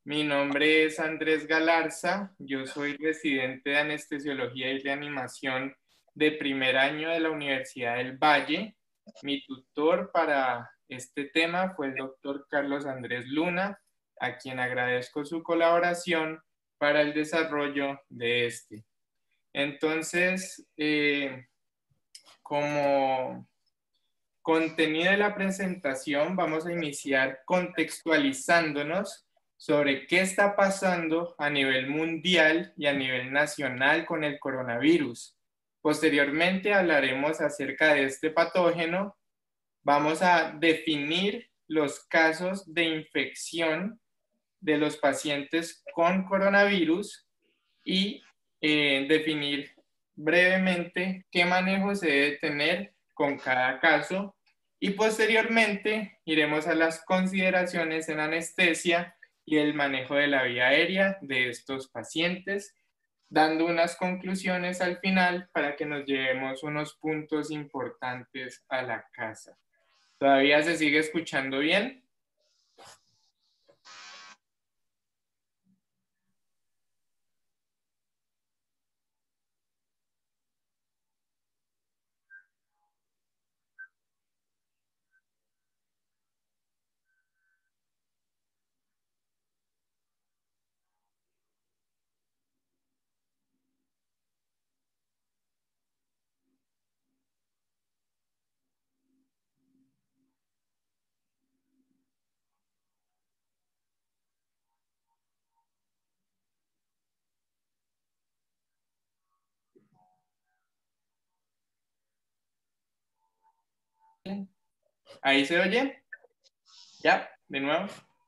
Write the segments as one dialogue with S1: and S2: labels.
S1: Mi nombre es Andrés Galarza, yo soy residente de anestesiología y reanimación de primer año de la Universidad del Valle. Mi tutor para este tema fue el doctor Carlos Andrés Luna, a quien agradezco su colaboración para el desarrollo de este. Entonces, como contenido de la presentación, vamos a iniciar contextualizándonos sobre qué está pasando a nivel mundial y a nivel nacional con el coronavirus. Posteriormente hablaremos acerca de este patógeno. Vamos a definir los casos de infección de los pacientes con coronavirus y definir brevemente qué manejo se debe tener con cada caso, y posteriormente iremos a las consideraciones en anestesia y el manejo de la vía aérea de estos pacientes, dando unas conclusiones al final para que nos llevemos unos puntos importantes a la casa. ¿Todavía se sigue escuchando bien? ¿Ahí se oye? ¿Ya? ¿De nuevo?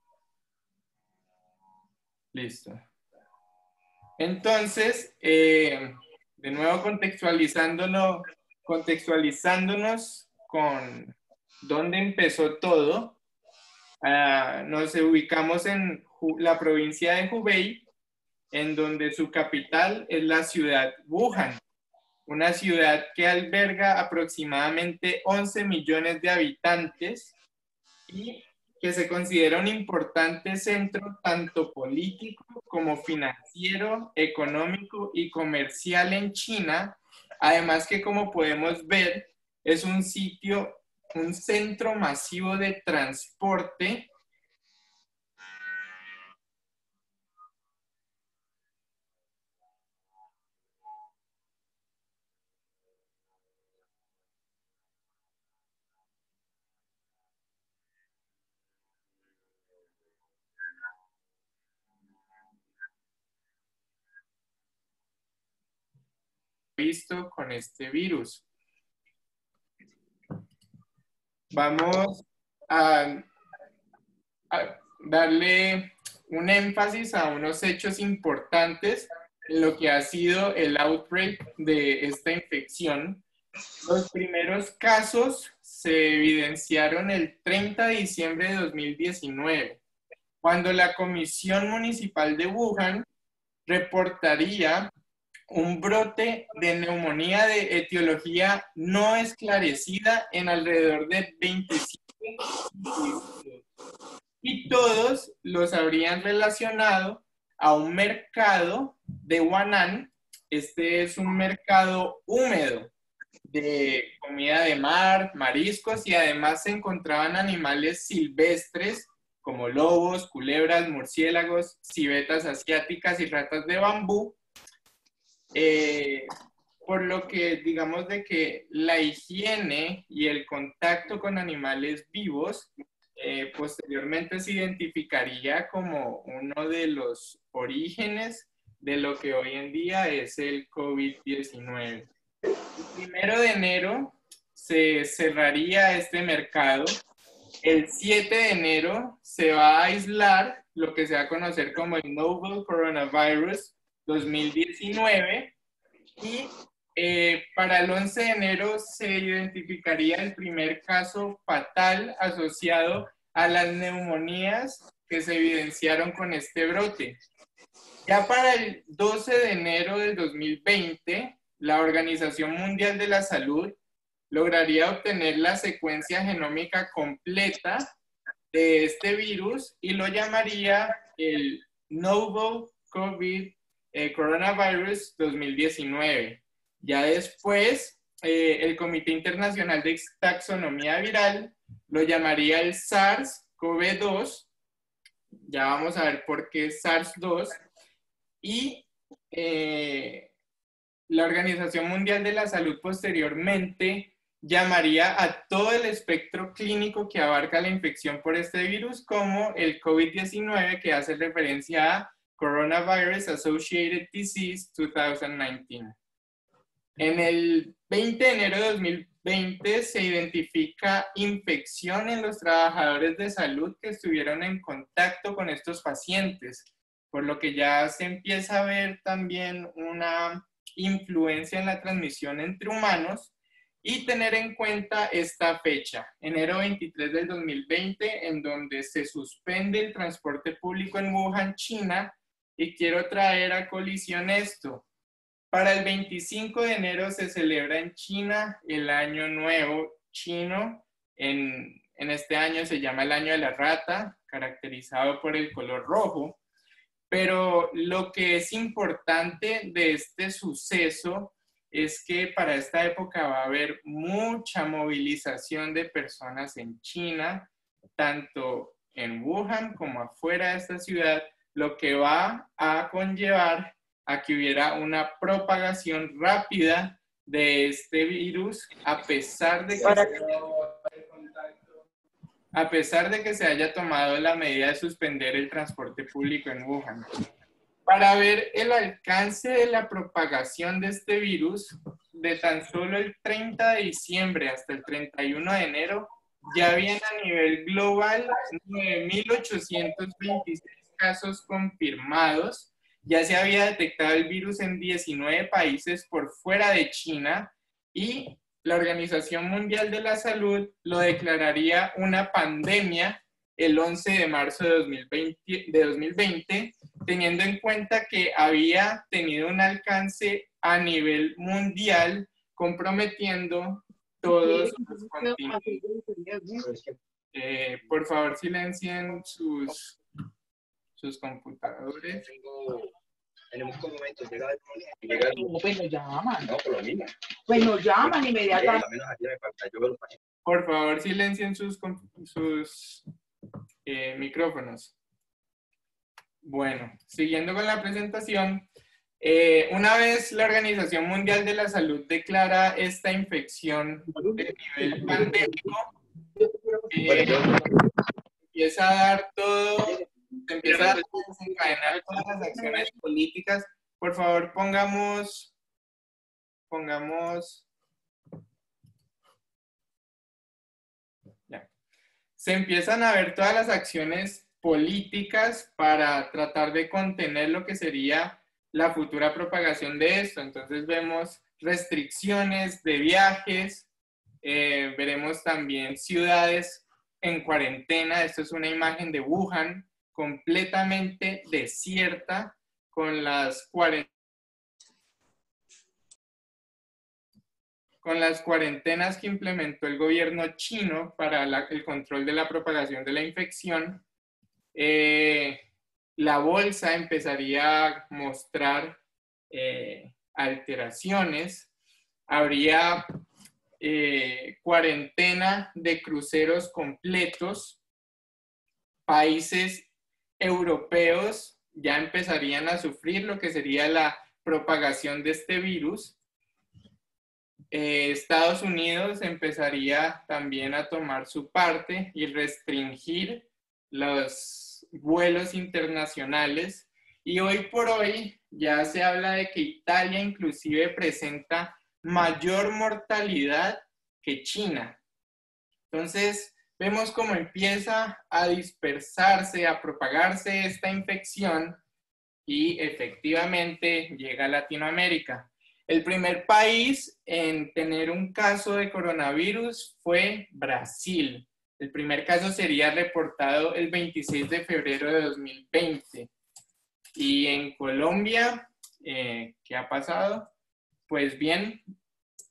S1: Listo. Entonces, de nuevo contextualizándonos con dónde empezó todo, nos ubicamos en la provincia de Hubei, en donde su capital es la ciudad Wuhan, una ciudad que alberga aproximadamente 11 millones de habitantes y que se considera un importante centro tanto político como financiero, económico y comercial en China. Además que, como podemos ver, es un sitio, un centro masivo de transporte. Visto con este virus. Vamos a darle un énfasis a unos hechos importantes en lo que ha sido el outbreak de esta infección. Los primeros casos se evidenciaron el 30 de diciembre de 2019, cuando la Comisión Municipal de Wuhan reportaría un brote de neumonía de etiología no esclarecida en alrededor de 25 individuos, y todos los habrían relacionado a un mercado de Huanan. Este es un mercado húmedo de comida de mar, mariscos, y además se encontraban animales silvestres como lobos, culebras, murciélagos, civetas asiáticas y ratas de bambú, por lo que digamos de que la higiene y el contacto con animales vivos posteriormente se identificaría como uno de los orígenes de lo que hoy en día es el COVID-19. El 1 de enero se cerraría este mercado. El 7 de enero se va a aislar lo que se va a conocer como el Novel Coronavirus 2019, y para el 11 de enero se identificaría el primer caso fatal asociado a las neumonías que se evidenciaron con este brote. Ya para el 12 de enero del 2020, la Organización Mundial de la Salud lograría obtener la secuencia genómica completa de este virus y lo llamaría el Novel Coronavirus 2019. Ya después, el Comité Internacional de Taxonomía Viral lo llamaría el SARS-CoV-2. Ya vamos a ver por qué SARS-2. Y la Organización Mundial de la Salud posteriormente llamaría a todo el espectro clínico que abarca la infección por este virus como el COVID-19, que hace referencia a Coronavirus Associated Disease 2019. En el 20 de enero de 2020 se identifica infección en los trabajadores de salud que estuvieron en contacto con estos pacientes, por lo que ya se empieza a ver también una influencia en la transmisión entre humanos y tener en cuenta esta fecha, enero 23 del 2020, en donde se suspende el transporte público en Wuhan, China, y quiero traer a colisión esto. Para el 25 de enero se celebra en China el Año Nuevo Chino. En este año se llama el Año de la Rata, caracterizado por el color rojo. Pero lo que es importante de este suceso es que para esta época va a haber mucha movilización de personas en China, tanto en Wuhan como afuera de esta ciudad, lo que va a conllevar a que hubiera una propagación rápida de este virus, a pesar de que se haya tomado la medida de suspender el transporte público en Wuhan. Para ver el alcance de la propagación de este virus, de tan solo el 30 de diciembre hasta el 31 de enero, ya habían a nivel global 9.826 casos confirmados. Ya se había detectado el virus en 19 países por fuera de China y la Organización Mundial de la Salud lo declararía una pandemia el 11 de marzo de 2020, teniendo en cuenta que había tenido un alcance a nivel mundial, comprometiendo todos los continentes. Por favor, silencien sus computadores.
S2: Tenemos como momentos, llega
S3: pues nos llaman.
S2: No, por lo mismo.
S3: Pues nos llaman inmediatamente.
S2: Menos aquí me falta, yo veo los pacientes.
S1: Por favor, silencien sus micrófonos. Bueno, siguiendo con la presentación, una vez la Organización Mundial de la Salud declara esta infección de nivel pandémico, empieza a dar todo, se empieza a desencadenar todas las acciones políticas. Por favor, pongamos ya. Se empiezan a ver todas las acciones políticas para tratar de contener lo que sería la futura propagación de esto. Entonces vemos restricciones de viajes, veremos también ciudades en cuarentena. Esto es una imagen de Wuhan, completamente desierta, con las cuarentenas que implementó el gobierno chino para el control de la propagación de la infección. La bolsa empezaría a mostrar alteraciones. Habría cuarentena de cruceros completos. Países europeos ya empezarían a sufrir lo que sería la propagación de este virus. Estados Unidos empezaría también a tomar su parte y restringir los vuelos internacionales. Y hoy por hoy ya se habla de que Italia inclusive presenta mayor mortalidad que China. Entonces, vemos cómo empieza a dispersarse, a propagarse esta infección y efectivamente llega a Latinoamérica. El primer país en tener un caso de coronavirus fue Brasil. El primer caso sería reportado el 26 de febrero de 2020. Y en Colombia, ¿qué ha pasado? Pues bien,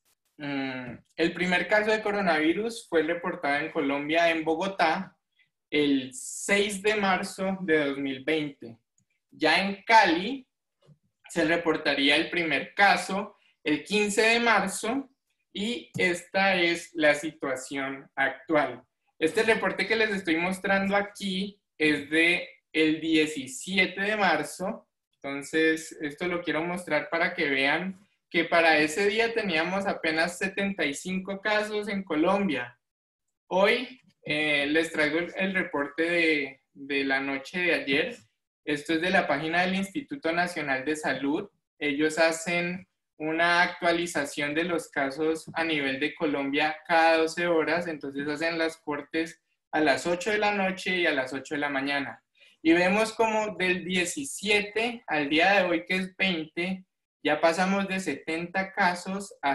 S1: el primer caso de coronavirus fue reportado en Colombia, en Bogotá, el 6 de marzo de 2020. Ya en Cali se reportaría el primer caso el 15 de marzo y esta es la situación actual. Este reporte que les estoy mostrando aquí es de el 17 de marzo, entonces esto lo quiero mostrar para que vean que para ese día teníamos apenas 75 casos en Colombia. Hoy les traigo el reporte de la noche de ayer. Esto es de la página del Instituto Nacional de Salud. Ellos hacen una actualización de los casos a nivel de Colombia cada 12 horas, entonces hacen las cortes a las 8 de la noche y a las 8 de la mañana. Y vemos como del 17 al día de hoy, que es 20, ya pasamos de 70 casos a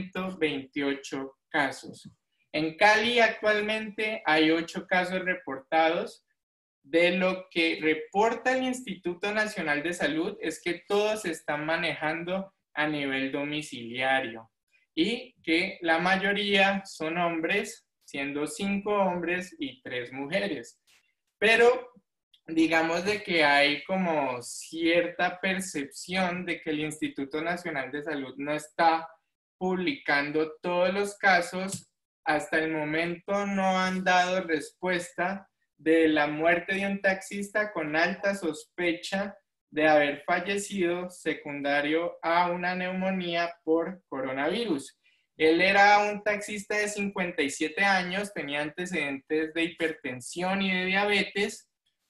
S1: 128 casos. En Cali actualmente hay 8 casos reportados. De lo que reporta el Instituto Nacional de Salud es que todos se están manejando a nivel domiciliario y que la mayoría son hombres, siendo 5 hombres y 3 mujeres. Pero digamos de que hay como cierta percepción de que el Instituto Nacional de Salud no está publicando todos los casos. Hasta el momento no han dado respuesta de la muerte de un taxista con alta sospecha de haber fallecido secundario a una neumonía por coronavirus. Él era un taxista de 57 años, tenía antecedentes de hipertensión y de diabetes.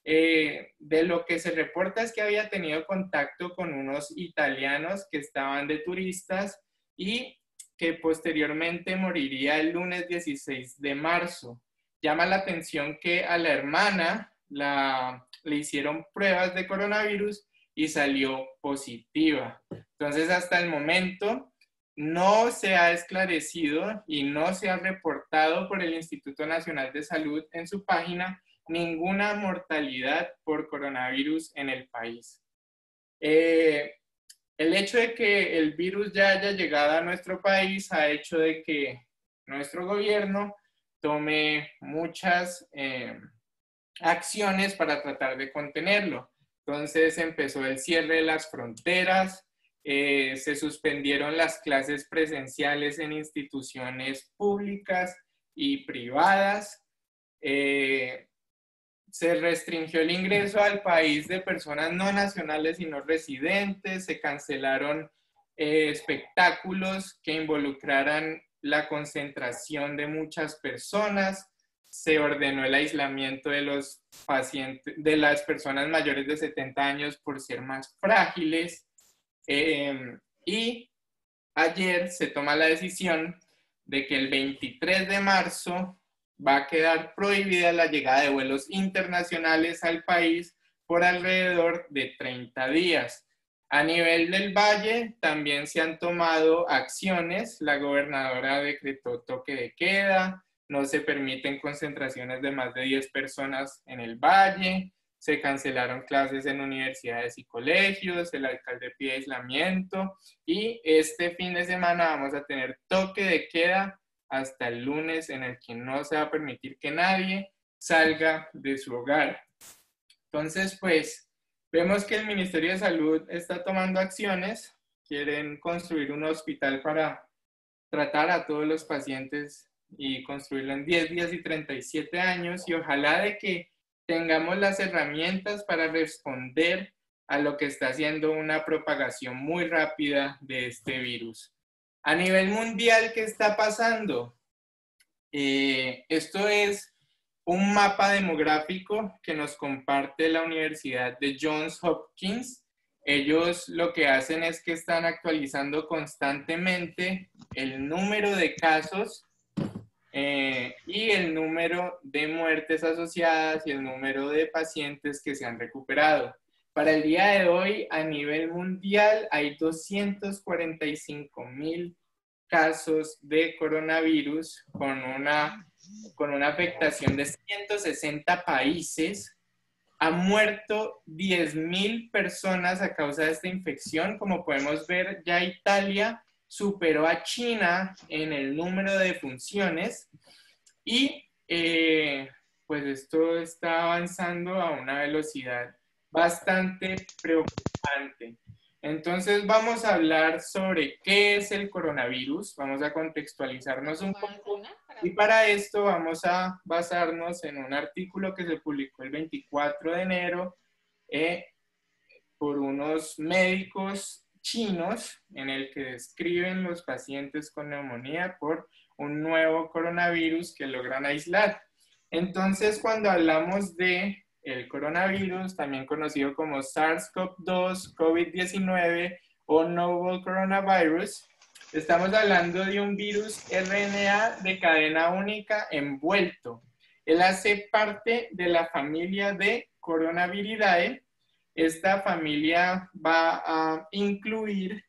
S1: De lo que se reporta es que había tenido contacto con unos italianos que estaban de turistas y que posteriormente moriría el lunes 16 de marzo. Llama la atención que a la hermana le hicieron pruebas de coronavirus y salió positiva. Entonces, hasta el momento no se ha esclarecido y no se ha reportado por el Instituto Nacional de Salud en su página ninguna mortalidad por coronavirus en el país. El hecho de que el virus ya haya llegado a nuestro país ha hecho de que nuestro gobierno tome muchas acciones para tratar de contenerlo. Entonces empezó el cierre de las fronteras, se suspendieron las clases presenciales en instituciones públicas y privadas, se restringió el ingreso al país de personas no nacionales y no residentes, se cancelaron espectáculos que involucraran la concentración de muchas personas, se ordenó el aislamiento de los pacientes, de las personas mayores de 70 años por ser más frágiles, y ayer se toma la decisión de que el 23 de marzo va a quedar prohibida la llegada de vuelos internacionales al país por alrededor de 30 días. A nivel del Valle también se han tomado acciones. La gobernadora decretó toque de queda, no se permiten concentraciones de más de 10 personas en el Valle, se cancelaron clases en universidades y colegios, el alcalde pide aislamiento y este fin de semana vamos a tener toque de queda hasta el lunes, en el que no se va a permitir que nadie salga de su hogar. Entonces, pues, vemos que el Ministerio de Salud está tomando acciones, quieren construir un hospital para tratar a todos los pacientes y construirlo en 10 días y 37 años, y ojalá de que tengamos las herramientas para responder a lo que está haciendo una propagación muy rápida de este virus. A nivel mundial, ¿qué está pasando? Esto es un mapa demográfico que nos comparte la Universidad de Johns Hopkins. Ellos lo que hacen es que están actualizando constantemente el número de casos y el número de muertes asociadas y el número de pacientes que se han recuperado. Para el día de hoy, a nivel mundial, hay 245,000 casos de coronavirus con una afectación de 160 países. Han muerto 10,000 personas a causa de esta infección. Como podemos ver, ya Italia superó a China en el número de defunciones y pues esto está avanzando a una velocidad bastante preocupante. Entonces vamos a hablar sobre qué es el coronavirus, vamos a contextualizarnos un poco y para esto vamos a basarnos en un artículo que se publicó el 24 de enero por unos médicos chinos en el que describen los pacientes con neumonía por un nuevo coronavirus que logran aislar. Entonces, cuando hablamos de el coronavirus, también conocido como SARS-CoV-2, COVID-19 o Novel Coronavirus, estamos hablando de un virus RNA de cadena única envuelto. Él hace parte de la familia de Coronaviridae. Esta familia va a incluir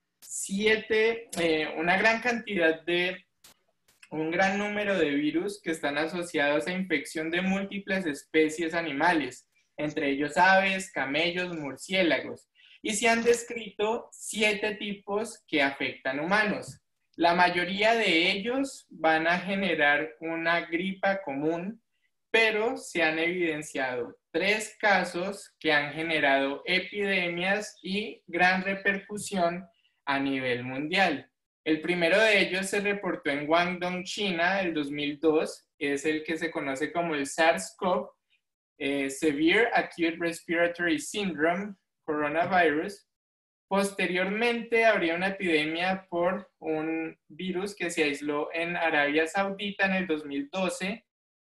S1: un gran número de virus que están asociados a infección de múltiples especies animales, entre ellos aves, camellos, murciélagos, y se han descrito 7 tipos que afectan humanos. La mayoría de ellos van a generar una gripa común, pero se han evidenciado 3 casos que han generado epidemias y gran repercusión a nivel mundial. El primero de ellos se reportó en Guangdong, China, el 2002. Es el que se conoce como el SARS-CoV, Severe Acute Respiratory Syndrome, Coronavirus. Posteriormente habría una epidemia por un virus que se aisló en Arabia Saudita en el 2012.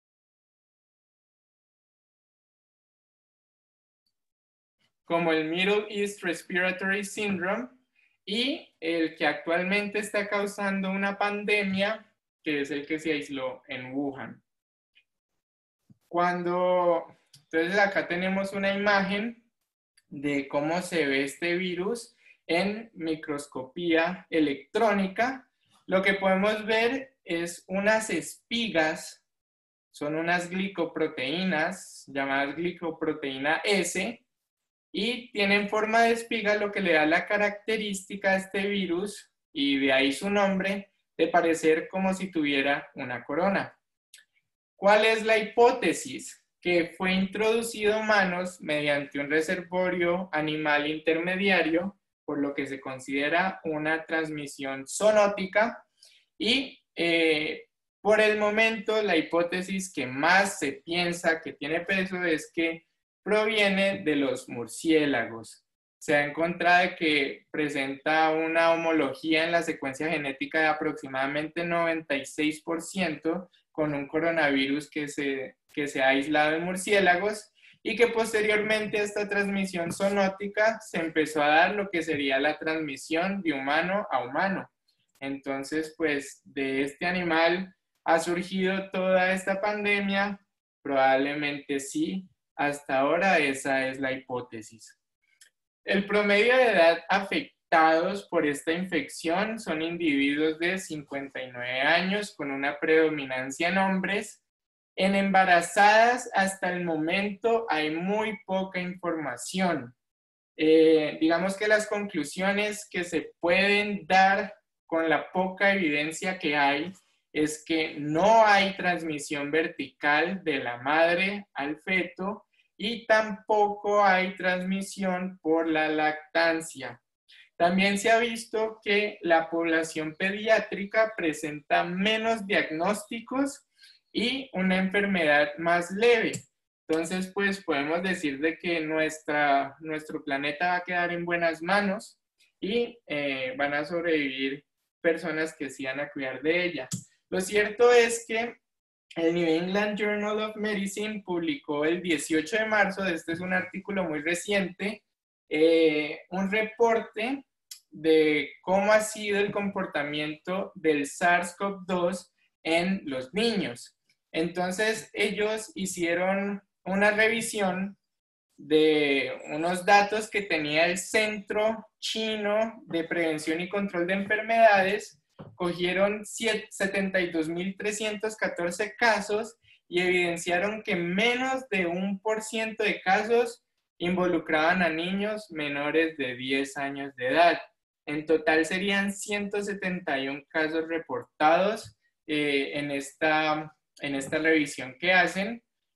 S1: Como el Middle East Respiratory Syndrome, y el que actualmente está causando una pandemia, que es el que se aisló en Wuhan. Entonces acá tenemos una imagen de cómo se ve este virus en microscopía electrónica. Lo que podemos ver es unas espigas, son unas glicoproteínas llamadas glicoproteína S, y tienen forma de espiga, lo que le da la característica a este virus, y de ahí su nombre, de parecer como si tuviera una corona. ¿Cuál es la hipótesis? Que fue introducido a humanos mediante un reservorio animal intermediario, por lo que se considera una transmisión zoonótica, y por el momento la hipótesis que más se piensa que tiene peso es que proviene de los murciélagos. Se ha encontrado que presenta una homología en la secuencia genética de aproximadamente 96% con un coronavirus que se ha aislado en murciélagos, y que posteriormente a esta transmisión zoonótica se empezó a dar lo que sería la transmisión de humano a humano. Entonces, pues de este animal ha surgido toda esta pandemia, probablemente sí. Hasta ahora esa es la hipótesis. El promedio de edad afectados por esta infección son individuos de 59 años con una predominancia en hombres. En embarazadas hasta el momento hay muy poca información. Digamos que las conclusiones que se pueden dar con la poca evidencia que hay es que no hay transmisión vertical de la madre al feto y tampoco hay transmisión por la lactancia. También se ha visto que la población pediátrica presenta menos diagnósticos y una enfermedad más leve. Entonces, pues podemos decir de que nuestro planeta va a quedar en buenas manos y van a sobrevivir personas que sí van a cuidar de ella. Lo cierto es que el New England Journal of Medicine publicó el 18 de marzo, este es un artículo muy reciente, un reporte de cómo ha sido el comportamiento del SARS-CoV-2 en los niños. Entonces, ellos hicieron una revisión de unos datos que tenía el Centro Chino de Prevención y Control de Enfermedades. Cogieron 72.314 casos y evidenciaron que menos de 1% de casos involucraban a niños menores de 10 años de edad. En total serían 171 casos reportados en esta revisión que hacen.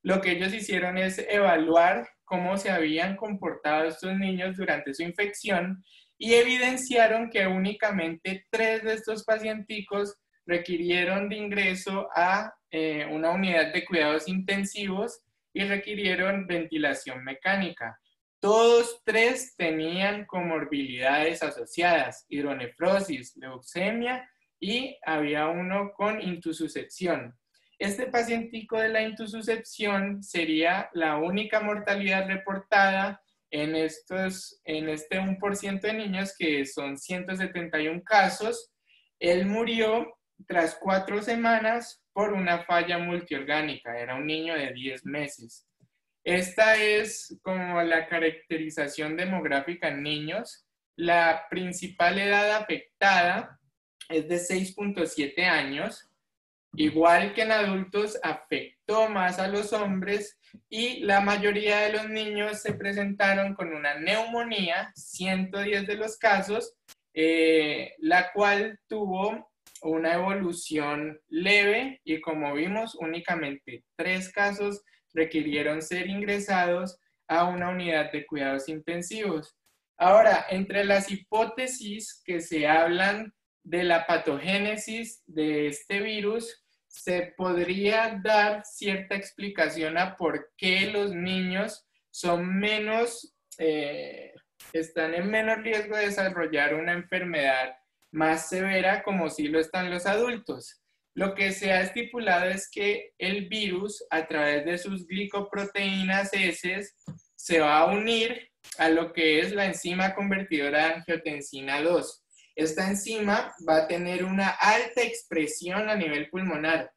S1: lo que ellos hicieron es evaluar cómo se habían comportado estos niños durante su infección y evidenciaron que únicamente 3 de estos pacienticos requirieron de ingreso a una unidad de cuidados intensivos y requirieron ventilación mecánica. Todos 3 tenían comorbilidades asociadas, hidronefrosis, leucemia y había uno con intususcepción. Este pacientico de la intususcepción sería la única mortalidad reportada en este 1% de niños, que son 171 casos. Él murió tras 4 semanas por una falla multiorgánica. Era un niño de 10 meses. Esta es como la caracterización demográfica en niños. La principal edad afectada es de 6.7 años. Igual que en adultos, afectó más a los hombres y la mayoría de los niños se presentaron con una neumonía, 110 de los casos, la cual tuvo una evolución leve y, como vimos, únicamente 3 casos requirieron ser ingresados a una unidad de cuidados intensivos. Ahora, entre las hipótesis que se hablan de la patogénesis de este virus, se podría dar cierta explicación a por qué los niños son menos, están en menor riesgo de desarrollar una enfermedad más severa, como sí lo están los adultos. Lo que se ha estipulado es que el virus, a través de sus glicoproteínas S, se va a unir a lo que es la enzima convertidora de angiotensina 2. Esta enzima va a tener una alta expresión a nivel pulmonar.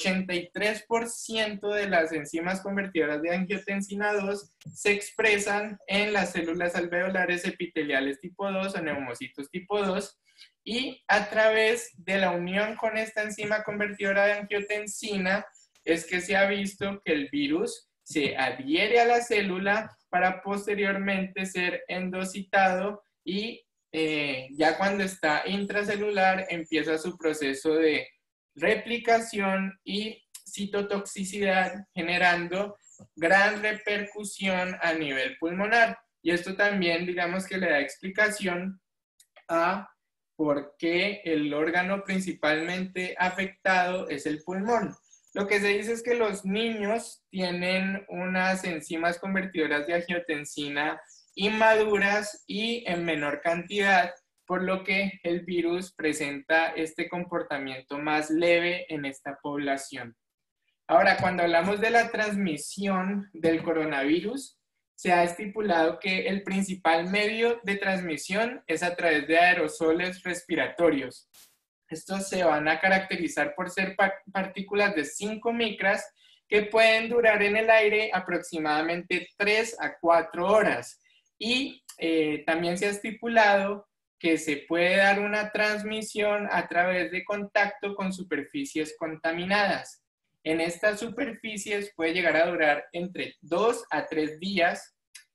S1: 83% de las enzimas convertidoras de angiotensina 2 se expresan en las células alveolares epiteliales tipo 2 o neumocitos tipo 2, y a través de la unión con esta enzima convertidora de angiotensina es que se ha visto que el virus se adhiere a la célula para posteriormente ser endocitado y ya cuando está intracelular empieza su proceso de replicación y citotoxicidad, generando gran repercusión a nivel pulmonar. Y esto también, digamos, que le da explicación a por qué el órgano principalmente afectado es el pulmón. Lo que se dice es que los niños tienen unas enzimas convertidoras de angiotensina inmaduras y en menor cantidad, por lo que el virus presenta este comportamiento más leve en esta población. Ahora, cuando hablamos de la transmisión del coronavirus, se ha estipulado que el principal medio de transmisión es a través de aerosoles respiratorios. Estos se van a caracterizar por ser partículas de 5 micras que pueden durar en el aire aproximadamente 3 a 4 horas. Y también se ha estipulado que se puede dar una transmisión a través de contacto con superficies contaminadas. En estas superficies puede llegar a durar entre 2 a 3 días.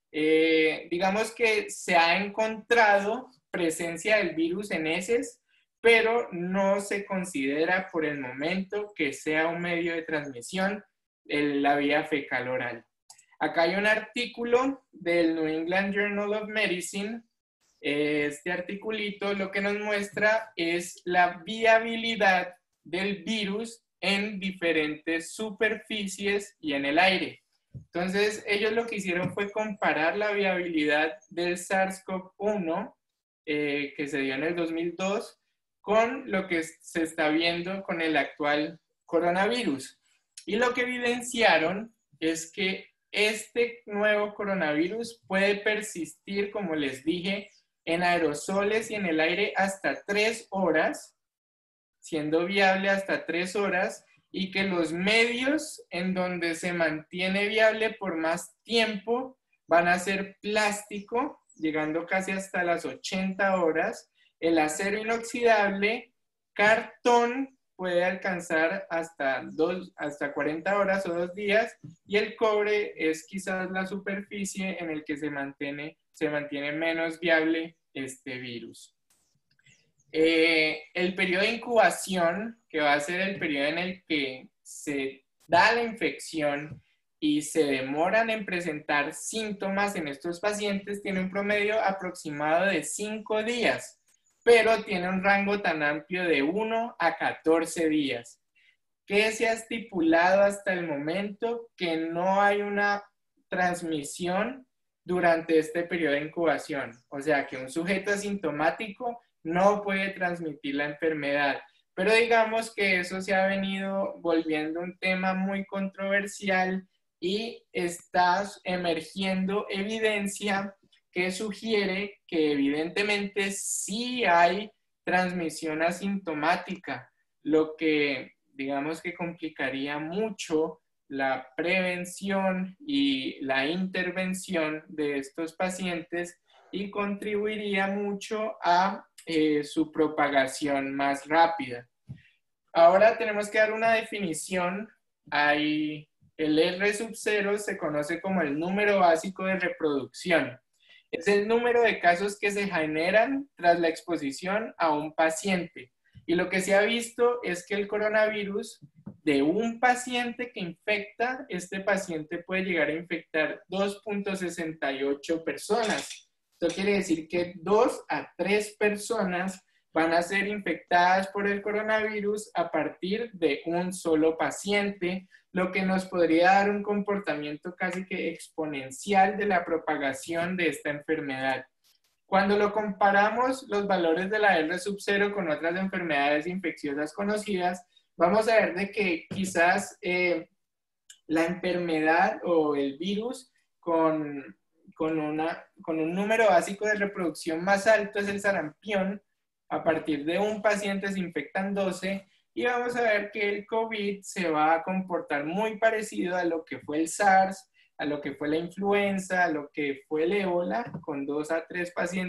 S1: Digamos que se ha encontrado presencia del virus en heces, pero no se considera por el momento que sea un medio de transmisión en la vía fecal oral. Acá hay un artículo del New England Journal of Medicine. Este articulito lo que nos muestra es la viabilidad del virus en diferentes superficies y en el aire. Entonces, ellos lo que hicieron fue comparar la viabilidad del SARS-CoV-1 que se dio en el 2002 con lo que se está viendo con el actual coronavirus. Y lo que evidenciaron es que este nuevo coronavirus puede persistir, como les dije, en aerosoles y en el aire hasta 3 horas, siendo viable hasta 3 horas, y que los medios en donde se mantiene viable por más tiempo van a ser plástico, llegando casi hasta las 80 horas, el acero inoxidable, cartón puede alcanzar hasta 40 horas o 2 días, y el cobre es quizás la superficie en el que se mantiene menos viable este virus. El periodo de incubación, que va a ser el periodo en el que se da la infección y se demoran en presentar síntomas en estos pacientes tiene un promedio aproximado de 5 días, pero tiene un rango tan amplio de 1 a 14 días. ¿Qué se ha estipulado hasta el momento? Que no hay una transmisión durante este periodo de incubación. O sea, que un sujeto asintomático no puede transmitir la enfermedad. Pero digamos que eso se ha venido volviendo un tema muy controversial y está emergiendo evidencia que sugiere que evidentemente sí hay transmisión asintomática, lo que digamos que complicaría mucho la prevención y la intervención de estos pacientes y contribuiría mucho a su propagación más rápida. Ahora tenemos que dar una definición. El R sub 0 se conoce como el número básico de reproducción. Es el número de casos que se generan tras la exposición a un paciente. Y lo que se ha visto es que el coronavirus, de un paciente que infecta, este paciente puede llegar a infectar 2.68 personas. Esto quiere decir que 2 a 3 personas van a ser infectadas por el coronavirus a partir de un solo paciente, lo que nos podría dar un comportamiento casi que exponencial de la propagación de esta enfermedad. Cuando lo comparamos los valores de la R sub 0 con otras enfermedades infecciosas conocidas, vamos a ver de que quizás la enfermedad o el virus con un número básico de reproducción más alto es el sarampión. A partir de un paciente se infectan 12 y vamos a ver que el COVID se va a comportar muy parecido a lo que fue el SARS, a lo que fue la influenza, a lo que fue el ébola, con 2 a 3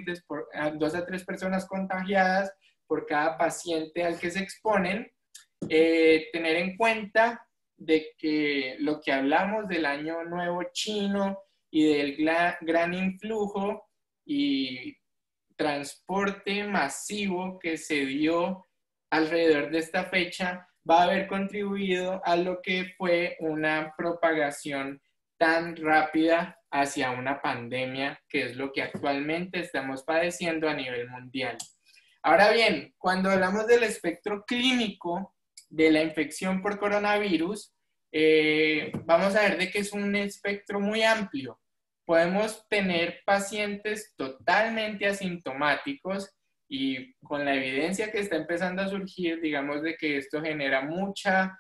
S1: personas contagiadas por cada paciente al que se exponen. Tener en cuenta de que lo que hablamos del año nuevo chino y del gran influjo y transporte masivo que se dio alrededor de esta fecha va a haber contribuido a lo que fue una propagación tan rápida hacia una pandemia, que es lo que actualmente estamos padeciendo a nivel mundial. Ahora bien, cuando hablamos del espectro clínico de la infección por coronavirus, vamos a ver de que es un espectro muy amplio. Podemos tener pacientes totalmente asintomáticos y con la evidencia que está empezando a surgir, digamos de que esto genera mucha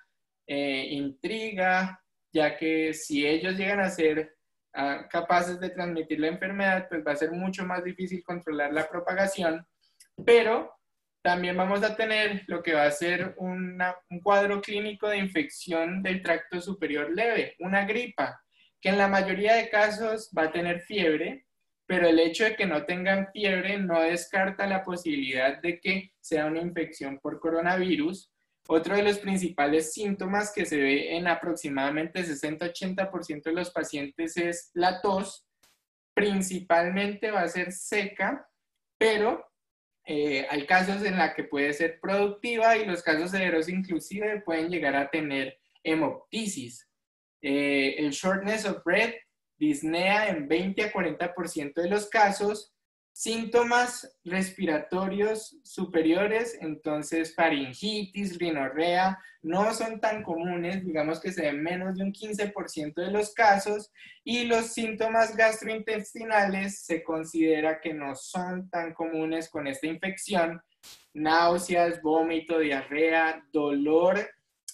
S1: intriga, ya que si ellos llegan a ser capaces de transmitir la enfermedad, pues va a ser mucho más difícil controlar la propagación, pero también vamos a tener lo que va a ser un cuadro clínico de infección del tracto superior leve, una gripa, que en la mayoría de casos va a tener fiebre, pero el hecho de que no tengan fiebre no descarta la posibilidad de que sea una infección por coronavirus. Otro de los principales síntomas que se ve en aproximadamente 60-80% de los pacientes es la tos. Principalmente va a ser seca, pero hay casos en los que puede ser productiva y los casos severos inclusive pueden llegar a tener hemoptisis. El shortness of breath, disnea en 20 a 40% de los casos, síntomas respiratorios superiores, entonces faringitis, rinorrea, no son tan comunes, digamos que se ven menos de un 15% de los casos, y los síntomas gastrointestinales se considera que no son tan comunes con esta infección, náuseas, vómito, diarrea, dolor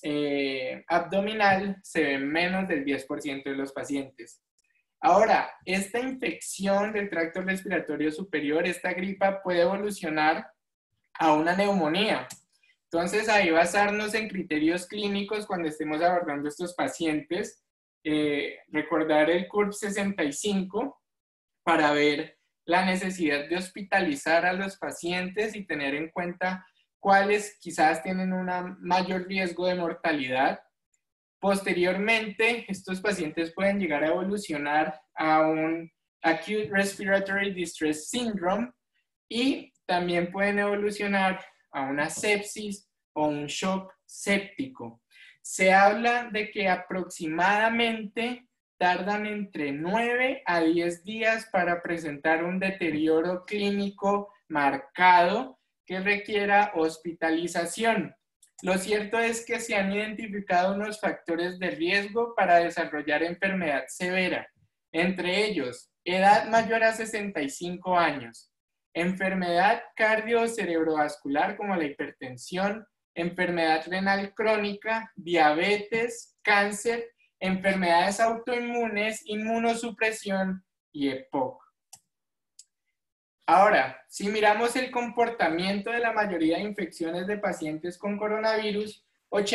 S1: abdominal se ven menos del 10% de los pacientes. Ahora, esta infección del tracto respiratorio superior, esta gripa, puede evolucionar a una neumonía. Entonces, ahí basarnos en criterios clínicos cuando estemos abordando estos pacientes, recordar el CURB 65 para ver la necesidad de hospitalizar a los pacientes y tener en cuenta cuáles quizás tienen un mayor riesgo de mortalidad. Posteriormente, estos pacientes pueden llegar a evolucionar a un Acute Respiratory Distress Syndrome y también pueden evolucionar a una sepsis o un shock séptico. Se habla de que aproximadamente tardan entre 9 a 10 días para presentar un deterioro clínico marcado que requiera hospitalización. Lo cierto es que se han identificado unos factores de riesgo para desarrollar enfermedad severa, entre ellos edad mayor a 65 años, enfermedad cardio-cerebrovascular como la hipertensión, enfermedad renal crónica, diabetes, cáncer, enfermedades autoinmunes, inmunosupresión y EPOC. Ahora, si miramos el comportamiento de la mayoría de infecciones de pacientes con coronavirus,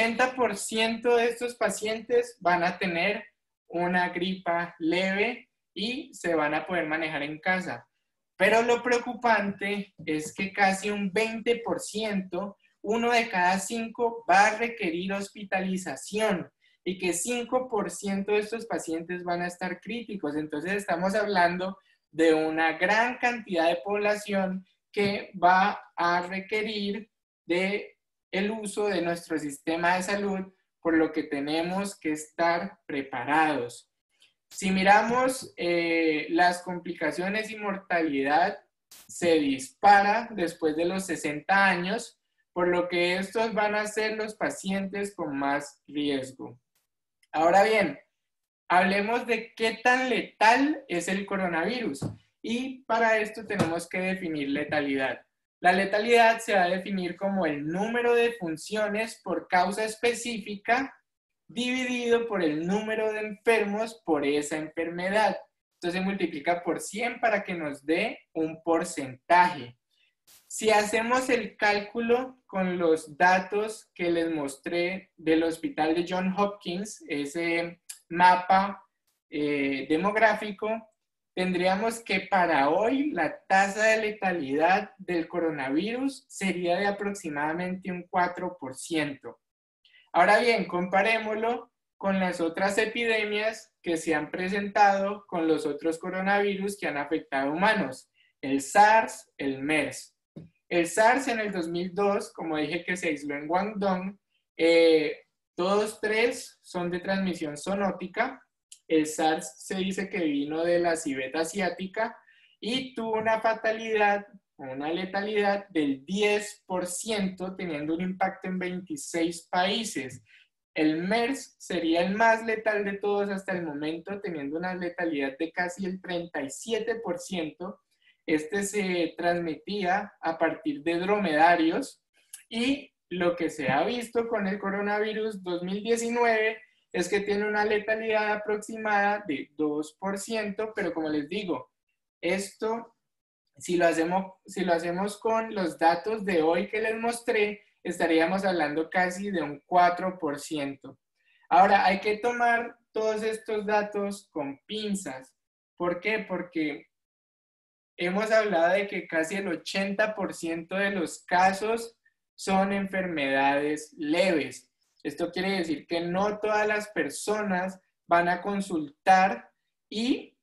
S1: 80% de estos pacientes van a tener una gripa leve y se van a poder manejar en casa. Pero lo preocupante es que casi un 20%, 1 de cada 5, va a requerir hospitalización y que 5% de estos pacientes van a estar críticos. Entonces estamos hablando de una gran cantidad de población que va a requerir el uso de nuestro sistema de salud, por lo que tenemos que estar preparados. Si miramos las complicaciones y mortalidad, se dispara después de los 60 años, por lo que estos van a ser los pacientes con más riesgo. Ahora bien, hablemos de qué tan letal es el coronavirus y para esto tenemos que definir letalidad. La letalidad se va a definir como el número de funciones por causa específica dividido por el número de enfermos por esa enfermedad. Entonces se multiplica por 100 para que nos dé un porcentaje. Si hacemos el cálculo con los datos que les mostré del hospital de Johns Hopkins, ese mapa demográfico, tendríamos que para hoy la tasa de letalidad del coronavirus sería de aproximadamente un 4%. Ahora bien, comparémoslo con las otras epidemias que se han presentado con los otros coronavirus que han afectado a humanos, el SARS, el MERS. El SARS en el 2002, como dije que se aisló en Guangdong, todos tres son de transmisión zoonótica. El SARS se dice que vino de la civeta asiática y tuvo una fatalidad, una letalidad del 10%, teniendo un impacto en 26 países. El MERS sería el más letal de todos hasta el momento, teniendo una letalidad de casi el 37%. Este se transmitía a partir de dromedarios y lo que se ha visto con el coronavirus 2019 es que tiene una letalidad aproximada de 2%, pero como les digo, esto, si lo hacemos con los datos de hoy que les mostré, estaríamos hablando casi de un 4%. Ahora, hay que tomar todos estos datos con pinzas. ¿Por qué? Porque hemos hablado de que casi el 80% de los casos son enfermedades leves. Esto quiere decir que no todas las personas van a consultar y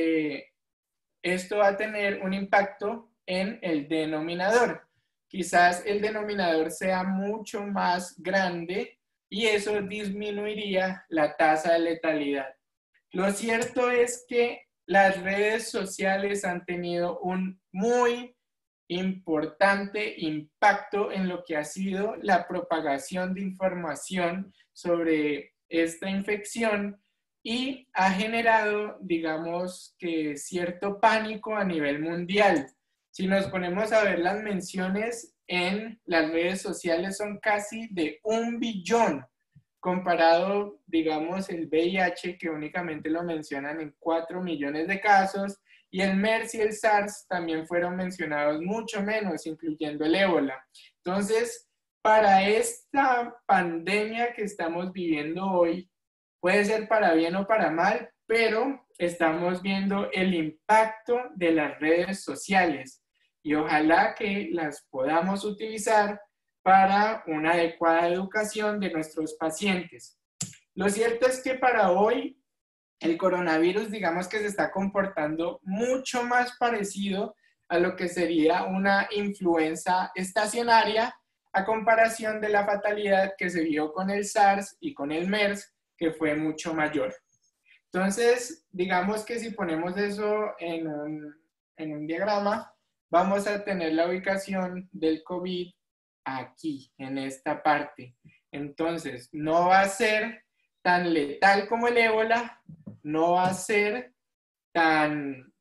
S1: esto va a tener un impacto en el denominador. Quizás el denominador sea mucho más grande y eso disminuiría la tasa de letalidad. Lo cierto es que las redes sociales han tenido un muy importante impacto en lo que ha sido la propagación de información sobre esta infección y ha generado, digamos, que cierto pánico a nivel mundial. Si nos ponemos a ver las menciones en las redes sociales son casi de 1 billón, comparado, digamos, el VIH que únicamente lo mencionan en 4 millones de casos, y el MERS y el SARS también fueron mencionados mucho menos, incluyendo el ébola. Entonces, para esta pandemia que estamos viviendo hoy, puede ser para bien o para mal, pero estamos viendo el impacto de las redes sociales y ojalá que las podamos utilizar para una adecuada educación de nuestros pacientes. Lo cierto es que para hoy el coronavirus, digamos que se está comportando mucho más parecido a lo que sería una influenza estacionaria a comparación de la fatalidad que se vio con el SARS y con el MERS, que fue mucho mayor. Entonces, digamos que si ponemos eso en un diagrama, vamos a tener la ubicación del COVID aquí, en esta parte. Entonces, no va a ser tan letal como el ébola, no va a ser tan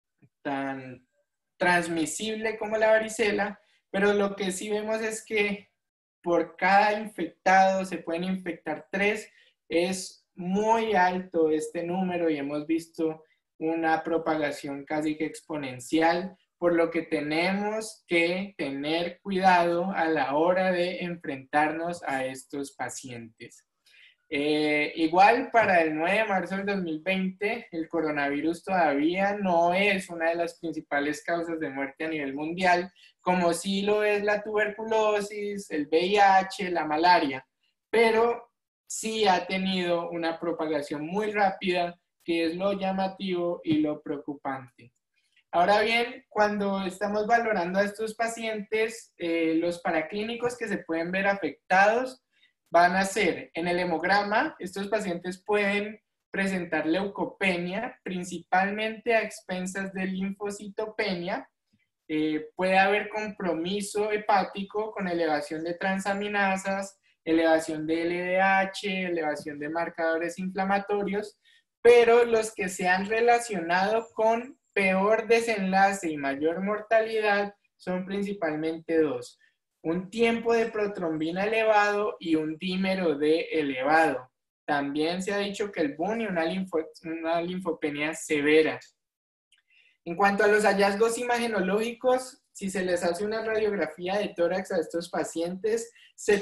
S1: transmisible como la varicela, pero lo que sí vemos es que por cada infectado se pueden infectar 3. Es muy alto este número y hemos visto una propagación casi que exponencial, por lo que tenemos que tener cuidado a la hora de enfrentarnos a estos pacientes. Igual para el 9 de marzo del 2020, el coronavirus todavía no es una de las principales causas de muerte a nivel mundial, como sí lo es la tuberculosis, el VIH, la malaria, pero sí ha tenido una propagación muy rápida, que es lo llamativo y lo preocupante. Ahora bien, cuando estamos valorando a estos pacientes, los paraclínicos que se pueden ver afectados van a ser, en el hemograma, estos pacientes pueden presentar leucopenia, principalmente a expensas de linfocitopenia. Puede haber compromiso hepático con elevación de transaminasas, elevación de LDH, elevación de marcadores inflamatorios, pero los que se han relacionado con peor desenlace y mayor mortalidad son principalmente 2. Un tiempo de protrombina elevado y un dímero D elevado. También se ha dicho que el BUN y una linfopenia severa. En cuanto a los hallazgos imagenológicos, si se les hace una radiografía de tórax a estos pacientes,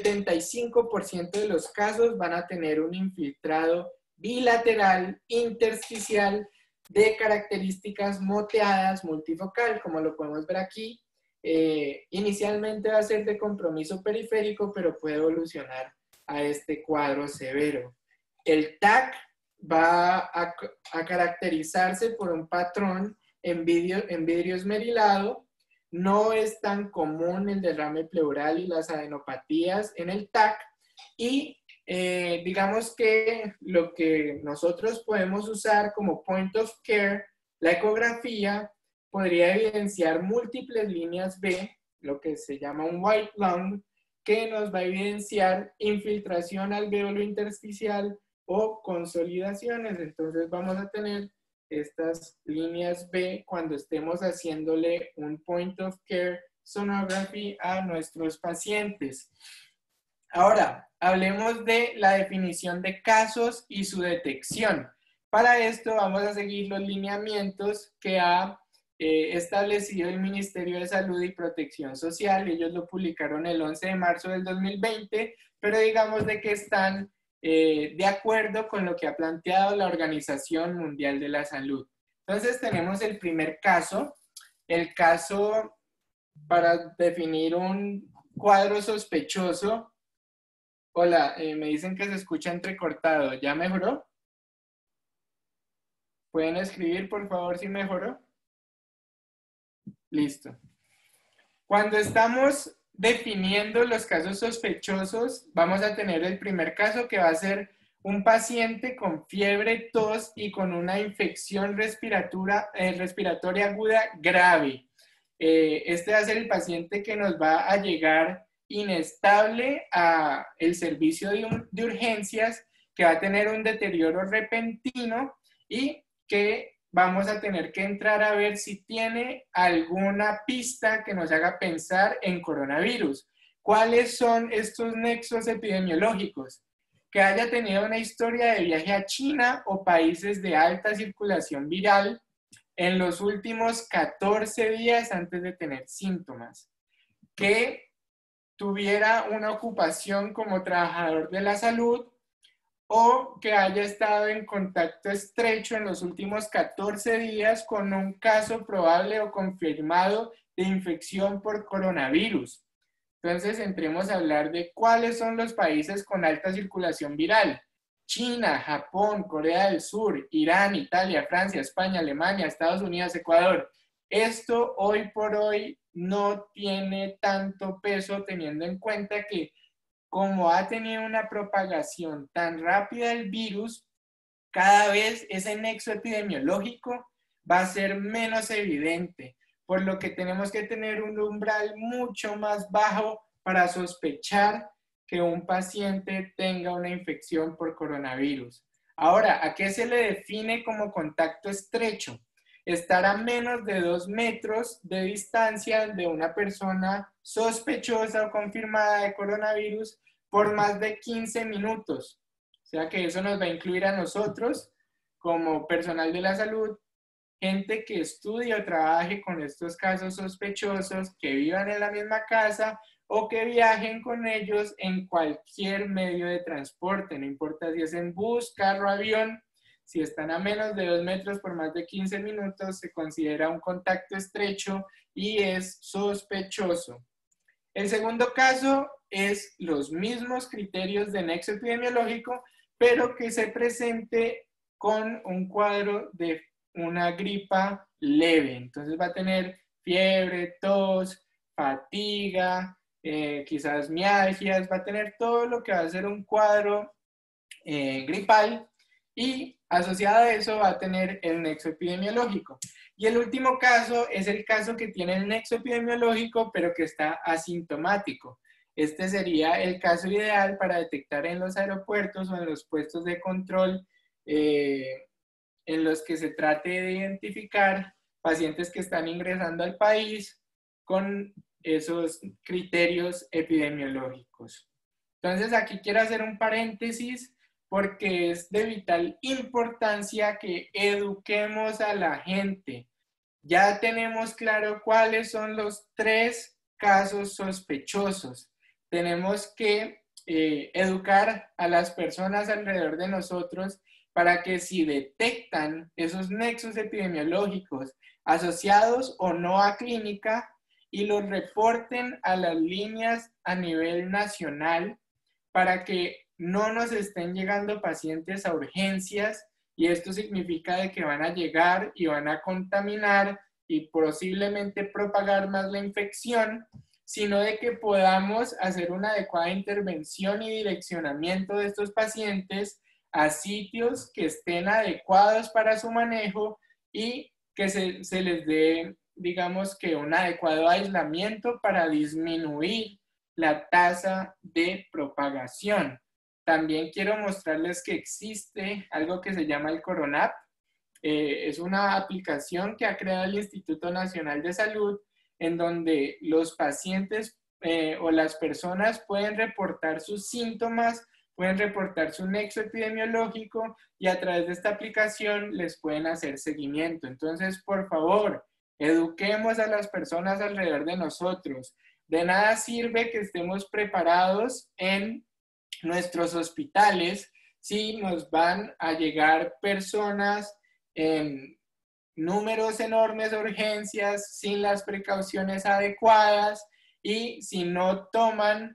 S1: 75% de los casos van a tener un infiltrado bilateral intersticial de características moteadas multifocal, como lo podemos ver aquí. Inicialmente va a ser de compromiso periférico, pero puede evolucionar a este cuadro severo. El TAC va a caracterizarse por un patrón en vidrio esmerilado. No es tan común el derrame pleural y las adenopatías en el TAC, y digamos que lo que nosotros podemos usar como point of care, la ecografía, podría evidenciar múltiples líneas B, lo que se llama un white lung, que nos va a evidenciar infiltración alveolo intersticial o consolidaciones. Entonces vamos a tener estas líneas B cuando estemos haciéndole un point of care sonography a nuestros pacientes. Ahora, hablemos de la definición de casos y su detección. Para esto vamos a seguir los lineamientos que ha establecido el Ministerio de Salud y Protección Social. Ellos lo publicaron el 11 de marzo del 2020, pero digamos de que están de acuerdo con lo que ha planteado la Organización Mundial de la Salud. Entonces tenemos el primer caso, el caso para definir un cuadro sospechoso. Hola, me dicen que se escucha entrecortado. ¿Ya mejoró? ¿Pueden escribir, por favor, si mejoró? Listo. Cuando estamos definiendo los casos sospechosos, vamos a tener el primer caso, que va a ser un paciente con fiebre, tos y con una infección respiratoria aguda grave. Este va a ser el paciente que nos va a llegar inestable a el servicio de urgencias, que va a tener un deterioro repentino y que vamos a tener que entrar a ver si tiene alguna pista que nos haga pensar en coronavirus. ¿Cuáles son estos nexos epidemiológicos? Que haya tenido una historia de viaje a China o países de alta circulación viral en los últimos 14 días antes de tener síntomas. Que tuviera una ocupación como trabajador de la salud, o que haya estado en contacto estrecho en los últimos 14 días con un caso probable o confirmado de infección por coronavirus. Entonces, entremos a hablar de cuáles son los países con alta circulación viral. China, Japón, Corea del Sur, Irán, Italia, Francia, España, Alemania, Estados Unidos, Ecuador. Esto hoy por hoy no tiene tanto peso, teniendo en cuenta que como ha tenido una propagación tan rápida el virus, cada vez ese nexo epidemiológico va a ser menos evidente, por lo que tenemos que tener un umbral mucho más bajo para sospechar que un paciente tenga una infección por coronavirus. Ahora, ¿a qué se le define como contacto estrecho? Estar a menos de 2 metros de distancia de una persona sospechosa o confirmada de coronavirus por más de 15 minutos. O sea que eso nos va a incluir a nosotros como personal de la salud, gente que estudie o trabaje con estos casos sospechosos, que vivan en la misma casa o que viajen con ellos en cualquier medio de transporte, no importa si es en bus, carro, avión. Si están a menos de 2 metros por más de 15 minutos, se considera un contacto estrecho y es sospechoso. El segundo caso es los mismos criterios de nexo epidemiológico, pero que se presente con un cuadro de una gripa leve. Entonces va a tener fiebre, tos, fatiga, quizás mialgias, va a tener todo lo que va a ser un cuadro gripal, y asociado a eso va a tener el nexo epidemiológico. Y el último caso es el caso que tiene el nexo epidemiológico, pero que está asintomático. Este sería el caso ideal para detectar en los aeropuertos o en los puestos de control en los que se trate de identificar pacientes que están ingresando al país con esos criterios epidemiológicos. Entonces, aquí quiero hacer un paréntesis porque es de vital importancia que eduquemos a la gente. Ya tenemos claro cuáles son los 3 casos sospechosos. Tenemos que educar a las personas alrededor de nosotros para que si detectan esos nexos epidemiológicos asociados o no a clínica y los reporten a las líneas a nivel nacional para que no nos estén llegando pacientes a urgencias, y esto significa de que van a llegar y van a contaminar y posiblemente propagar más la infección, sino de que podamos hacer una adecuada intervención y direccionamiento de estos pacientes a sitios que estén adecuados para su manejo y que se les dé, digamos que un adecuado aislamiento para disminuir la tasa de propagación. También quiero mostrarles que existe algo que se llama el Coronap. Es una aplicación que ha creado el Instituto Nacional de Salud, en donde los pacientes o las personas pueden reportar sus síntomas, pueden reportar su nexo epidemiológico y a través de esta aplicación les pueden hacer seguimiento. Entonces, por favor, eduquemos a las personas alrededor de nosotros. De nada sirve que estemos preparados en nuestros hospitales si nos van a llegar personas en números enormes de urgencias sin las precauciones adecuadas y si no toman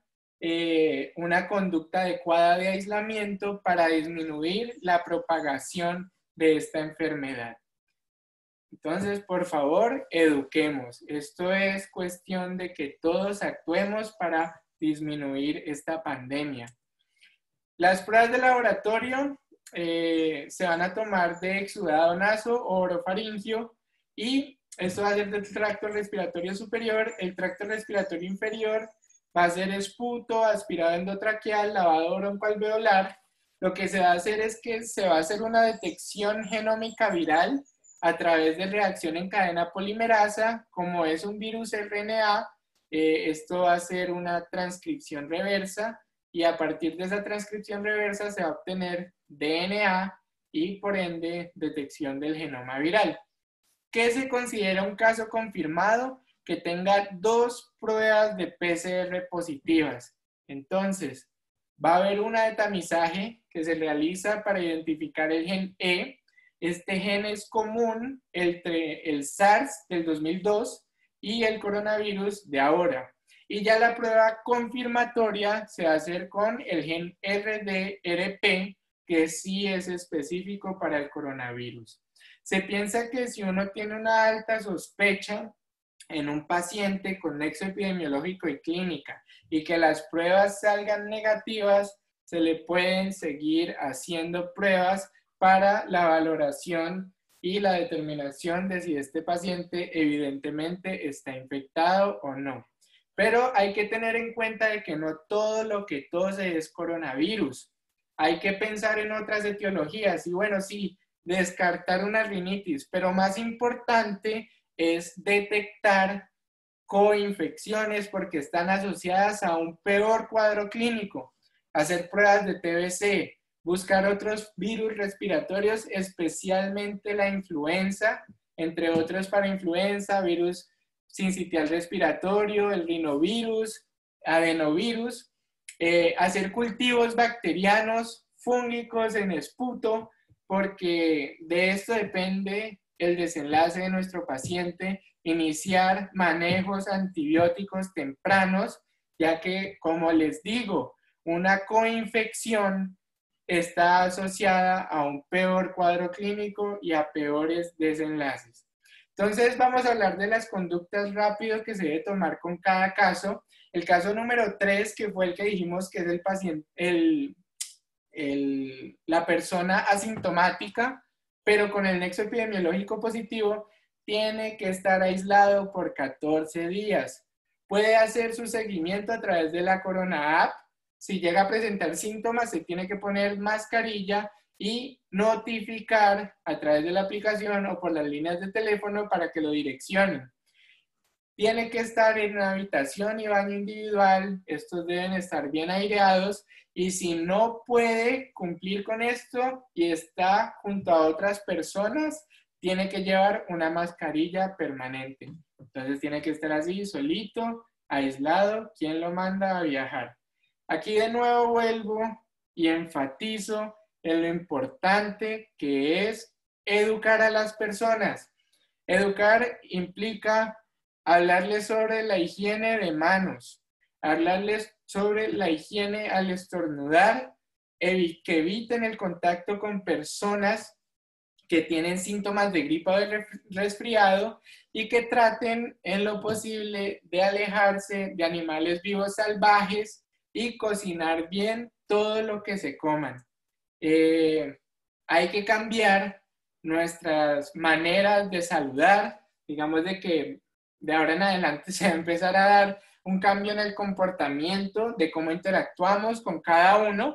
S1: una conducta adecuada de aislamiento para disminuir la propagación de esta enfermedad. Entonces, por favor, eduquemos. Esto es cuestión de que todos actuemos para disminuir esta pandemia. Las pruebas de laboratorio se van a tomar de exudado naso o orofaringio, y esto va a ser del tracto respiratorio superior. El tracto respiratorio inferior va a ser esputo, aspirado endotraqueal, lavado broncoalveolar. Lo que se va a hacer es que se va a hacer una detección genómica viral a través de reacción en cadena polimerasa. Como es un virus RNA, esto va a ser una transcripción reversa, y a partir de esa transcripción reversa se va a obtener DNA y por ende detección del genoma viral. ¿Qué se considera un caso confirmado? Que tenga 2 pruebas de PCR positivas. Entonces, va a haber una de tamizaje que se realiza para identificar el gen E. Este gen es común entre el SARS del 2002 y el coronavirus de ahora. Y ya la prueba confirmatoria se va a hacer con el gen RD-RP, que sí es específico para el coronavirus. Se piensa que si uno tiene una alta sospecha en un paciente con nexo epidemiológico y clínica y que las pruebas salgan negativas, se le pueden seguir haciendo pruebas para la valoración y la determinación de si este paciente evidentemente está infectado o no. Pero hay que tener en cuenta de que no todo lo que tose es coronavirus. Hay que pensar en otras etiologías y bueno, sí, descartar una rinitis, pero más importante es detectar coinfecciones porque están asociadas a un peor cuadro clínico. Hacer pruebas de TBC, buscar otros virus respiratorios, especialmente la influenza, entre otros para influenza, virus sincitial respiratorio, el rinovirus, adenovirus, hacer cultivos bacterianos, fúngicos en esputo, porque de esto depende el desenlace de nuestro paciente, iniciar manejos antibióticos tempranos, ya que, como les digo, una coinfección está asociada a un peor cuadro clínico y a peores desenlaces. Entonces vamos a hablar de las conductas rápidas que se debe tomar con cada caso. El caso número 3, que fue el que dijimos que es el paciente, la persona asintomática, pero con el nexo epidemiológico positivo, tiene que estar aislado por 14 días. Puede hacer su seguimiento a través de la Corona App. Si llega a presentar síntomas, se tiene que poner mascarilla y notificar a través de la aplicación o por las líneas de teléfono para que lo direccionen. Tiene que estar en una habitación y baño individual. Estos deben estar bien aireados. Y si no puede cumplir con esto y está junto a otras personas, tiene que llevar una mascarilla permanente. Entonces tiene que estar así, solito, aislado. ¿Quién lo manda a viajar? Aquí de nuevo vuelvo y enfatizo en lo importante que es educar a las personas. Educar implica hablarles sobre la higiene de manos, hablarles sobre la higiene al estornudar, que eviten el contacto con personas que tienen síntomas de gripa o de resfriado y que traten en lo posible de alejarse de animales vivos salvajes y cocinar bien todo lo que se coman. Hay que cambiar nuestras maneras de saludar, digamos de que de ahora en adelante se va a empezar a dar un cambio en el comportamiento de cómo interactuamos con cada uno.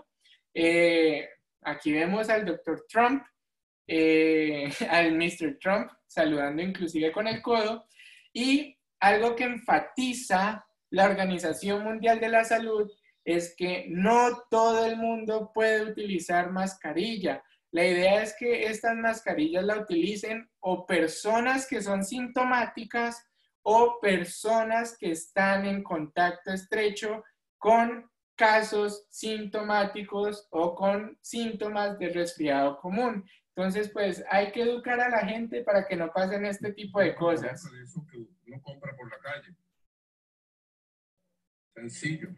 S1: Aquí vemos al Dr. Trump, al Mr. Trump, saludando inclusive con el codo, y algo que enfatiza la Organización Mundial de la Salud es que no todo el mundo puede utilizar mascarilla. La idea es que estas mascarillas la utilicen o personas que son sintomáticas o personas que están en contacto estrecho con casos sintomáticos o con síntomas de resfriado común. Entonces, pues hay que educar a la gente para que no pasen este tipo de cosas.
S4: Eso que uno compra por la calle. Sencillo.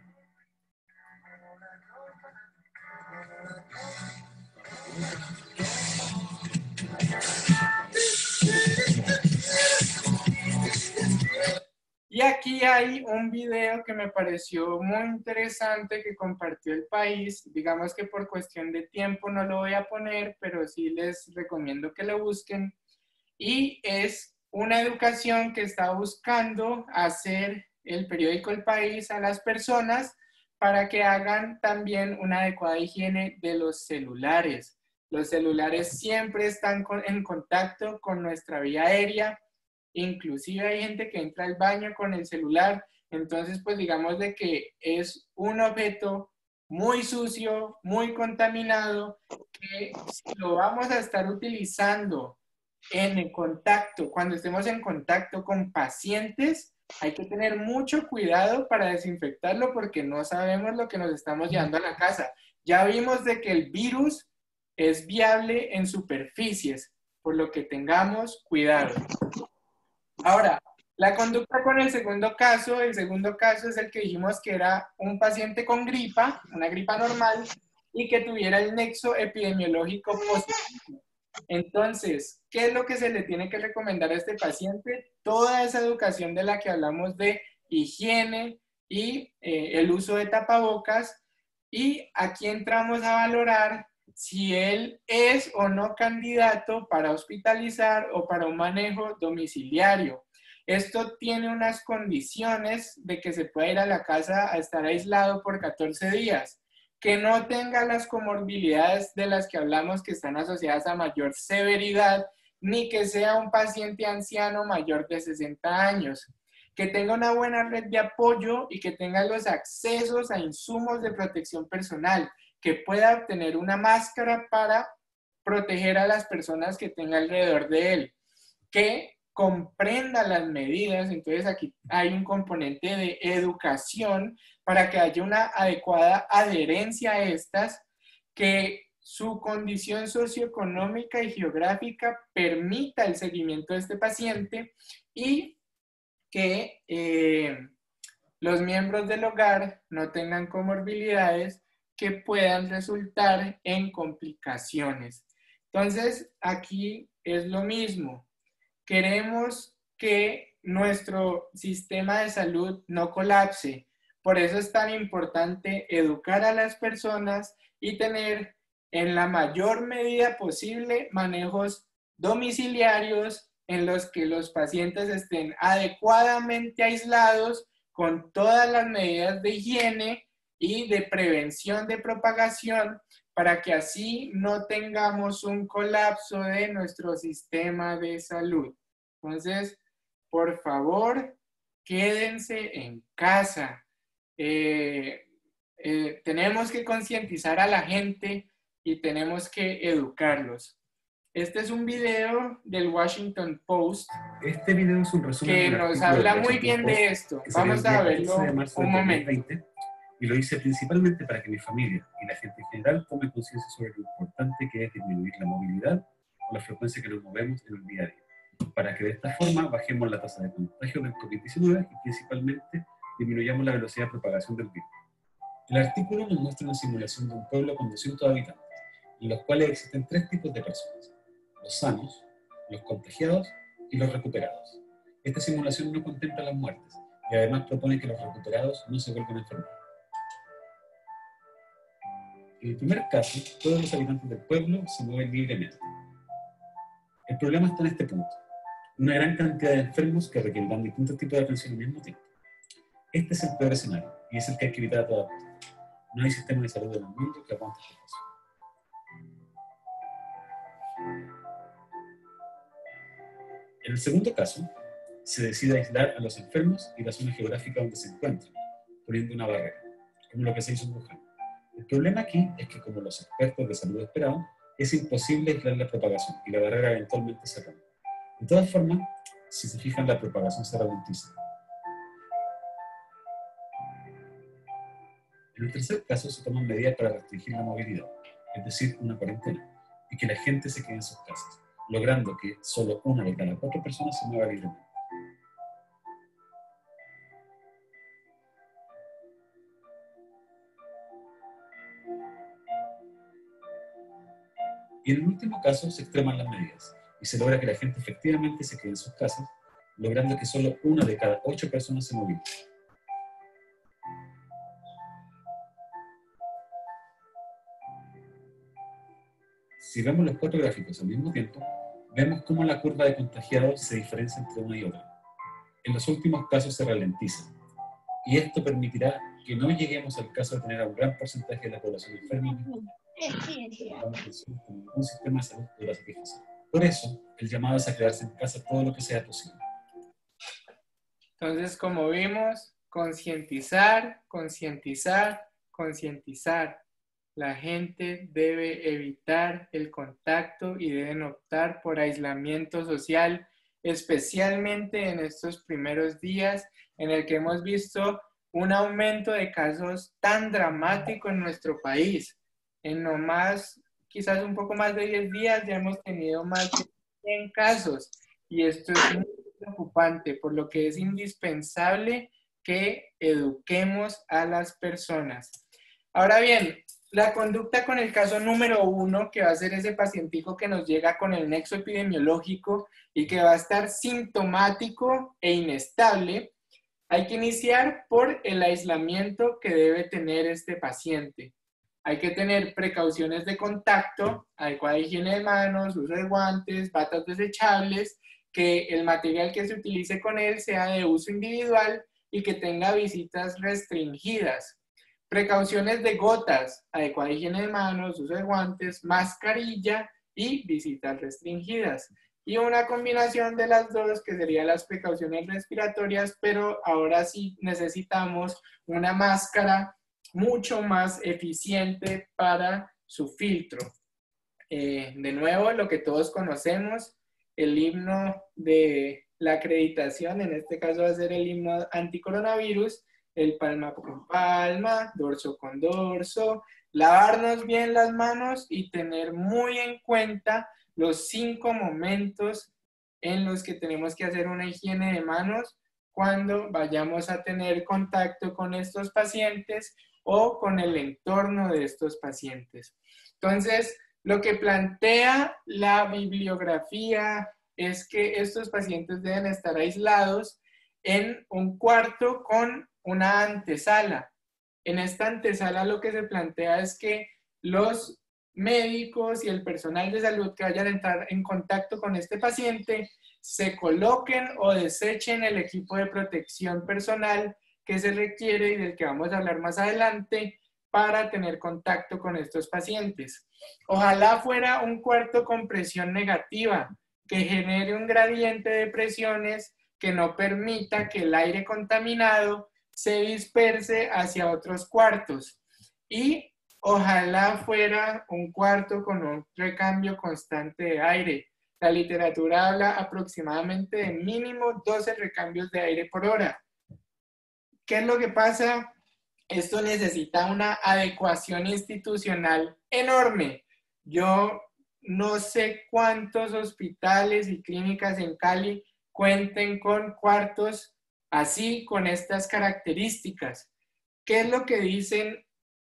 S1: Y aquí hay un video que me pareció muy interesante que compartió El País. Digamos que por cuestión de tiempo no lo voy a poner, pero sí les recomiendo que lo busquen. Y es una educación que está buscando hacer el periódico El País a las personas para que hagan también una adecuada higiene de los celulares. Los celulares siempre están en contacto con nuestra vía aérea. Inclusive hay gente que entra al baño con el celular. Entonces, pues digamos de que es un objeto muy sucio, muy contaminado, que si lo vamos a estar utilizando en el contacto, cuando estemos en contacto con pacientes, hay que tener mucho cuidado para desinfectarlo porque no sabemos lo que nos estamos llevando a la casa. Ya vimos de que el virus es viable en superficies, por lo que tengamos cuidado. Ahora, la conducta con el segundo caso es el que dijimos que era un paciente con gripa, una gripa normal, y que tuviera el nexo epidemiológico positivo. Entonces, ¿qué es lo que se le tiene que recomendar a este paciente? Toda esa educación de la que hablamos de higiene y el uso de tapabocas. Y aquí entramos a valorar si él es o no candidato para hospitalizar o para un manejo domiciliario. Esto tiene unas condiciones de que se pueda ir a la casa a estar aislado por 14 días, que no tenga las comorbilidades de las que hablamos que están asociadas a mayor severidad, ni que sea un paciente anciano mayor de 60 años, que tenga una buena red de apoyo y que tenga los accesos a insumos de protección personal, que pueda obtener una máscara para proteger a las personas que tenga alrededor de él, que comprenda las medidas. Entonces aquí hay un componente de educación para que haya una adecuada adherencia a estas, que su condición socioeconómica y geográfica permita el seguimiento de este paciente y que los miembros del hogar no tengan comorbilidades que puedan resultar en complicaciones. Entonces, aquí es lo mismo. Queremos que nuestro sistema de salud no colapse. Por eso es tan importante educar a las personas y tener en la mayor medida posible manejos domiciliarios en los que los pacientes estén adecuadamente aislados con todas las medidas de higiene y de prevención de propagación, para que así no tengamos un colapso de nuestro sistema de salud. Entonces, por favor, quédense en casa. Tenemos que concientizar a la gente y tenemos que educarlos. Este es un video del Washington Post.
S5: Este video es un resumen
S1: que
S5: del
S1: nos
S5: artículo
S1: habla
S5: del
S1: muy
S5: Washington
S1: bien
S5: Post,
S1: de esto.
S5: que salió
S1: Vamos
S5: el día
S1: a
S5: 14
S1: verlo
S5: de marzo
S1: un
S5: del
S1: momento.
S5: 2020, y lo hice principalmente para que mi familia y la gente en general tome conciencia sobre lo importante que es disminuir la movilidad o la frecuencia que nos movemos en el día a día, para que de esta forma bajemos la tasa de contagio del COVID-19 y principalmente disminuyamos la velocidad de propagación del virus. El artículo nos muestra una simulación de un pueblo con 200 habitantes, en los cuales existen 3 tipos de personas: los sanos, los contagiados y los recuperados. Esta simulación no contempla las muertes y además propone que los recuperados no se vuelvan enfermos. En el primer caso, todos los habitantes del pueblo se mueven libremente. El problema está en este punto: una gran cantidad de enfermos que requerirán distintos tipos de atención al mismo tiempo. Este es el peor escenario y es el que hay que evitar a toda costa. No hay sistema de salud en el mundo que aguante este paso. En el segundo caso, se decide aislar a los enfermos y la zona geográfica donde se encuentran, poniendo una barrera, como lo que se hizo en Wuhan. El problema aquí es que, como los expertos de salud esperaban, es imposible aislar la propagación y la barrera eventualmente se rompe. De todas formas, si se fijan, la propagación se ralentiza. En el tercer caso, se toman medidas para restringir la movilidad, es decir, una cuarentena, y que la gente se quede en sus casas, logrando que solo 1 de cada 4 personas se mueva libremente. Y en el último caso se extreman las medidas y se logra que la gente efectivamente se quede en sus casas, logrando que solo 1 de cada 8 personas se movilice. Si vemos los 4 gráficos al mismo tiempo, vemos cómo la curva de contagiados se diferencia entre una y otra. En los últimos casos se ralentiza, y esto permitirá que no lleguemos al caso de tener a un gran porcentaje de la población enferma con un sistema de salud podrá satisfacer. Por eso, el llamado es a quedarse en casa todo lo que sea posible.
S1: Entonces, como vimos, concientizar, concientizar, concientizar. La gente debe evitar el contacto y deben optar por aislamiento social, especialmente en estos primeros días en el que hemos visto un aumento de casos tan dramático en nuestro país. En no más, quizás un poco más de 10 días ya hemos tenido más de 100 casos y esto es muy preocupante, por lo que es indispensable que eduquemos a las personas. Ahora bien, la conducta con el caso número 1, que va a ser ese pacientico que nos llega con el nexo epidemiológico y que va a estar sintomático e inestable, hay que iniciar por el aislamiento que debe tener este paciente. Hay que tener precauciones de contacto, adecuada higiene de manos, uso de guantes, batas desechables, que el material que se utilice con él sea de uso individual y que tenga visitas restringidas. Precauciones de gotas, adecuada higiene de manos, uso de guantes, mascarilla y visitas restringidas. Y una combinación de las dos, que serían las precauciones respiratorias, pero ahora sí necesitamos una máscara mucho más eficiente para su filtro. De nuevo, lo que todos conocemos, el himno de la acreditación, en este caso va a ser el himno anticoronavirus, el palma con palma, dorso con dorso, lavarnos bien las manos y tener muy en cuenta los 5 momentos en los que tenemos que hacer una higiene de manos cuando vayamos a tener contacto con estos pacientes o con el entorno de estos pacientes. Entonces, lo que plantea la bibliografía es que estos pacientes deben estar aislados en un cuarto con una antesala. En esta antesala lo que se plantea es que los médicos y el personal de salud que vayan a entrar en contacto con este paciente se coloquen o desechen el equipo de protección personal que se requiere y del que vamos a hablar más adelante para tener contacto con estos pacientes. Ojalá fuera un cuarto con presión negativa, que genere un gradiente de presiones que no permita que el aire contaminado se disperse hacia otros cuartos. Y ojalá fuera un cuarto con un recambio constante de aire. La literatura habla aproximadamente de mínimo 12 recambios de aire por hora. ¿Qué es lo que pasa? Esto necesita una adecuación institucional enorme. Yo no sé cuántos hospitales y clínicas en Cali cuenten con cuartos así, con estas características. ¿Qué es lo que dicen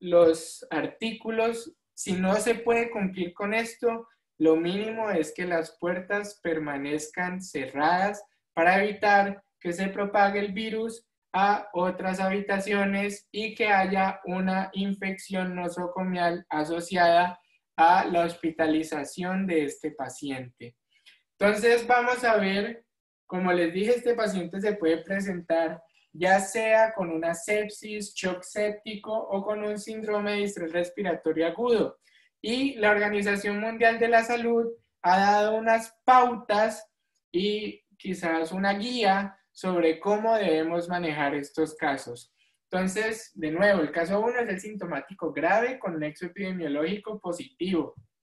S1: los artículos? Si no se puede cumplir con esto, lo mínimo es que las puertas permanezcan cerradas para evitar que se propague el virus a otras habitaciones y que haya una infección nosocomial asociada a la hospitalización de este paciente. Entonces vamos a ver, como les dije, este paciente se puede presentar ya sea con una sepsis, shock séptico o con un síndrome de distrés respiratorio agudo. Y la Organización Mundial de la Salud ha dado unas pautas y quizás una guía sobre cómo debemos manejar estos casos. Entonces, de nuevo, el caso 1 es el sintomático grave con nexo epidemiológico positivo.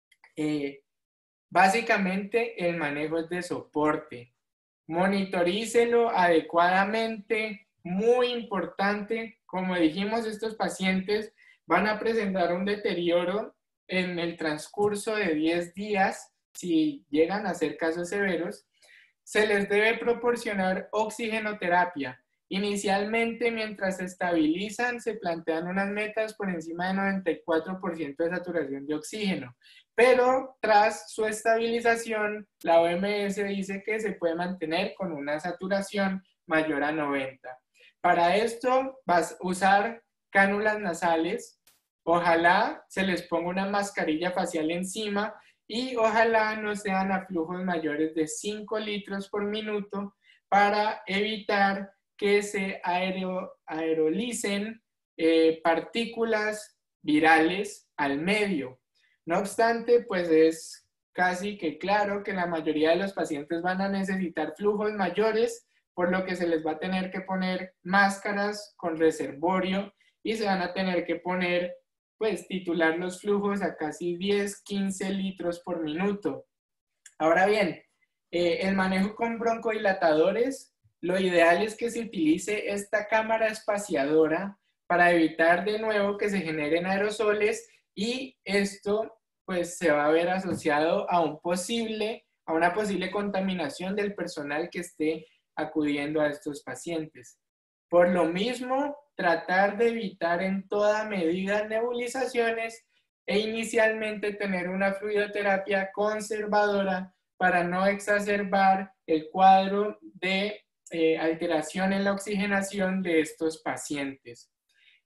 S1: Básicamente, el manejo es de soporte. Monitorícelo adecuadamente, muy importante. Como dijimos, estos pacientes van a presentar un deterioro en el transcurso de 10 días, si llegan a ser casos severos. Se les debe proporcionar oxigenoterapia. Inicialmente, mientras se estabilizan, se plantean unas metas por encima de 94% de saturación de oxígeno. Pero tras su estabilización, la OMS dice que se puede mantener con una saturación mayor a 90. Para esto vas a usar cánulas nasales. Ojalá se les ponga una mascarilla facial encima y ojalá no sean a flujos mayores de 5 litros por minuto para evitar que se aerolicen partículas virales al medio. No obstante, pues es casi que claro que la mayoría de los pacientes van a necesitar flujos mayores, por lo que se les va a tener que poner máscaras con reservorio y se van a tener que poner, pues, titular los flujos a casi 10, 15 litros por minuto. Ahora bien, el manejo con broncodilatadores, lo ideal es que se utilice esta cámara espaciadora para evitar de nuevo que se generen aerosoles y esto pues se va a ver asociado a una posible contaminación del personal que esté acudiendo a estos pacientes. Por lo mismo, tratar de evitar en toda medida nebulizaciones e inicialmente tener una fluidoterapia conservadora para no exacerbar el cuadro de alteración en la oxigenación de estos pacientes.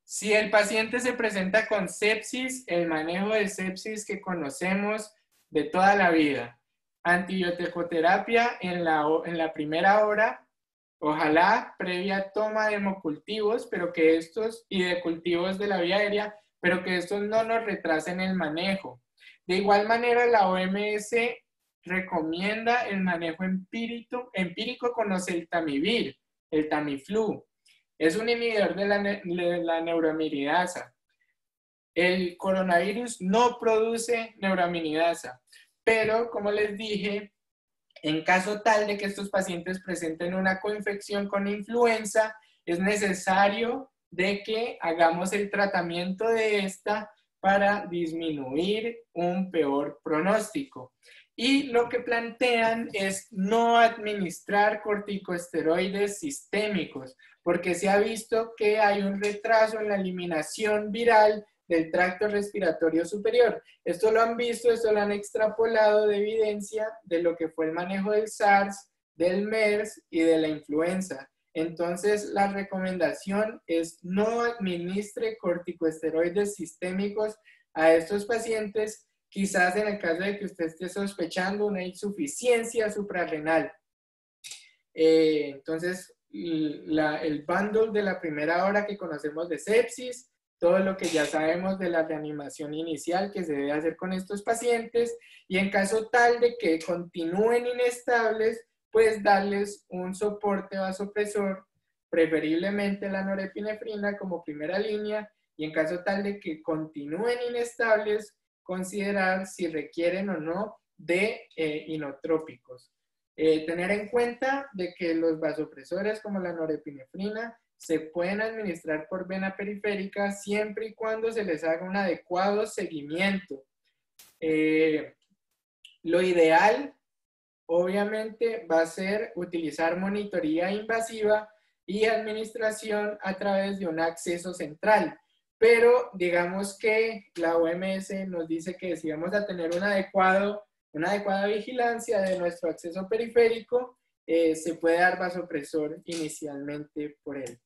S1: Si el paciente se presenta con sepsis, el manejo de sepsis que conocemos de toda la vida. Antibioticoterapia en la primera hora, ojalá previa toma de hemocultivos, pero que estos, y de cultivos de la vía aérea, pero que estos no nos retrasen el manejo. De igual manera, la OMS recomienda el manejo empírico con oseltamivir, el Tamiflu. Es un inhibidor de la neuraminidasa. El coronavirus no produce neuraminidasa, pero como les dije, en caso tal de que estos pacientes presenten una coinfección con influenza, es necesario de que hagamos el tratamiento de esta para disminuir un peor pronóstico. Y lo que plantean es no administrar corticosteroides sistémicos, porque se ha visto que hay un retraso en la eliminación viral del tracto respiratorio superior. Esto lo han visto, esto lo han extrapolado de evidencia de lo que fue el manejo del SARS, del MERS y de la influenza. Entonces, la recomendación es no administre corticosteroides sistémicos a estos pacientes, quizás en el caso de que usted esté sospechando una insuficiencia suprarrenal. Entonces, el bundle de la primera hora que conocemos de sepsis, todo lo que ya sabemos de la reanimación inicial que se debe hacer con estos pacientes, y en caso tal de que continúen inestables, pues darles un soporte vasopresor, preferiblemente la norepinefrina como primera línea, y en caso tal de que continúen inestables, considerar si requieren o no de inotrópicos. Tener en cuenta de que los vasopresores como la norepinefrina se pueden administrar por vena periférica siempre y cuando se les haga un adecuado seguimiento. Lo ideal, obviamente, va a ser utilizar monitoría invasiva y administración a través de un acceso central. Pero digamos que la OMS nos dice que si vamos a tener una adecuada vigilancia de nuestro acceso periférico, se puede dar vasopresor inicialmente por él.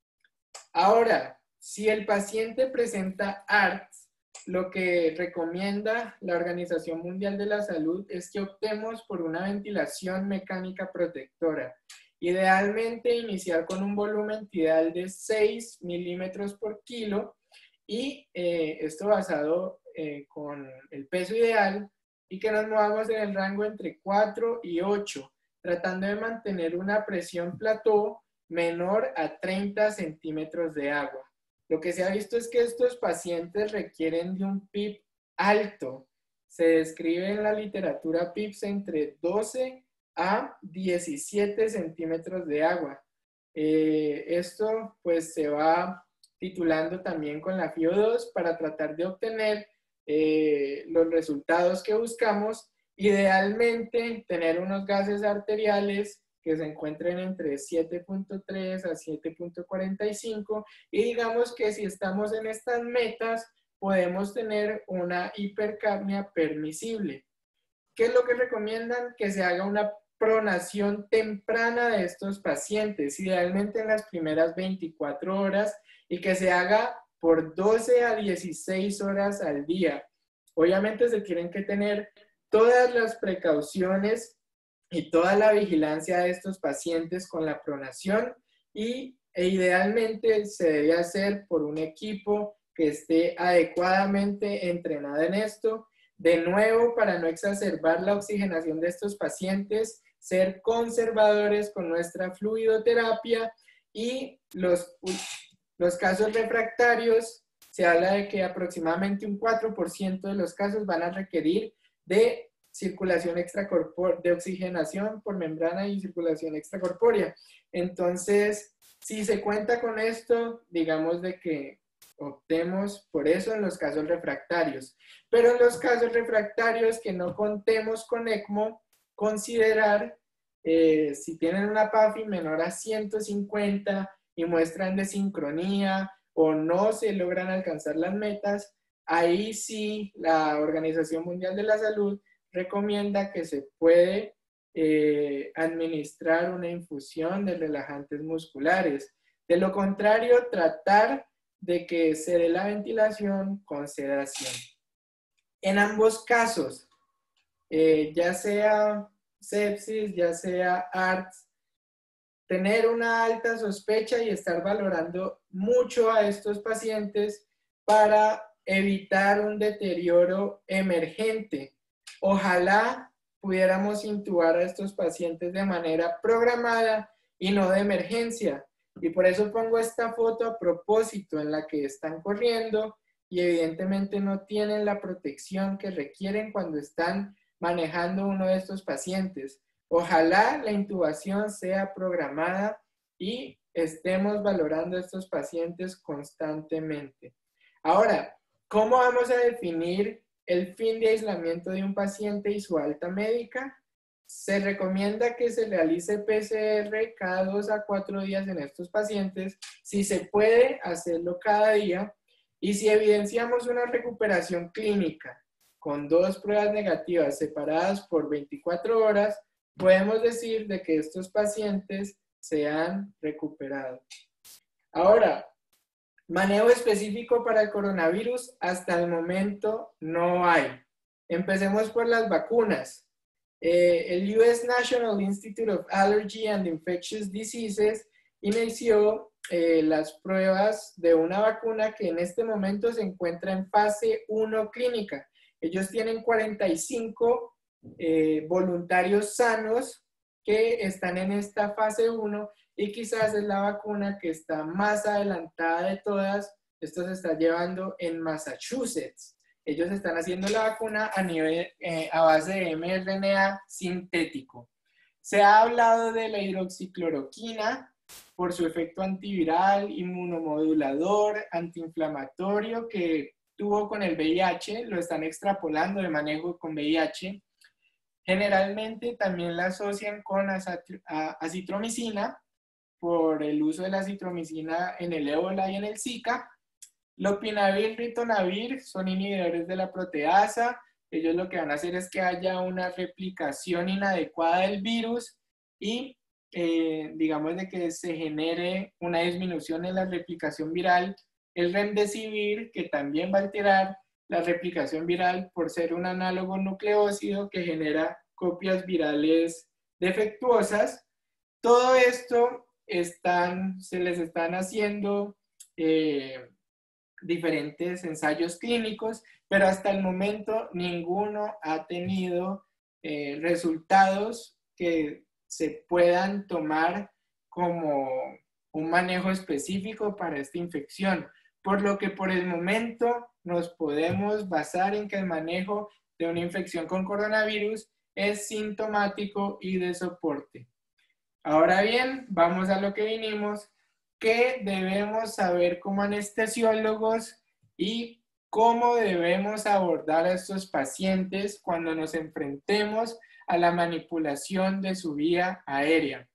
S1: Ahora, si el paciente presenta ARTS, lo que recomienda la Organización Mundial de la Salud es que optemos por una ventilación mecánica protectora. Idealmente iniciar con un volumen tidal de 6 milímetros por kilo y esto basado con el peso ideal y que nos movamos en el rango entre 4 y 8, tratando de mantener una presión plató menor a 30 centímetros de agua. Lo que se ha visto es que estos pacientes requieren de un PIB alto. Se describe en la literatura PIBs entre 12 a 17 centímetros de agua. Esto pues se va titulando también con la FIO2 para tratar de obtener los resultados que buscamos. Idealmente tener unos gases arteriales que se encuentren entre 7.3 a 7.45 y digamos que si estamos en estas metas podemos tener una hipercapnia permisible. ¿Qué es lo que recomiendan? Que se haga una pronación temprana de estos pacientes, idealmente en las primeras 24 horas y que se haga por 12 a 16 horas al día. Obviamente se tienen que tener todas las precauciones y toda la vigilancia de estos pacientes con la pronación e idealmente se debe hacer por un equipo que esté adecuadamente entrenado en esto. De nuevo, para no exacerbar la oxigenación de estos pacientes, ser conservadores con nuestra fluidoterapia y los casos refractarios, se habla de que aproximadamente un 4% de los casos van a requerir de circulación extracorpórea, de oxigenación por membrana y circulación extracorpórea. Entonces, si se cuenta con esto, digamos de que optemos por eso en los casos refractarios. Pero en los casos refractarios que no contemos con ECMO, considerar si tienen una PAFI menor a 150 y muestran desincronía o no se logran alcanzar las metas, ahí sí la Organización Mundial de la Salud recomienda que se puede administrar una infusión de relajantes musculares. De lo contrario, tratar de que se dé la ventilación con sedación. En ambos casos, ya sea sepsis, ya sea ARDS, tener una alta sospecha y estar valorando mucho a estos pacientes para evitar un deterioro emergente. Ojalá pudiéramos intubar a estos pacientes de manera programada y no de emergencia. Y por eso pongo esta foto a propósito en la que están corriendo y evidentemente no tienen la protección que requieren cuando están manejando uno de estos pacientes. Ojalá la intubación sea programada y estemos valorando a estos pacientes constantemente. Ahora, ¿cómo vamos a definir el fin de aislamiento de un paciente y su alta médica? Se recomienda que se realice PCR cada 2 a 4 días en estos pacientes, si se puede hacerlo cada día, y si evidenciamos una recuperación clínica con 2 pruebas negativas separadas por 24 horas, podemos decir de que estos pacientes se han recuperado. Ahora, manejo específico para el coronavirus, hasta el momento no hay. Empecemos por las vacunas. El US National Institute of Allergy and Infectious Diseases inició las pruebas de una vacuna que en este momento se encuentra en fase 1 clínica. Ellos tienen 45 voluntarios sanos que están en esta fase 1 y quizás es la vacuna que está más adelantada de todas. Esto se está llevando en Massachusetts. Ellos están haciendo la vacuna a base de mRNA sintético. Se ha hablado de la hidroxicloroquina por su efecto antiviral, inmunomodulador, antiinflamatorio que tuvo con el VIH, lo están extrapolando de manejo con VIH. Generalmente también la asocian con acitromicina por el uso de la acitromicina en el ébola y en el Zika. Lopinavir, ritonavir son inhibidores de la proteasa. Ellos lo que van a hacer es que haya una replicación inadecuada del virus y digamos de que se genere una disminución en la replicación viral. El remdesivir, que también va a alterar la replicación viral por ser un análogo nucleósido que genera copias virales defectuosas. Todo esto se les están haciendo diferentes ensayos clínicos, pero hasta el momento ninguno ha tenido resultados que se puedan tomar como un manejo específico para esta infección, por lo que por el momento nos podemos basar en que el manejo de una infección con coronavirus es sintomático y de soporte. Ahora bien, vamos a lo que vinimos. ¿Qué debemos saber como anestesiólogos y cómo debemos abordar a estos pacientes cuando nos enfrentemos a la manipulación de su vía aérea?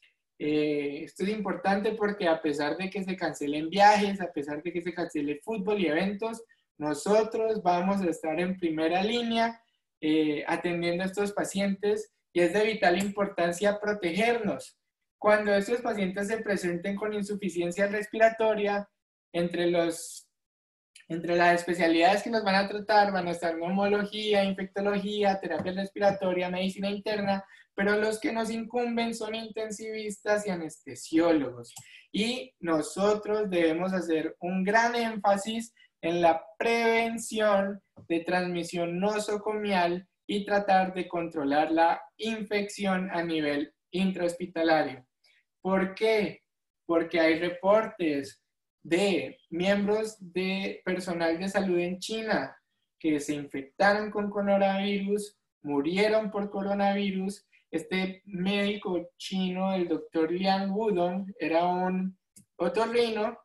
S1: Esto es importante porque a pesar de que se cancelen viajes, a pesar de que se cancele fútbol y eventos, nosotros vamos a estar en primera línea atendiendo a estos pacientes y es de vital importancia protegernos. Cuando estos pacientes se presenten con insuficiencia respiratoria, entre las especialidades que nos van a tratar van a estar neumología, infectología, terapia respiratoria, medicina interna, pero los que nos incumben son intensivistas y anestesiólogos. Y nosotros debemos hacer un gran énfasis en la prevención de transmisión nosocomial y tratar de controlar la infección a nivel intrahospitalario. ¿Por qué? Porque hay reportes de miembros de personal de salud en China que se infectaron con coronavirus, murieron por coronavirus. Este médico chino, el doctor Liang Wudong, era un otorrino,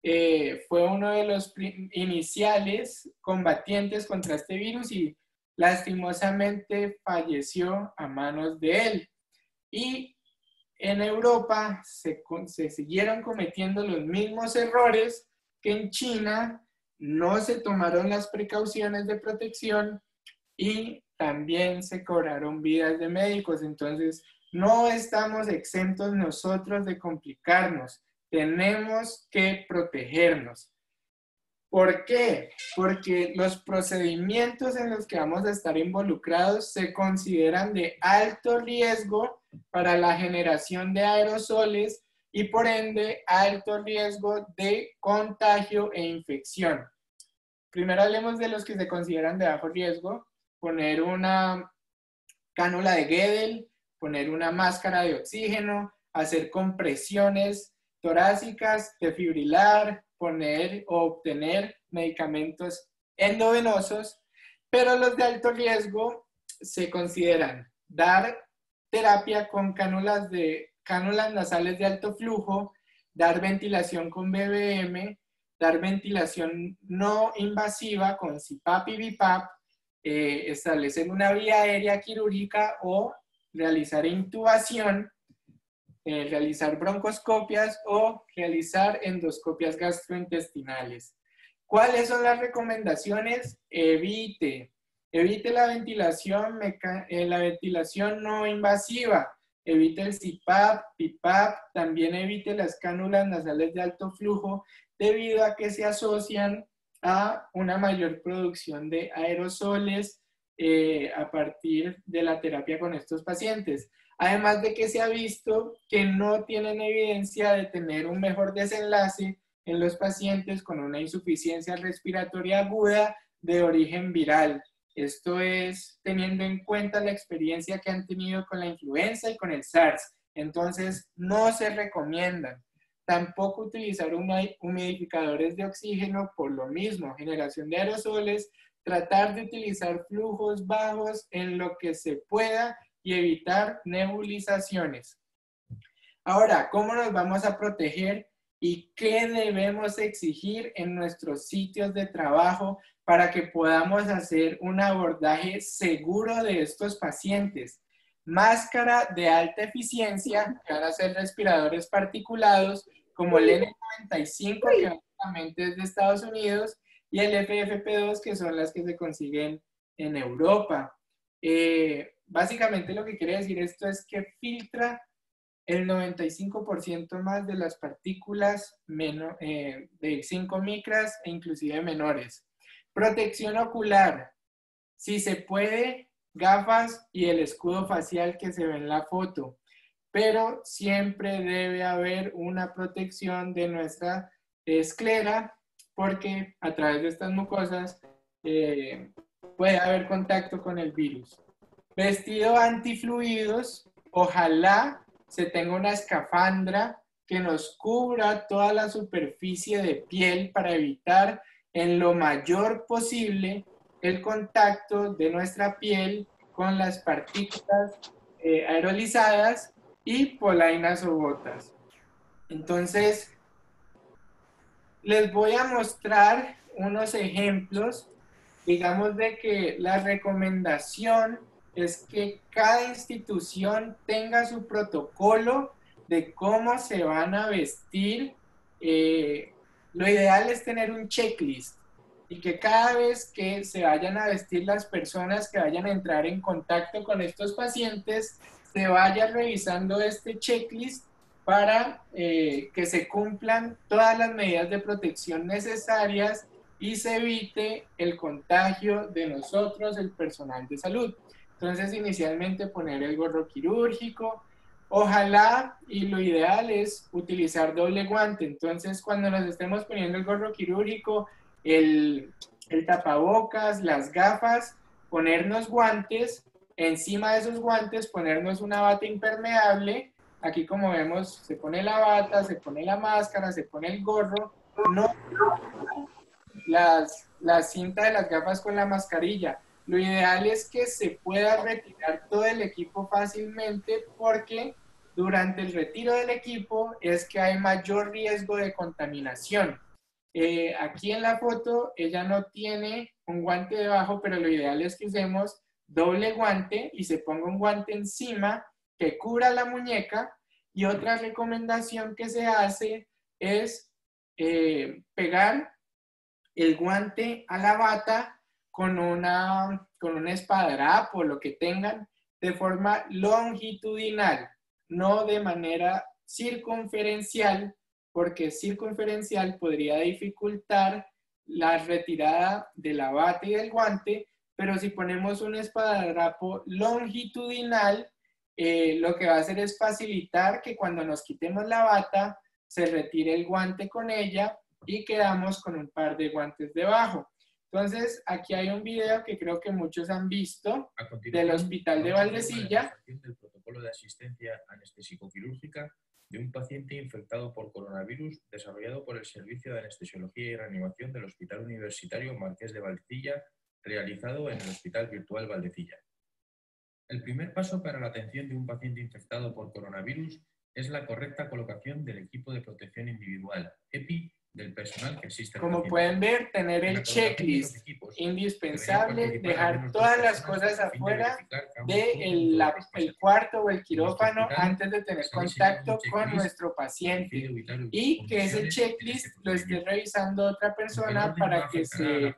S1: fue uno de los iniciales combatientes contra este virus y lastimosamente falleció a manos de él. Y en Europa se siguieron cometiendo los mismos errores que en China, no se tomaron las precauciones de protección y también se cobraron vidas de médicos. Entonces, no estamos exentos nosotros de complicarnos. Tenemos que protegernos. ¿Por qué? Porque los procedimientos en los que vamos a estar involucrados se consideran de alto riesgo para la generación de aerosoles y por ende alto riesgo de contagio e infección. Primero hablemos de los que se consideran de bajo riesgo: poner una cánula de Guedel, poner una máscara de oxígeno, hacer compresiones torácicas, defibrilar, poner o obtener medicamentos endovenosos, pero los de alto riesgo se consideran dar terapia con cánulas nasales de alto flujo, dar ventilación con BBM, dar ventilación no invasiva con CPAP y BiPAP, establecer una vía aérea quirúrgica o realizar intubación, realizar broncoscopias o realizar endoscopias gastrointestinales. ¿Cuáles son las recomendaciones? Evite la ventilación no invasiva, evite el CPAP, BiPAP, también evite las cánulas nasales de alto flujo debido a que se asocian a una mayor producción de aerosoles a partir de la terapia con estos pacientes. Además de que se ha visto que no tienen evidencia de tener un mejor desenlace en los pacientes con una insuficiencia respiratoria aguda de origen viral. Esto es teniendo en cuenta la experiencia que han tenido con la influenza y con el SARS. Entonces, no se recomiendan. Tampoco utilizar humidificadores de oxígeno por lo mismo, generación de aerosoles, tratar de utilizar flujos bajos en lo que se pueda y evitar nebulizaciones. Ahora, ¿cómo nos vamos a proteger y qué debemos exigir en nuestros sitios de trabajo para que podamos hacer un abordaje seguro de estos pacientes? Máscara de alta eficiencia, que van a ser respiradores particulados, como el N95, que básicamente es de Estados Unidos, y el FFP2, que son las que se consiguen en Europa. Básicamente lo que quiere decir esto es que filtra el 95% más de las partículas de 5 micras e inclusive menores. Protección ocular. Si se puede, gafas y el escudo facial que se ve en la foto. Pero siempre debe haber una protección de nuestra esclera porque a través de estas mucosas puede haber contacto con el virus. Vestido antifluidos, ojalá se tenga una escafandra que nos cubra toda la superficie de piel para evitar en lo mayor posible el contacto de nuestra piel con las partículas aerolizadas y polainas o gotas. Entonces, les voy a mostrar unos ejemplos, digamos, de que la recomendación es que cada institución tenga su protocolo de cómo se van a vestir. Lo ideal es tener un checklist y que cada vez que se vayan a vestir las personas que vayan a entrar en contacto con estos pacientes, se vaya revisando este checklist para que se cumplan todas las medidas de protección necesarias y se evite el contagio de nosotros, el personal de salud. Entonces, inicialmente poner el gorro quirúrgico, ojalá, y lo ideal es utilizar doble guante. Entonces, cuando nos estemos poniendo el gorro quirúrgico, el tapabocas, las gafas, ponernos guantes, encima de esos guantes ponernos una bata impermeable. Aquí, como vemos, se pone la bata, se pone la máscara, se pone el gorro, no la cinta de las gafas con la mascarilla. Lo ideal es que se pueda retirar todo el equipo fácilmente porque durante el retiro del equipo es que hay mayor riesgo de contaminación. Aquí en la foto ella no tiene un guante debajo, pero lo ideal es que usemos doble guante y se ponga un guante encima que cubra la muñeca. Y otra recomendación que se hace es pegar el guante a la bata con un esparadrapo o lo que tengan de forma longitudinal, no de manera circunferencial, porque circunferencial podría dificultar la retirada de la bata y del guante, pero si ponemos un esparadrapo longitudinal, lo que va a hacer es facilitar que cuando nos quitemos la bata, se retire el guante con ella y quedamos con un par de guantes debajo. Entonces, aquí hay un video que creo que muchos han visto del Hospital de Valdecilla.
S6: Del protocolo de asistencia anestésico-quirúrgica de un paciente infectado por coronavirus desarrollado por el Servicio de Anestesiología y Reanimación del Hospital Universitario Marqués de Valdecilla, realizado en el Hospital Virtual Valdecilla. El primer paso para la atención de un paciente infectado por coronavirus es la correcta colocación del equipo de protección individual, EPI, del personal que asiste al
S1: Como
S6: paciente.
S1: pueden ver, tener el checklist indispensable, dejar todas las cosas afuera del cuarto o el quirófano antes de tener contacto con nuestro paciente, y que ese checklist lo esté revisando otra persona para que se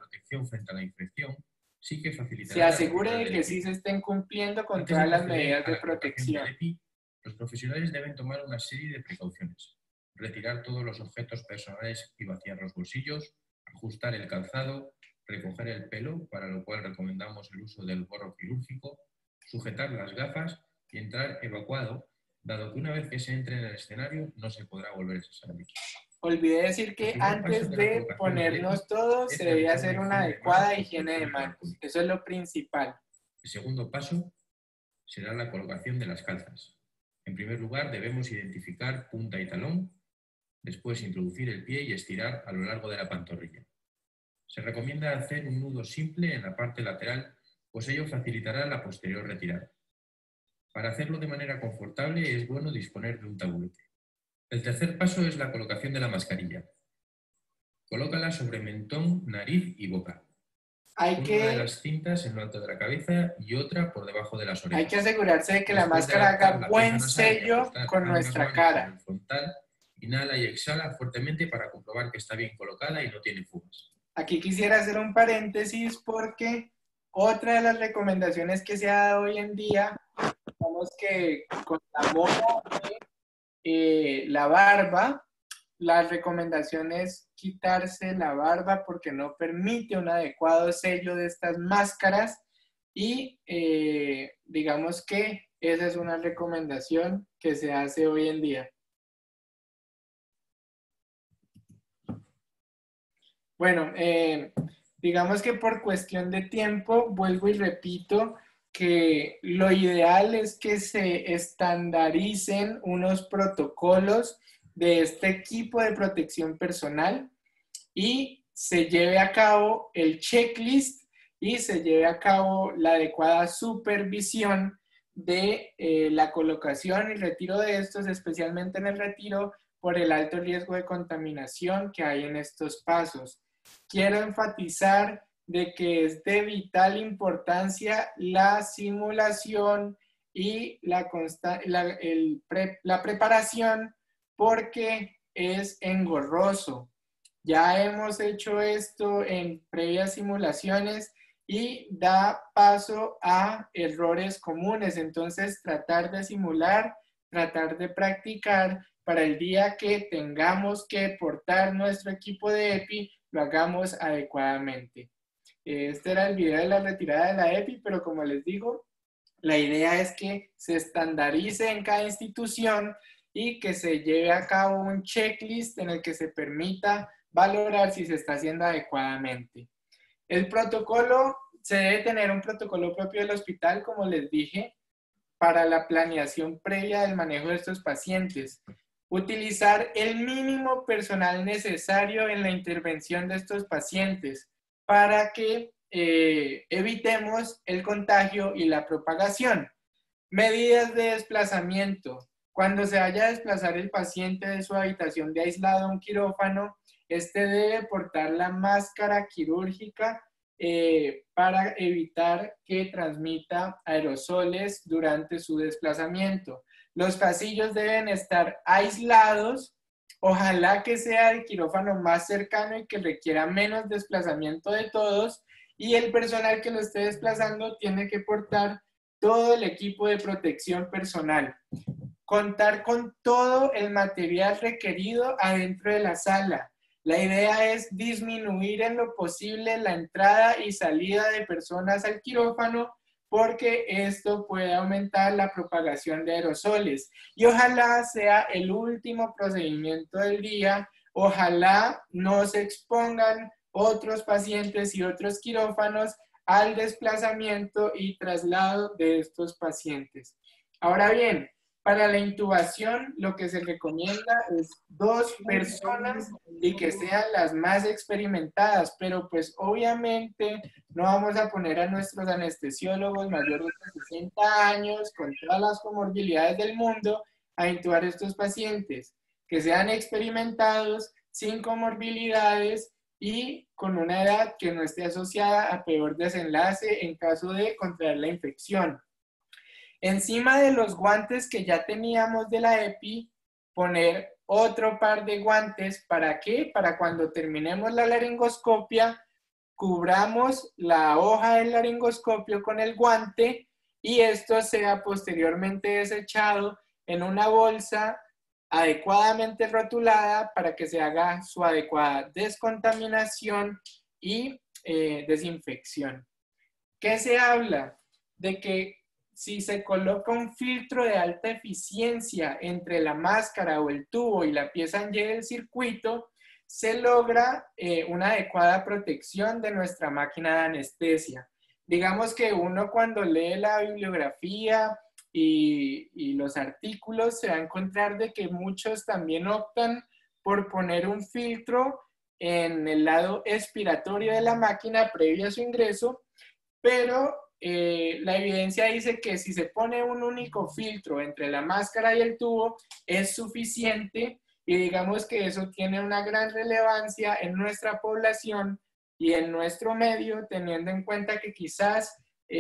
S1: asegure de que sí se estén cumpliendo con todas las medidas de protección.
S6: Los profesionales deben tomar una serie de precauciones: retirar todos los objetos personales y vaciar los bolsillos, ajustar el calzado, recoger el pelo, para lo cual recomendamos el uso del gorro quirúrgico, sujetar las gafas y entrar evacuado, dado que una vez que se entre en el escenario no se podrá volver a salir.
S1: Olvidé decir que antes de ponernos todo se debe hacer una adecuada higiene de manos. Eso es lo principal.
S6: El segundo paso será la colocación de las calzas. En primer lugar, debemos identificar punta y talón, después introducir el pie y estirar a lo largo de la pantorrilla. Se recomienda hacer un nudo simple en la parte lateral, pues ello facilitará la posterior retirada. Para hacerlo de manera confortable es bueno disponer de un taburete. El tercer paso es la colocación de la mascarilla. Colócala sobre mentón, nariz y boca. Una de las cintas en lo alto de la cabeza y otra por debajo de las orejas.
S1: Hay que asegurarse de que la máscara haga buen sello con nuestra cara.
S6: Inhala y exhala fuertemente para comprobar que está bien colocada y no tiene fugas.
S1: Aquí quisiera hacer un paréntesis porque otra de las recomendaciones que se ha dado hoy en día, digamos que con la moda de la barba, la recomendación es quitarse la barba porque no permite un adecuado sello de estas máscaras, y digamos que esa es una recomendación que se hace hoy en día. Bueno, digamos que por cuestión de tiempo, vuelvo y repito que lo ideal es que se estandaricen unos protocolos de este equipo de protección personal y se lleve a cabo el checklist y se lleve a cabo la adecuada supervisión de la colocación y retiro de estos, especialmente en el retiro por el alto riesgo de contaminación que hay en estos pasos. Quiero enfatizar de que es de vital importancia la simulación y la preparación, porque es engorroso. Ya hemos hecho esto en previas simulaciones y da paso a errores comunes. Entonces, tratar de simular, tratar de practicar para el día que tengamos que portar nuestro equipo de EPI, lo hagamos adecuadamente. Este era el video de la retirada de la EPI, pero como les digo, la idea es que se estandarice en cada institución y que se lleve a cabo un checklist en el que se permita valorar si se está haciendo adecuadamente. El protocolo, se debe tener un protocolo propio del hospital, como les dije, para la planeación previa del manejo de estos pacientes. Utilizar el mínimo personal necesario en la intervención de estos pacientes para que evitemos el contagio y la propagación. Medidas de desplazamiento. Cuando se vaya a desplazar el paciente de su habitación de aislado a un quirófano, este debe portar la máscara quirúrgica para evitar que transmita aerosoles durante su desplazamiento. Los pasillos deben estar aislados, ojalá que sea el quirófano más cercano y que requiera menos desplazamiento de todos, y el personal que lo esté desplazando tiene que portar todo el equipo de protección personal. Contar con todo el material requerido adentro de la sala. La idea es disminuir en lo posible la entrada y salida de personas al quirófano porque esto puede aumentar la propagación de aerosoles. Y ojalá sea el último procedimiento del día, ojalá no se expongan otros pacientes y otros quirófanos al desplazamiento y traslado de estos pacientes. Ahora bien, para la intubación lo que se recomienda es 2 personas y que sean las más experimentadas, pero pues obviamente no vamos a poner a nuestros anestesiólogos mayores de 60 años con todas las comorbilidades del mundo a intubar a estos pacientes, que sean experimentados, sin comorbilidades y con una edad que no esté asociada a peor desenlace en caso de contraer la infección. Encima de los guantes que ya teníamos de la EPI, poner otro par de guantes. ¿Para qué? Para cuando terminemos la laringoscopia, cubramos la hoja del laringoscopio con el guante y esto sea posteriormente desechado en una bolsa adecuadamente rotulada para que se haga su adecuada descontaminación y desinfección. ¿Qué se habla? De que si se coloca un filtro de alta eficiencia entre la máscara o el tubo y la pieza en Y del circuito, se logra una adecuada protección de nuestra máquina de anestesia. Digamos que uno cuando lee la bibliografía y los artículos se va a encontrar de que muchos también optan por poner un filtro en el lado expiratorio de la máquina previo a su ingreso, pero la evidencia dice que si se pone un único filtro entre la máscara y el tubo es suficiente y digamos que eso tiene una gran relevancia en nuestra población y en nuestro medio, teniendo en cuenta que quizás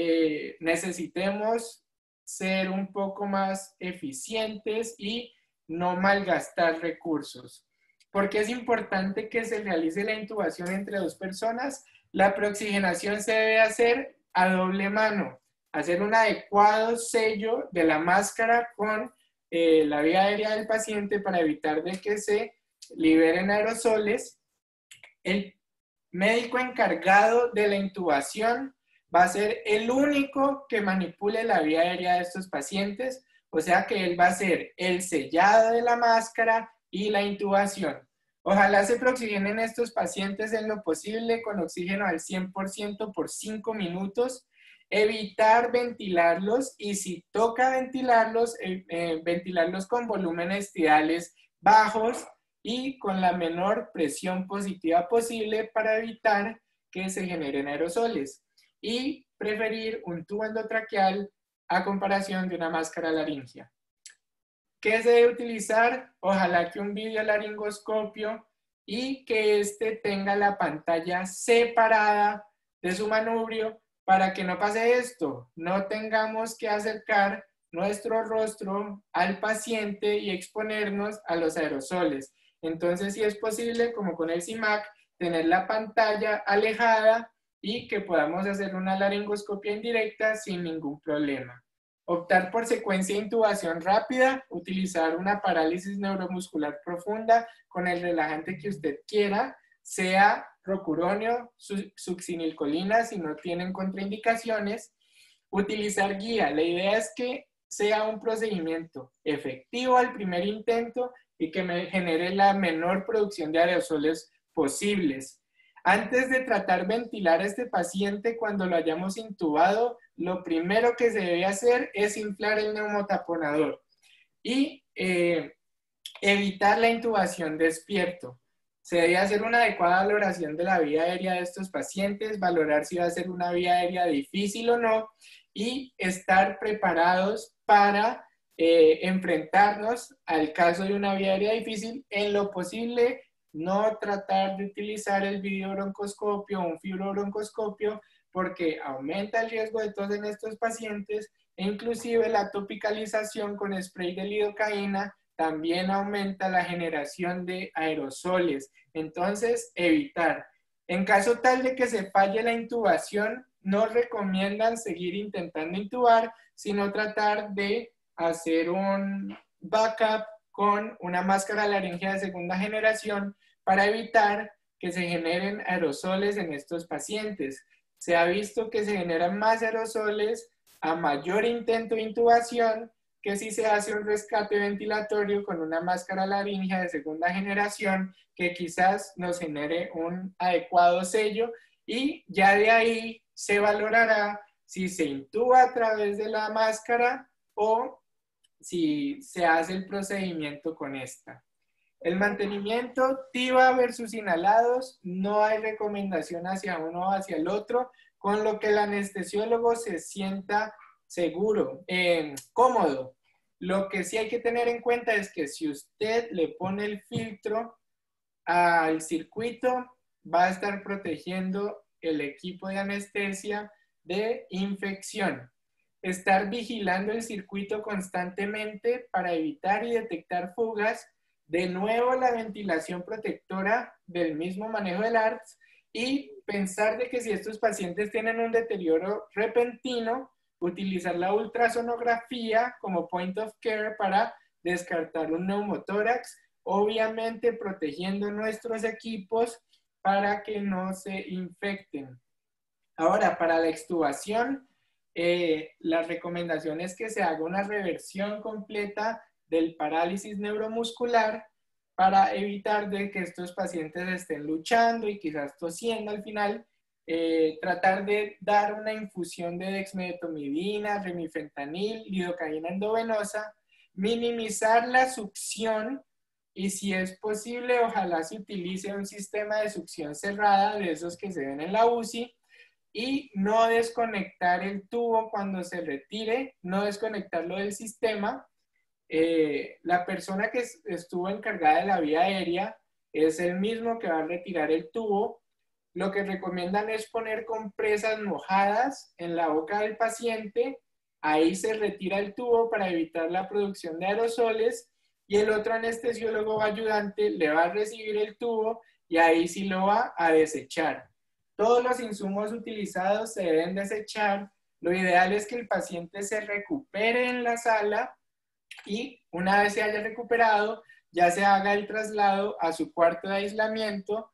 S1: necesitemos ser un poco más eficientes y no malgastar recursos. ¿Por qué es importante que se realice la intubación entre 2 personas? La preoxigenación se debe hacer a doble mano, hacer un adecuado sello de la máscara con la vía aérea del paciente para evitar de que se liberen aerosoles. El médico encargado de la intubación va a ser el único que manipule la vía aérea de estos pacientes, o sea que él va a hacer el sellado de la máscara y la intubación. Ojalá se preoxigenen estos pacientes en lo posible con oxígeno al 100% por 5 minutos, evitar ventilarlos y si toca ventilarlos, ventilarlos con volúmenes tidales bajos y con la menor presión positiva posible para evitar que se generen aerosoles y preferir un tubo endotraqueal a comparación de una máscara laringea. ¿Qué se debe utilizar? Ojalá que un videolaringoscopio y que este tenga la pantalla separada de su manubrio para que no pase esto, no tengamos que acercar nuestro rostro al paciente y exponernos a los aerosoles. Entonces, si es posible, como con el CIMAC, tener la pantalla alejada y que podamos hacer una laringoscopia indirecta sin ningún problema. Optar por secuencia de intubación rápida, utilizar una parálisis neuromuscular profunda con el relajante que usted quiera, sea rocuronio, succinilcolina si no tienen contraindicaciones. Utilizar guía, la idea es que sea un procedimiento efectivo al primer intento y que me genere la menor producción de aerosoles posibles. Antes de tratar ventilar a este paciente cuando lo hayamos intubado, lo primero que se debe hacer es inflar el neumotaponador y evitar la intubación despierto. Se debe hacer una adecuada valoración de la vía aérea de estos pacientes, valorar si va a ser una vía aérea difícil o no y estar preparados para enfrentarnos al caso de una vía aérea difícil. En lo posible, no tratar de utilizar el videobroncoscopio o un fibrobroncoscopio porque aumenta el riesgo de tos en estos pacientes e inclusive la topicalización con spray de lidocaína también aumenta la generación de aerosoles. Entonces, evitar. En caso tal de que se falle la intubación, no recomiendan seguir intentando intubar, sino tratar de hacer un backup con una máscara laríngea de segunda generación para evitar que se generen aerosoles en estos pacientes. Se ha visto que se generan más aerosoles a mayor intento de intubación que si se hace un rescate ventilatorio con una máscara laríngea de segunda generación que quizás nos genere un adecuado sello, y ya de ahí se valorará si se intuba a través de la máscara o si se hace el procedimiento con esta. El mantenimiento TIVA versus inhalados, no hay recomendación hacia uno o hacia el otro, con lo que el anestesiólogo se sienta seguro, cómodo. Lo que sí hay que tener en cuenta es que si usted le pone el filtro al circuito, va a estar protegiendo el equipo de anestesia de infección. Estar vigilando el circuito constantemente para evitar y detectar fugas. De nuevo, la ventilación protectora del mismo manejo del ARTS, y pensar de que si estos pacientes tienen un deterioro repentino, utilizar la ultrasonografía como point of care para descartar un neumotórax, obviamente protegiendo nuestros equipos para que no se infecten. Ahora, para la extubación, la recomendación es que se haga una reversión completa del parálisis neuromuscular para evitar de que estos pacientes estén luchando y quizás tosiendo al final. Tratar de dar una infusión de dexmedetomidina, remifentanil, lidocaína endovenosa, minimizar la succión, y si es posible, ojalá se utilice un sistema de succión cerrada de esos que se ven en la UCI, y no desconectar el tubo cuando se retire, no desconectarlo del sistema. La persona que estuvo encargada de la vía aérea es el mismo que va a retirar el tubo. Lo que recomiendan es poner compresas mojadas en la boca del paciente, ahí se retira el tubo para evitar la producción de aerosoles, y el otro anestesiólogo ayudante le va a recibir el tubo y ahí sí lo va a desechar. Todos los insumos utilizados se deben desechar. Lo ideal es que el paciente se recupere en la sala, y una vez se haya recuperado, ya se haga el traslado a su cuarto de aislamiento,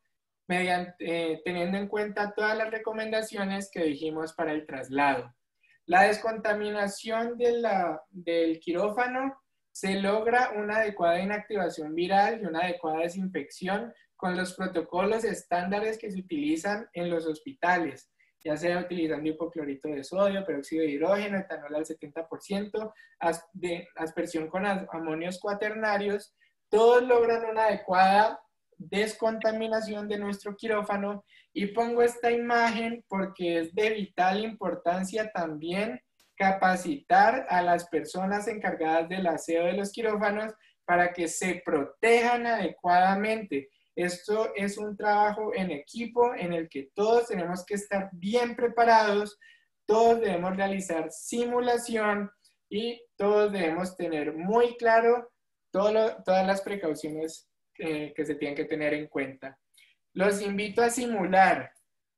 S1: teniendo en cuenta todas las recomendaciones que dijimos para el traslado. La descontaminación del quirófano se logra una adecuada inactivación viral y una adecuada desinfección con los protocolos estándares que se utilizan en los hospitales, ya sea utilizando hipoclorito de sodio, peróxido de hidrógeno, etanol al 70%, aspersión con amonios cuaternarios. Todos logran una adecuada descontaminación de nuestro quirófano, y pongo esta imagen porque es de vital importancia también capacitar a las personas encargadas del aseo de los quirófanos para que se protejan adecuadamente. Esto es un trabajo en equipo en el que todos tenemos que estar bien preparados, todos debemos realizar simulación y todos debemos tener muy claro todas las precauciones que se tienen que tener en cuenta. Los invito a simular.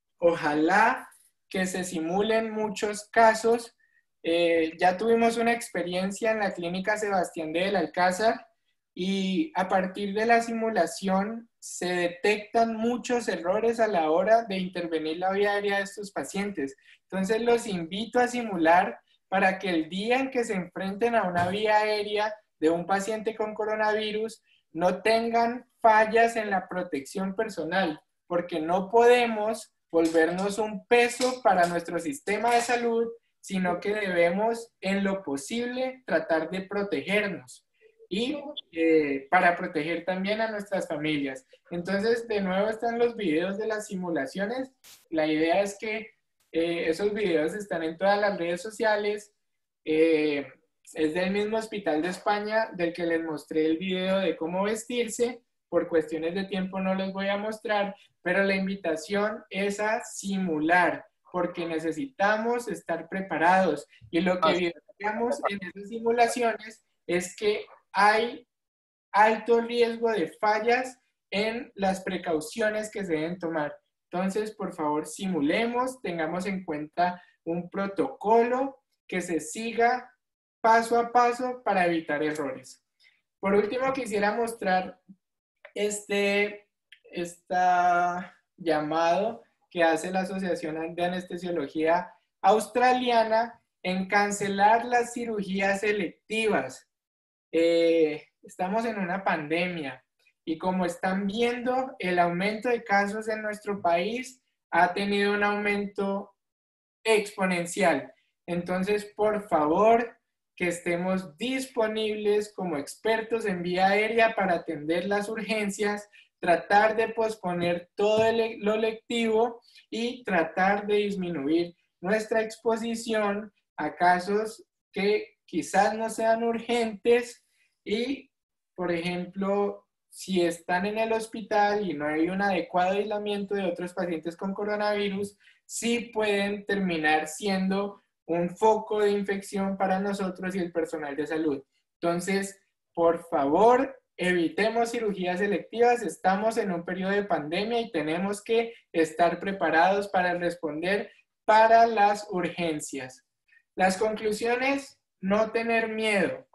S1: Ojalá que se simulen muchos casos. Ya tuvimos una experiencia en la clínica Sebastián de Belalcázar, y a partir de la simulación se detectan muchos errores a la hora de intervenir la vía aérea de estos pacientes. Entonces los invito a simular para que el día en que se enfrenten a una vía aérea de un paciente con coronavirus no tengan fallas en la protección personal, porque no podemos volvernos un peso para nuestro sistema de salud, sino que debemos en lo posible tratar de protegernos y para proteger también a nuestras familias. Entonces, de nuevo están los videos de las simulaciones. La idea es que esos videos están en todas las redes sociales. Es del mismo Hospital de España del que les mostré el video de cómo vestirse. Por cuestiones de tiempo no los voy a mostrar, pero la invitación es a simular, porque necesitamos estar preparados. Y lo que veamos en esas simulaciones es que hay alto riesgo de fallas en las precauciones que se deben tomar. Entonces, por favor, simulemos, tengamos en cuenta un protocolo que se siga paso a paso para evitar errores. Por último, quisiera mostrar este llamado que hace la Asociación de Anestesiología Australiana en cancelar las cirugías electivas. Estamos en una pandemia y como están viendo, el aumento de casos en nuestro país ha tenido un aumento exponencial. Entonces, por favor, que estemos disponibles como expertos en vía aérea para atender las urgencias, tratar de posponer todo lo lectivo y tratar de disminuir nuestra exposición a casos que quizás no sean urgentes y, por ejemplo, si están en el hospital y no hay un adecuado aislamiento de otros pacientes con coronavirus, sí pueden terminar siendo un foco de infección para nosotros y el personal de salud. Entonces, por favor, evitemos cirugías electivas. Estamos en un periodo de pandemia y tenemos que estar preparados para responder para las urgencias. Las conclusiones, no tener miedo.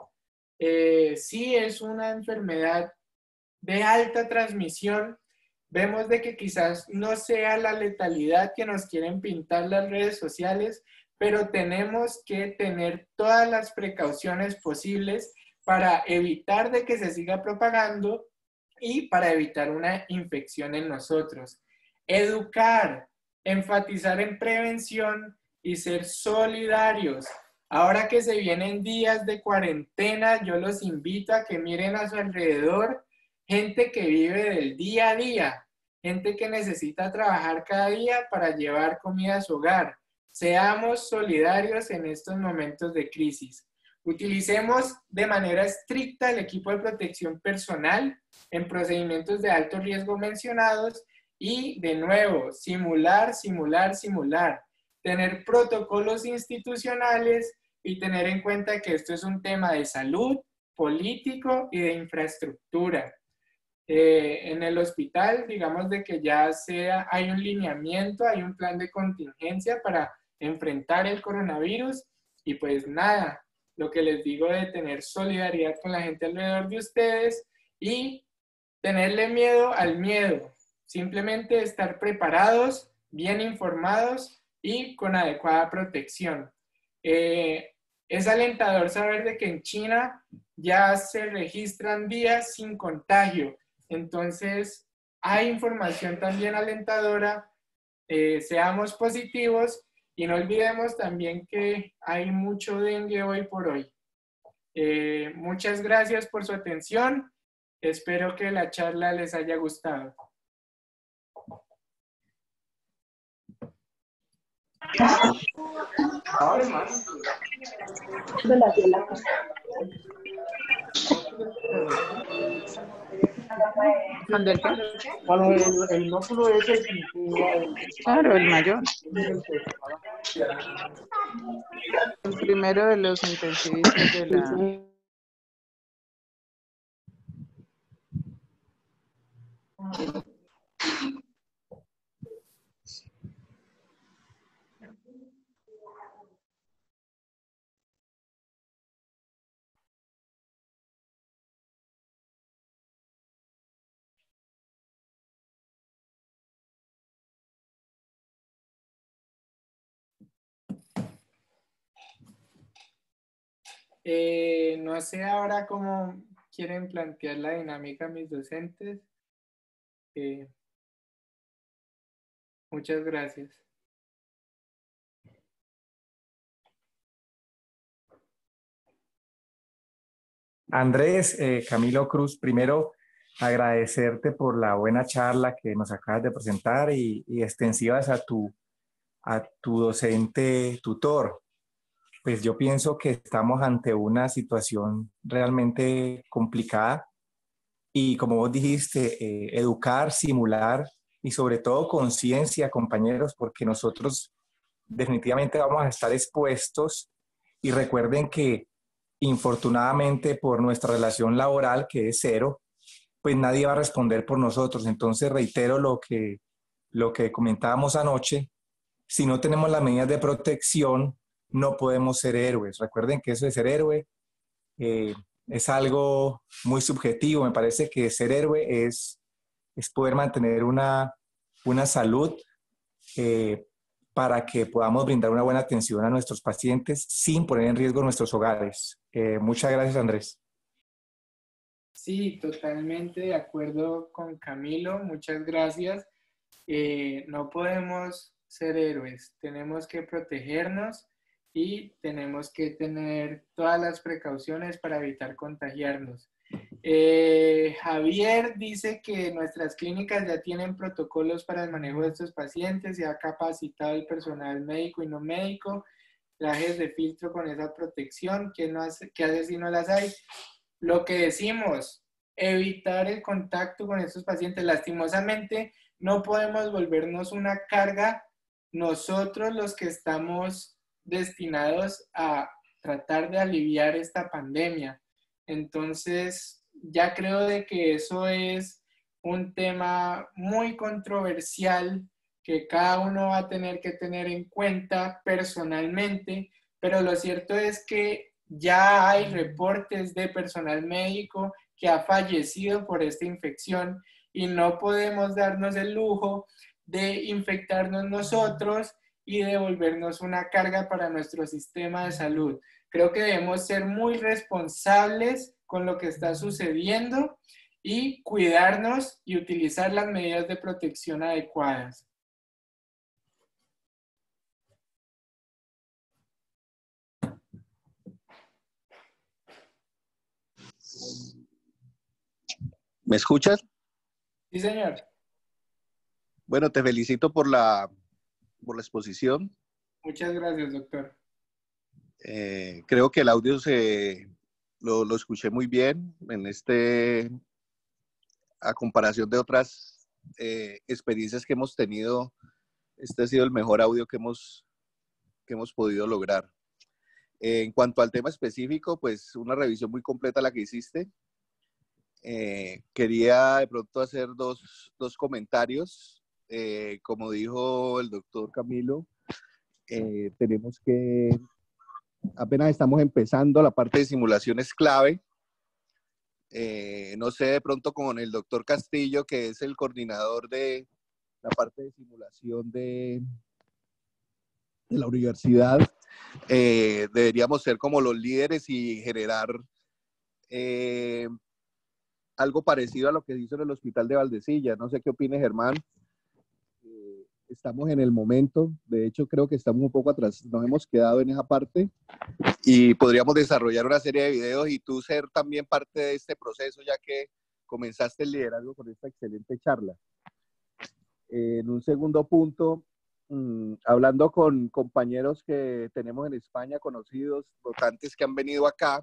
S1: Sí es una enfermedad de alta transmisión. Vemos de que quizás no sea la letalidad que nos quieren pintar las redes sociales, pero tenemos que tener todas las precauciones posibles para evitar de que se siga propagando y para evitar una infección en nosotros. Educar, enfatizar en prevención y ser solidarios. Ahora que se vienen días de cuarentena, yo los invito a que miren a su alrededor, gente que vive del día a día, gente que necesita trabajar cada día para llevar comida a su hogar. Seamos solidarios en estos momentos de crisis. Utilicemos de manera estricta el equipo de protección personal en procedimientos de alto riesgo mencionados y, de nuevo, simular. Tener protocolos institucionales y tener en cuenta que esto es un tema de salud, político y de infraestructura. En el hospital, digamos de que ya hay un lineamiento, hay un plan de contingencia para enfrentar el coronavirus y pues nada, lo que les digo de tener solidaridad con la gente alrededor de ustedes y tenerle miedo al miedo, simplemente estar preparados, bien informados y con adecuada protección. Es alentador saber de que en China ya se registran días sin contagio, entonces hay información también alentadora, seamos positivos y no olvidemos también que hay mucho dengue hoy por hoy. Muchas gracias por su atención, espero que la charla les haya gustado.
S3: Bueno, el nódulo es el
S7: Claro, el mayor. El primero de los intensivistas de la...
S1: No sé ahora cómo quieren plantear la dinámica mis docentes. Muchas gracias.
S8: Andrés, Camilo Cruz, primero agradecerte por la buena charla que nos acabas de presentar y extensivas a tu docente tutor. Pues yo pienso que estamos ante una situación realmente complicada y como vos dijiste, educar, simular y sobre todo conciencia, compañeros, porque nosotros definitivamente vamos a estar expuestos y recuerden que infortunadamente por nuestra relación laboral, que es cero, pues nadie va a responder por nosotros. Entonces reitero lo que comentábamos anoche, si no tenemos las medidas de protección, no podemos ser héroes. Recuerden que eso de ser héroe es algo muy subjetivo. Me parece que ser héroe es poder mantener una salud para que podamos brindar una buena atención a nuestros pacientes sin poner en riesgo nuestros hogares. Muchas gracias, Andrés.
S1: Sí, totalmente de acuerdo con Camilo. Muchas gracias. No podemos ser héroes, tenemos que protegernos y tenemos que tener todas las precauciones para evitar contagiarnos. Javier dice que nuestras clínicas ya tienen protocolos para el manejo de estos pacientes, se ha capacitado el personal médico y no médico, trajes de filtro con esa protección. ¿Qué hace si no las hay? Lo que decimos, evitar el contacto con estos pacientes. Lastimosamente, no podemos volvernos una carga nosotros los que estamos destinados a tratar de aliviar esta pandemia. Entonces, ya creo de que eso es un tema muy controversial que cada uno va a tener que tener en cuenta personalmente, pero lo cierto es que ya hay reportes de personal médico que ha fallecido por esta infección y no podemos darnos el lujo de infectarnos nosotros y de volvernos una carga para nuestro sistema de salud. Creo que debemos ser muy responsables con lo que está sucediendo y cuidarnos y utilizar las medidas de protección adecuadas.
S9: ¿Me escuchas?
S1: Sí, señor.
S9: Bueno, te felicito por la exposición.
S1: Muchas gracias, doctor.
S9: Creo que el audio lo escuché muy bien a comparación de otras experiencias que hemos tenido. Este ha sido el mejor audio que hemos podido lograr. En cuanto al tema específico, pues una revisión muy completa la que hiciste. Quería de pronto hacer dos comentarios. Como dijo el doctor Camilo, tenemos que, apenas estamos empezando, la parte de simulación es clave. No sé, de pronto con el doctor Castillo, que es el coordinador de la parte de simulación de la universidad, deberíamos ser como los líderes y generar algo parecido a lo que se hizo en el Hospital de Valdecilla. No sé qué opine Germán. Estamos en el momento, de hecho creo que estamos un poco atrás, nos hemos quedado en esa parte y podríamos desarrollar una serie de videos y tú ser también parte de este proceso, ya que comenzaste el liderazgo con esta excelente charla. En un segundo punto, hablando con compañeros que tenemos en España, conocidos, votantes que han venido acá,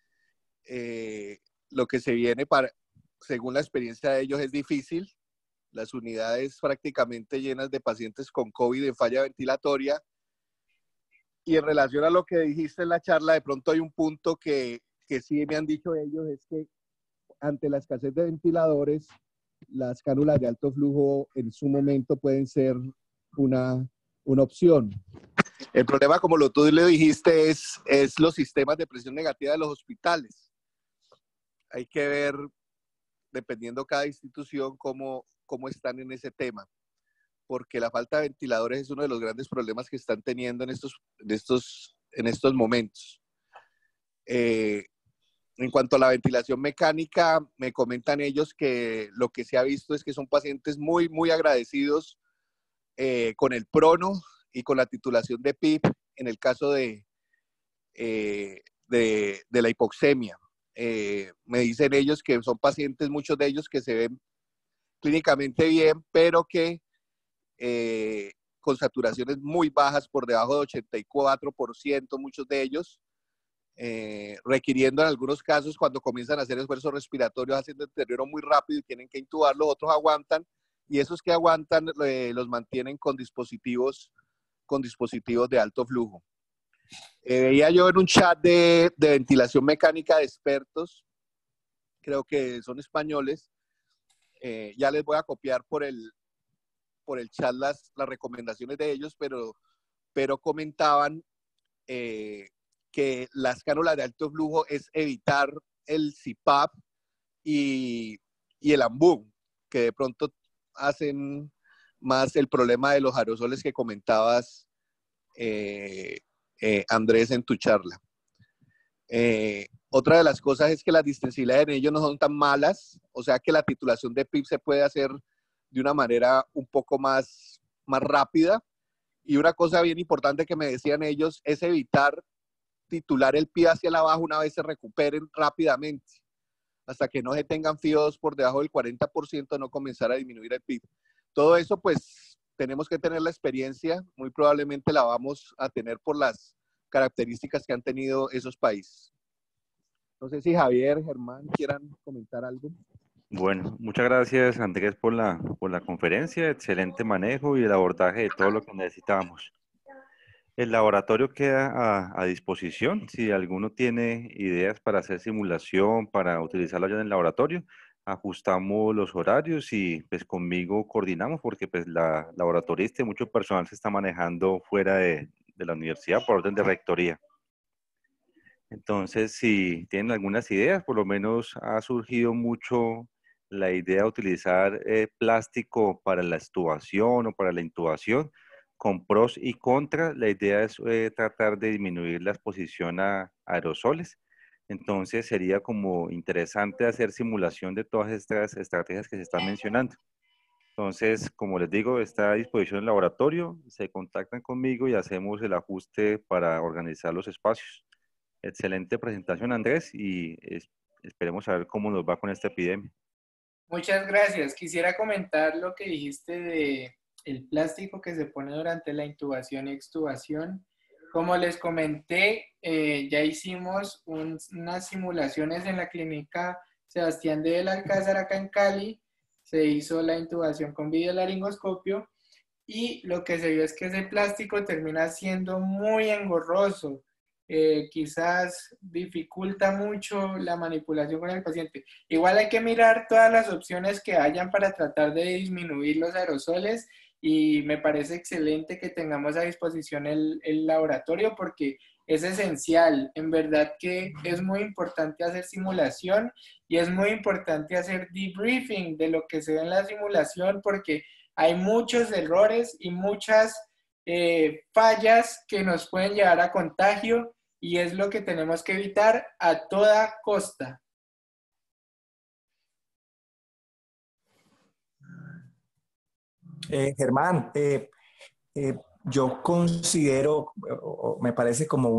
S9: lo que se viene según la experiencia de ellos es difícil. Las unidades prácticamente llenas de pacientes con COVID en falla ventilatoria. Y en relación a lo que dijiste en la charla, de pronto hay un punto que sí me han dicho ellos, es que ante la escasez de ventiladores, las cánulas de alto flujo en su momento pueden ser una opción. El problema, como tú le dijiste, es los sistemas de presión negativa de los hospitales. Hay que ver, dependiendo cada institución, cómo están en ese tema, porque la falta de ventiladores es uno de los grandes problemas que están teniendo en estos momentos. En cuanto a la ventilación mecánica, me comentan ellos que lo que se ha visto es que son pacientes muy, muy agradecidos con el prono y con la titulación de PIP en el caso de la hipoxemia. Me dicen ellos que son pacientes, muchos de ellos que se ven clínicamente bien, pero que con saturaciones muy bajas, por debajo de 84%, muchos de ellos, requiriendo en algunos casos, cuando comienzan a hacer esfuerzos respiratorios, haciendo deterioro muy rápido y tienen que intubarlos, otros aguantan, y esos que aguantan los mantienen con dispositivos de alto flujo. Veía yo en un chat de ventilación mecánica de expertos, creo que son españoles, ya les voy a copiar por el chat las recomendaciones de ellos, pero comentaban que las cánulas de alto flujo es evitar el CPAP y el AMBU, que de pronto hacen más el problema de los aerosoles que comentabas, Andrés, en tu charla. Otra de las cosas es que las distensilidades en ellos no son tan malas, o sea que la titulación de PIP se puede hacer de una manera un poco más rápida. Y una cosa bien importante que me decían ellos es evitar titular el pie hacia abajo una vez se recuperen rápidamente. Hasta que no se tengan FIO2 por debajo del 40%, no comenzar a disminuir el PIB. Todo eso, pues, tenemos que tener la experiencia. Muy probablemente la vamos a tener por las características que han tenido esos países. No sé si Javier, Germán, quieran comentar algo.
S10: Bueno, muchas gracias, Andrés, por la conferencia. Excelente manejo y el abordaje de todo lo que necesitábamos. El laboratorio queda a disposición. Si alguno tiene ideas para hacer simulación, para utilizarlo ya en el laboratorio, ajustamos los horarios y pues conmigo coordinamos porque pues la laboratorista y mucho personal se está manejando fuera de la universidad por orden de rectoría. Entonces, si tienen algunas ideas, por lo menos ha surgido mucho la idea de utilizar plástico para la extubación o para la intubación, con pros y contras. La idea es tratar de disminuir la exposición a aerosoles. Entonces, sería como interesante hacer simulación de todas estas estrategias que se están mencionando. Entonces, como les digo, está a disposición el laboratorio, se contactan conmigo y hacemos el ajuste para organizar los espacios. Excelente presentación, Andrés, y esperemos a ver cómo nos va con esta epidemia.
S1: Muchas gracias. Quisiera comentar lo que dijiste de el plástico que se pone durante la intubación y extubación. Como les comenté, ya hicimos unas simulaciones en la clínica Sebastián de Belalcázar acá en Cali. Se hizo la intubación con videolaringoscopio y lo que se vio es que ese plástico termina siendo muy engorroso. Quizás dificulta mucho la manipulación con el paciente. Igual hay que mirar todas las opciones que hayan para tratar de disminuir los aerosoles y me parece excelente que tengamos a disposición el laboratorio porque es esencial. En verdad que es muy importante hacer simulación y es muy importante hacer debriefing de lo que se ve en la simulación porque hay muchos errores y muchas fallas que nos pueden llevar a contagio y es lo que tenemos que evitar a toda costa.
S8: Germán, yo considero, me parece como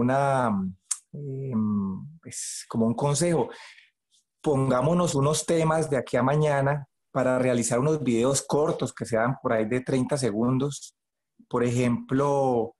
S8: como un consejo. Pongámonos unos temas de aquí a mañana para realizar unos videos cortos que sean por ahí de 30 segundos. Por ejemplo,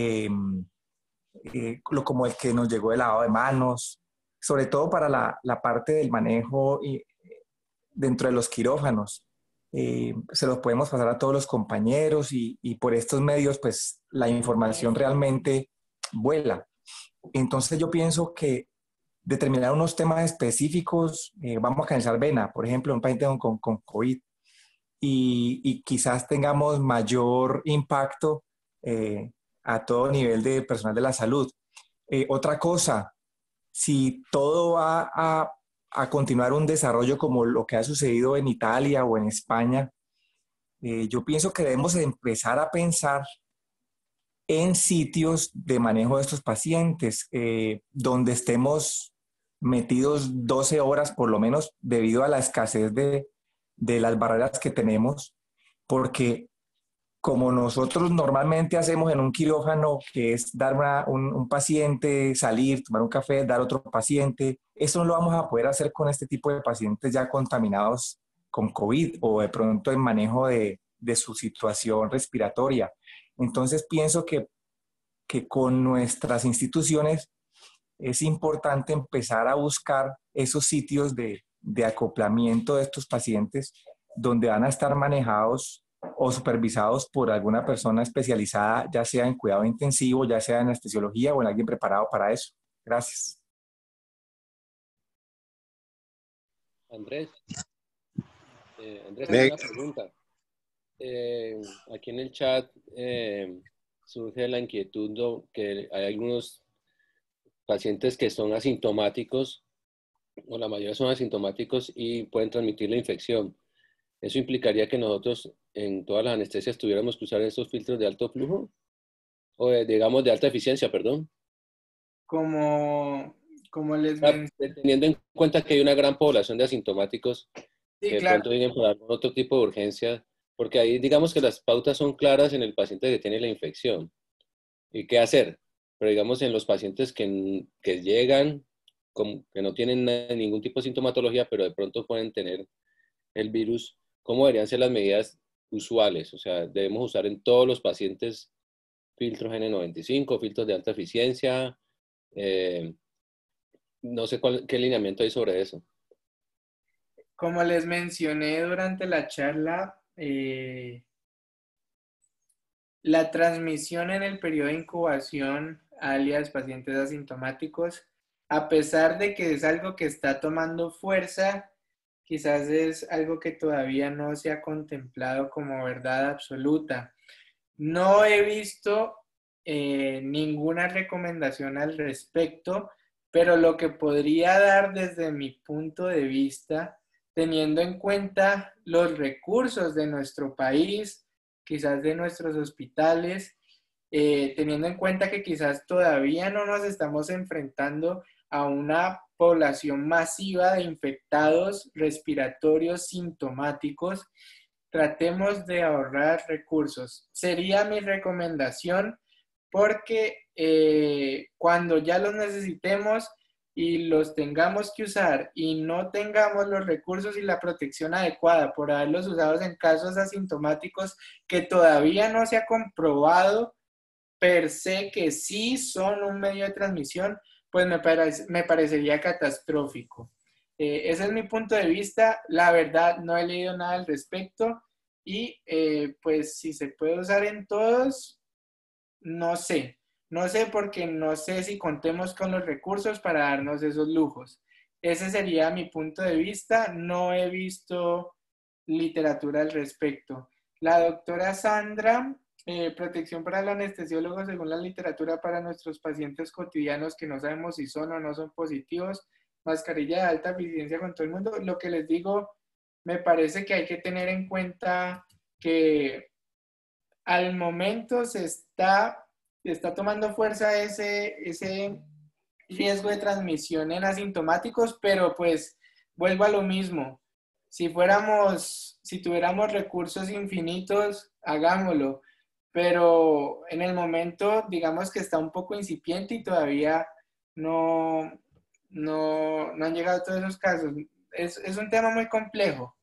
S8: como el que nos llegó de lavado de manos, sobre todo para la parte del manejo dentro de los quirófanos. Se los podemos pasar a todos los compañeros y por estos medios, pues la información realmente vuela. Entonces yo pienso que determinar unos temas específicos, vamos a canalizar vena, por ejemplo, un paciente con COVID, y quizás tengamos mayor impacto a todo nivel de personal de la salud. Otra cosa, si todo va a continuar un desarrollo como lo que ha sucedido en Italia o en España, yo pienso que debemos empezar a pensar en sitios de manejo de estos pacientes, donde estemos metidos 12 horas por lo menos debido a la escasez de las barreras que tenemos, porque como nosotros normalmente hacemos en un quirófano, que es dar un paciente, salir, tomar un café, dar otro paciente, eso no lo vamos a poder hacer con este tipo de pacientes ya contaminados con COVID o de pronto en manejo de su situación respiratoria. Entonces pienso que con nuestras instituciones es importante empezar a buscar esos sitios de acoplamiento de estos pacientes donde van a estar manejados o supervisados por alguna persona especializada, ya sea en cuidado intensivo, ya sea en anestesiología o en alguien preparado para eso. Gracias.
S11: Andrés, tengo una pregunta. Aquí en el chat surge la inquietud que hay algunos pacientes que son asintomáticos o la mayoría son asintomáticos y pueden transmitir la infección. ¿Eso implicaría que nosotros en todas las anestesias tuviéramos que usar esos filtros de alto flujo? O digamos de alta eficiencia, perdón.
S1: Como, como les
S11: Teniendo en cuenta que hay una gran población de asintomáticos
S1: Sí,
S11: que de
S1: claro.
S11: pronto vienen por algún otro tipo de urgencia, porque ahí digamos que las pautas son claras en el paciente que tiene la infección y qué hacer. Pero digamos en los pacientes que llegan, que no tienen ningún tipo de sintomatología, pero de pronto pueden tener el virus, ¿cómo deberían ser las medidas usuales? O sea, debemos usar en todos los pacientes filtros N95, filtros de alta eficiencia. No sé qué lineamiento hay sobre eso.
S1: Como les mencioné durante la charla, la transmisión en el periodo de incubación, alias pacientes asintomáticos, a pesar de que es algo que está tomando fuerza, quizás es algo que todavía no se ha contemplado como verdad absoluta. No he visto ninguna recomendación al respecto, pero lo que podría dar desde mi punto de vista, teniendo en cuenta los recursos de nuestro país, quizás de nuestros hospitales, teniendo en cuenta que quizás todavía no nos estamos enfrentando a una población masiva de infectados respiratorios sintomáticos, tratemos de ahorrar recursos. Sería mi recomendación porque cuando ya los necesitemos y los tengamos que usar y no tengamos los recursos y la protección adecuada por haberlos usados en casos asintomáticos que todavía no se ha comprobado per se que sí son un medio de transmisión, pues me parecería catastrófico. Ese es mi punto de vista. La verdad, no he leído nada al respecto y pues si se puede usar en todos, no sé. No sé porque no sé si contemos con los recursos para darnos esos lujos. Ese sería mi punto de vista. No he visto literatura al respecto. La doctora Sandra, protección para el anestesiólogo según la literatura para nuestros pacientes cotidianos que no sabemos si son o no son positivos, mascarilla de alta eficiencia con todo el mundo. Lo que les digo, me parece que hay que tener en cuenta que al momento se está tomando fuerza ese riesgo de transmisión en asintomáticos, pero pues vuelvo a lo mismo. Si tuviéramos recursos infinitos, hagámoslo. Pero en el momento, digamos que está un poco incipiente y todavía no han llegado todos esos casos. Es un tema muy complejo.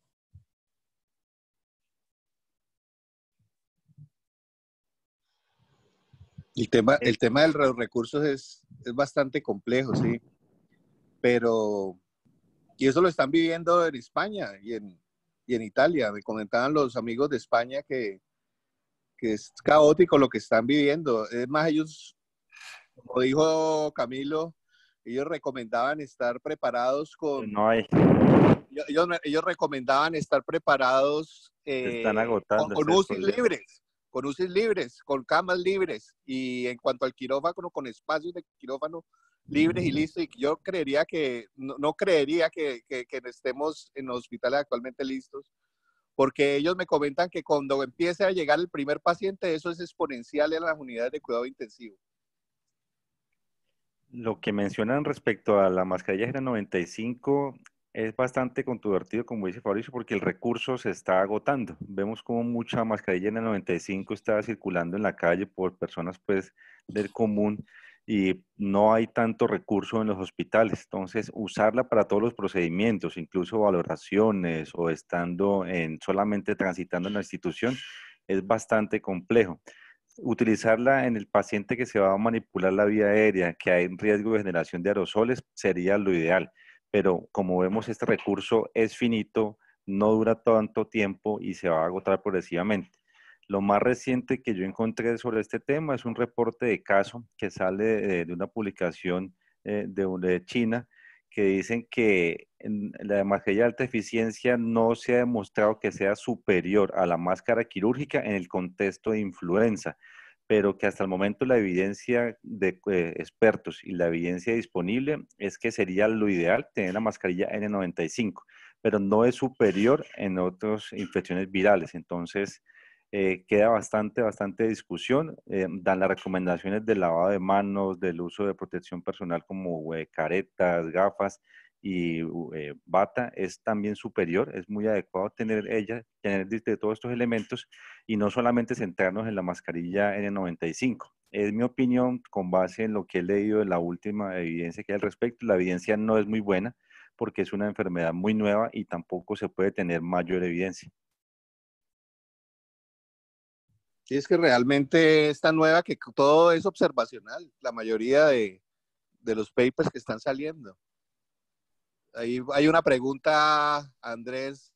S9: El tema de los recursos es bastante complejo, sí. Pero, y eso lo están viviendo en España y en Italia. Me comentaban los amigos de España que es caótico lo que están viviendo. Es más, ellos, como dijo Camilo, ellos recomendaban estar preparados con...
S10: No hay.
S9: Ellos recomendaban estar preparados
S10: Se están agotando.
S9: con UCIs libres. Con UCIs libres, con camas libres, y en cuanto al quirófano, con espacios de quirófano libres y listos. Y yo creería que, no creería que estemos en los hospitales actualmente listos, porque ellos me comentan que cuando empiece a llegar el primer paciente, eso es exponencial en las unidades de cuidado intensivo.
S10: Lo que mencionan respecto a la mascarilla N95 es bastante controvertido, como dice Fabricio, porque el recurso se está agotando. Vemos como mucha mascarilla N95 está circulando en la calle por personas pues del común y no hay tanto recurso en los hospitales. Entonces, usarla para todos los procedimientos, incluso valoraciones o estando solamente transitando en la institución, es bastante complejo. Utilizarla en el paciente que se va a manipular la vía aérea, que hay riesgo de generación de aerosoles, sería lo ideal. Pero como vemos, este recurso es finito, no dura tanto tiempo y se va a agotar progresivamente. Lo más reciente que yo encontré sobre este tema es un reporte de caso que sale de una publicación de China, que dicen que la mascarilla de alta eficiencia no se ha demostrado que sea superior a la máscara quirúrgica en el contexto de influenza, pero que hasta el momento la evidencia de expertos y la evidencia disponible es que sería lo ideal tener la mascarilla N95, pero no es superior en otras infecciones virales. Entonces, queda bastante discusión. Dan las recomendaciones del lavado de manos, del uso de protección personal como caretas, gafas y bata es también superior. Es muy adecuado tener de todos estos elementos y no solamente centrarnos en la mascarilla N95. Es mi opinión con base en lo que he leído de la última evidencia que hay al respecto. La evidencia no es muy buena porque es una enfermedad muy nueva y tampoco se puede tener mayor evidencia.
S9: Y es que realmente es tan nueva que todo es observacional, la mayoría de los papers que están saliendo. Hay una pregunta, Andrés,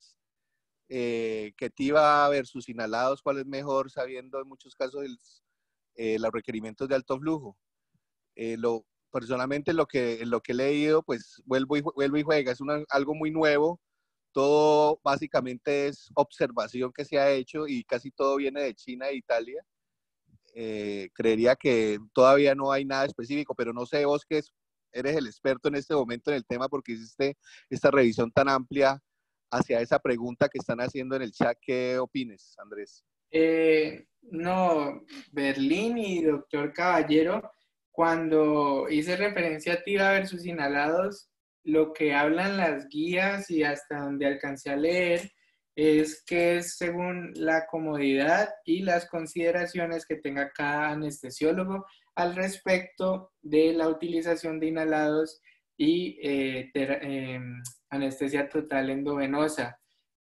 S9: quetiva versus inhalados, ¿cuál es mejor? Sabiendo en muchos casos los requerimientos de alto flujo. Personalmente, en lo que he leído, pues vuelvo y juega, es algo muy nuevo. Todo básicamente es observación que se ha hecho y casi todo viene de China e Italia. Creería que todavía no hay nada específico, pero no sé, vos que eres el experto en este momento en el tema porque hiciste esta revisión tan amplia hacia esa pregunta que están haciendo en el chat. ¿Qué opines, Andrés?
S1: No, Berlín y doctor Caballero, cuando hice referencia a TIVA versus inhalados, lo que hablan las guías y hasta donde alcancé a leer es que es según la comodidad y las consideraciones que tenga cada anestesiólogo al respecto de la utilización de inhalados y anestesia total endovenosa.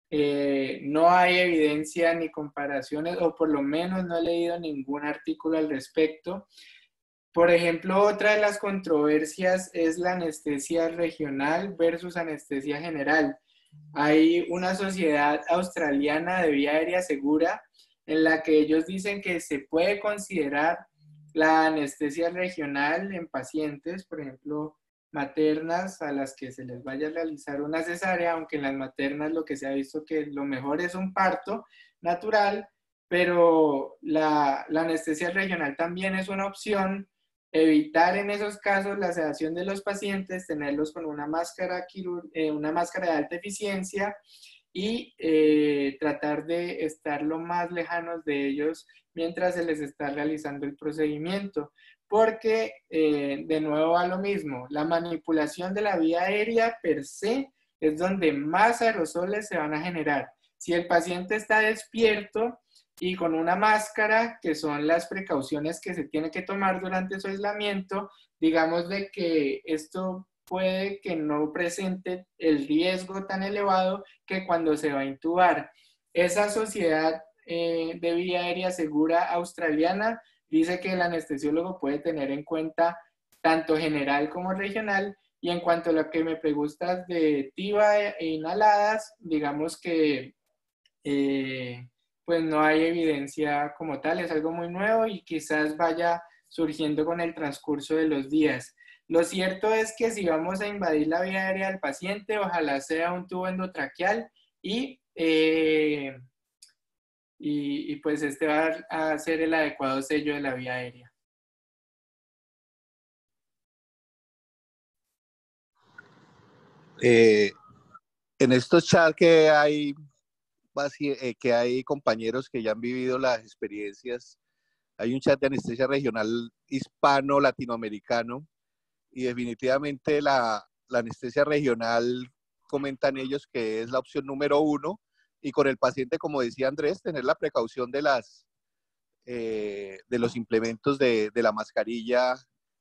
S1: No hay evidencia ni comparaciones, o por lo menos no he leído ningún artículo al respecto. Por ejemplo, otra de las controversias es la anestesia regional versus anestesia general. Hay una sociedad australiana de vía aérea segura en la que ellos dicen que se puede considerar la anestesia regional en pacientes, por ejemplo, maternas a las que se les vaya a realizar una cesárea, aunque en las maternas lo que se ha visto que lo mejor es un parto natural, pero la anestesia regional también es una opción. Evitar en esos casos la sedación de los pacientes, tenerlos con una máscara de alta eficiencia y tratar de estar lo más lejanos de ellos mientras se les está realizando el procedimiento. Porque, de nuevo va lo mismo, la manipulación de la vía aérea per se es donde más aerosoles se van a generar. Si el paciente está despierto y con una máscara, que son las precauciones que se tiene que tomar durante su aislamiento, digamos de que esto puede que no presente el riesgo tan elevado que cuando se va a intubar. Esa sociedad de vía aérea segura australiana dice que el anestesiólogo puede tener en cuenta tanto general como regional. Y en cuanto a lo que me preguntas de TIVA e inhaladas, digamos que pues no hay evidencia como tal, es algo muy nuevo y quizás vaya surgiendo con el transcurso de los días. Lo cierto es que si vamos a invadir la vía aérea del paciente, ojalá sea un tubo endotraqueal y pues este va a ser el adecuado sello de la vía aérea.
S9: En estos chats que hay compañeros que ya han vivido las experiencias, hay un chat de anestesia regional hispano-latinoamericano y definitivamente la anestesia regional, comentan ellos que es la opción número 1 y con el paciente, como decía Andrés, tener la precaución de los implementos de la mascarilla,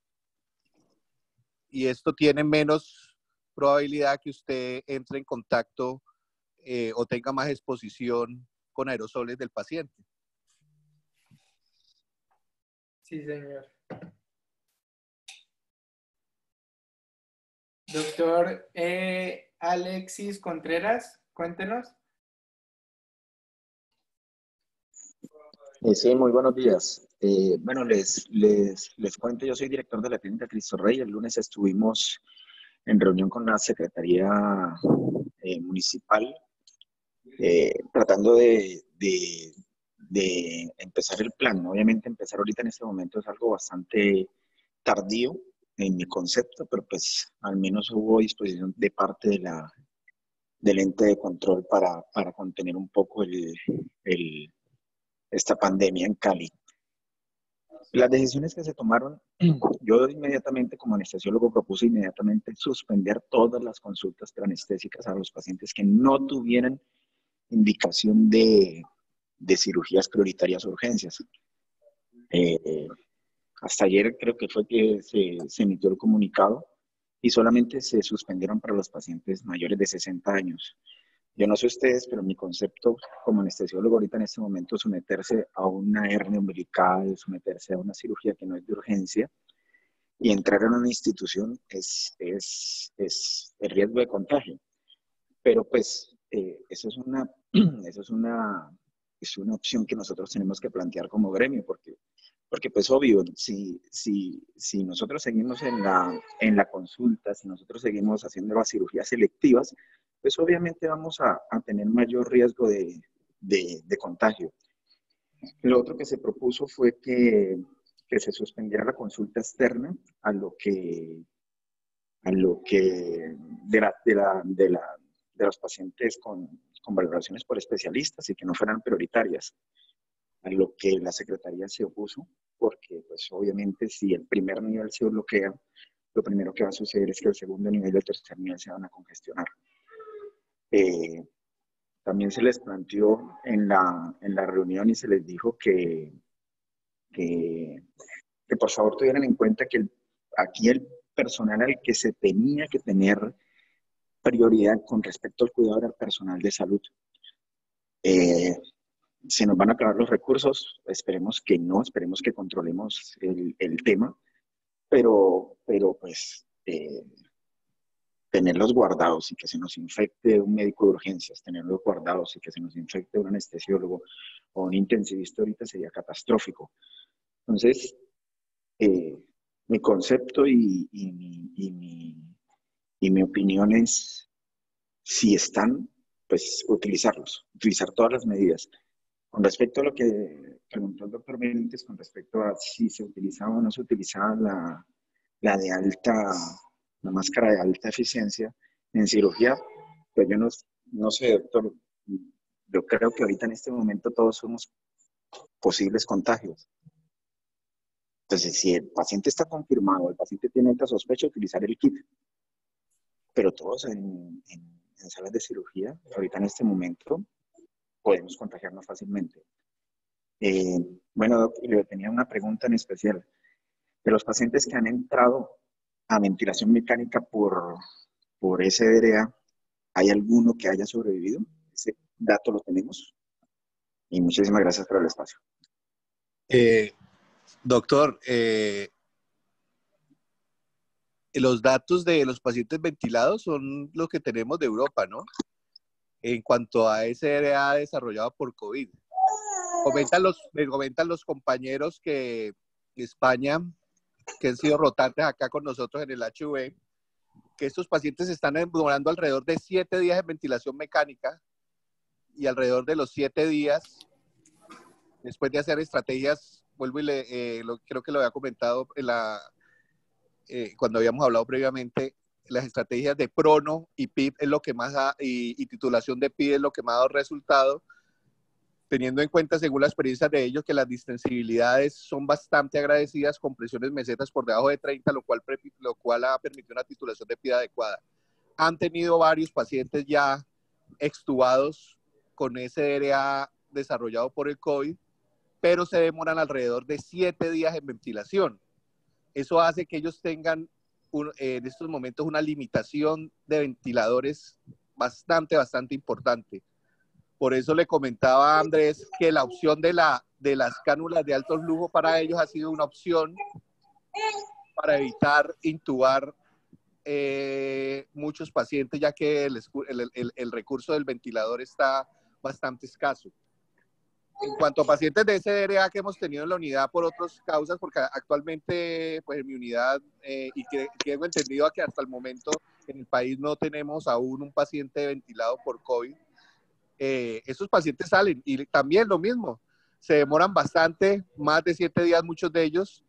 S9: y esto tiene menos probabilidad que usted entre en contacto o tenga más exposición con aerosoles del paciente.
S1: Sí, señor. Doctor Alexis Contreras, cuéntenos.
S12: Sí, muy buenos días. Bueno, les cuento, yo soy director de la clínica Cristo Rey. El lunes estuvimos en reunión con la Secretaría Municipal tratando de de empezar el plan. Obviamente empezar ahorita en este momento es algo bastante tardío en mi concepto, pero pues al menos hubo disposición de parte del ente de control para contener un poco esta pandemia en Cali. Las decisiones que se tomaron, yo inmediatamente como anestesiólogo propuse inmediatamente suspender todas las consultas preanestésicas a los pacientes que no tuvieran indicación de cirugías prioritarias o urgencias. Hasta ayer creo que fue que se emitió el comunicado y solamente se suspendieron para los pacientes mayores de 60 años. Yo no sé ustedes, pero mi concepto como anestesiólogo ahorita en este momento, someterse a una hernia umbilical, someterse a una cirugía que no es de urgencia y entrar en una institución es el riesgo de contagio. Pero pues eso es una opción que nosotros tenemos que plantear como gremio, porque pues obvio, si nosotros seguimos en la consulta, si nosotros seguimos haciendo las cirugías selectivas, pues obviamente vamos a tener mayor riesgo de contagio. Lo otro que se propuso fue que se suspendiera la consulta externa a lo que de los pacientes con valoraciones por especialistas y que no fueran prioritarias, a lo que la Secretaría se opuso, porque pues obviamente si el primer nivel se bloquea, lo primero que va a suceder es que el segundo nivel y el tercer nivel se van a congestionar. También se les planteó en la reunión y se les dijo que por favor tuvieran en cuenta que aquí el personal al que se tenía que tener prioridad con respecto al cuidado del personal de salud. Se nos van a acabar los recursos, esperemos que no, esperemos que controlemos el tema, pero pues tenerlos guardados y que se nos infecte un médico de urgencias, tenerlos guardados y que se nos infecte un anestesiólogo o un intensivista ahorita sería catastrófico. Entonces, mi concepto y mi opinión es, si están, pues utilizar todas las medidas. Con respecto a lo que preguntó el doctor Benítez, con respecto a si se utilizaba o no se utilizaba la máscara de alta eficiencia en cirugía, pues yo no sé, doctor, yo creo que ahorita en este momento todos somos posibles contagios. Entonces, si el paciente está confirmado, el paciente tiene alta sospecha, utilizar el kit. Pero todos en salas de cirugía, ahorita en este momento, podemos contagiarnos fácilmente. Bueno, doctor, le tenía una pregunta en especial. De los pacientes que han entrado a ventilación mecánica por SDRA, ¿hay alguno que haya sobrevivido? Ese dato lo tenemos. Y muchísimas gracias por el espacio.
S9: Doctor, los datos de los pacientes ventilados son los que tenemos de Europa, ¿no? En cuanto a SDRA desarrollado por COVID. Me comentan los compañeros que España, que han sido rotantes acá con nosotros en el HV, que estos pacientes están demorando alrededor de 7 días en ventilación mecánica y alrededor de los 7 días, después de hacer estrategias, vuelvo y creo que lo había comentado cuando habíamos hablado previamente, las estrategias de prono y PIP es lo que más y titulación de PIP es lo que más ha dado resultado, teniendo en cuenta, según la experiencia de ellos, que las distensibilidades son bastante agradecidas con presiones mesetas por debajo de 30, lo cual ha permitido una titulación de PIP adecuada. Han tenido varios pacientes ya extubados con SDRA desarrollado por el COVID, pero se demoran alrededor de 7 días en ventilación. Eso hace que ellos tengan en estos momentos una limitación de ventiladores bastante importante. Por eso le comentaba a Andrés que la opción de las cánulas de alto flujo para ellos ha sido una opción para evitar intubar muchos pacientes, ya que el recurso del ventilador está bastante escaso. En cuanto a pacientes de SDRA que hemos tenido en la unidad por otras causas, porque actualmente pues en mi unidad, y tengo entendido que hasta el momento en el país no tenemos aún un paciente ventilado por COVID, esos pacientes salen y también lo mismo. se demoran bastante, más de 7 días muchos de ellos,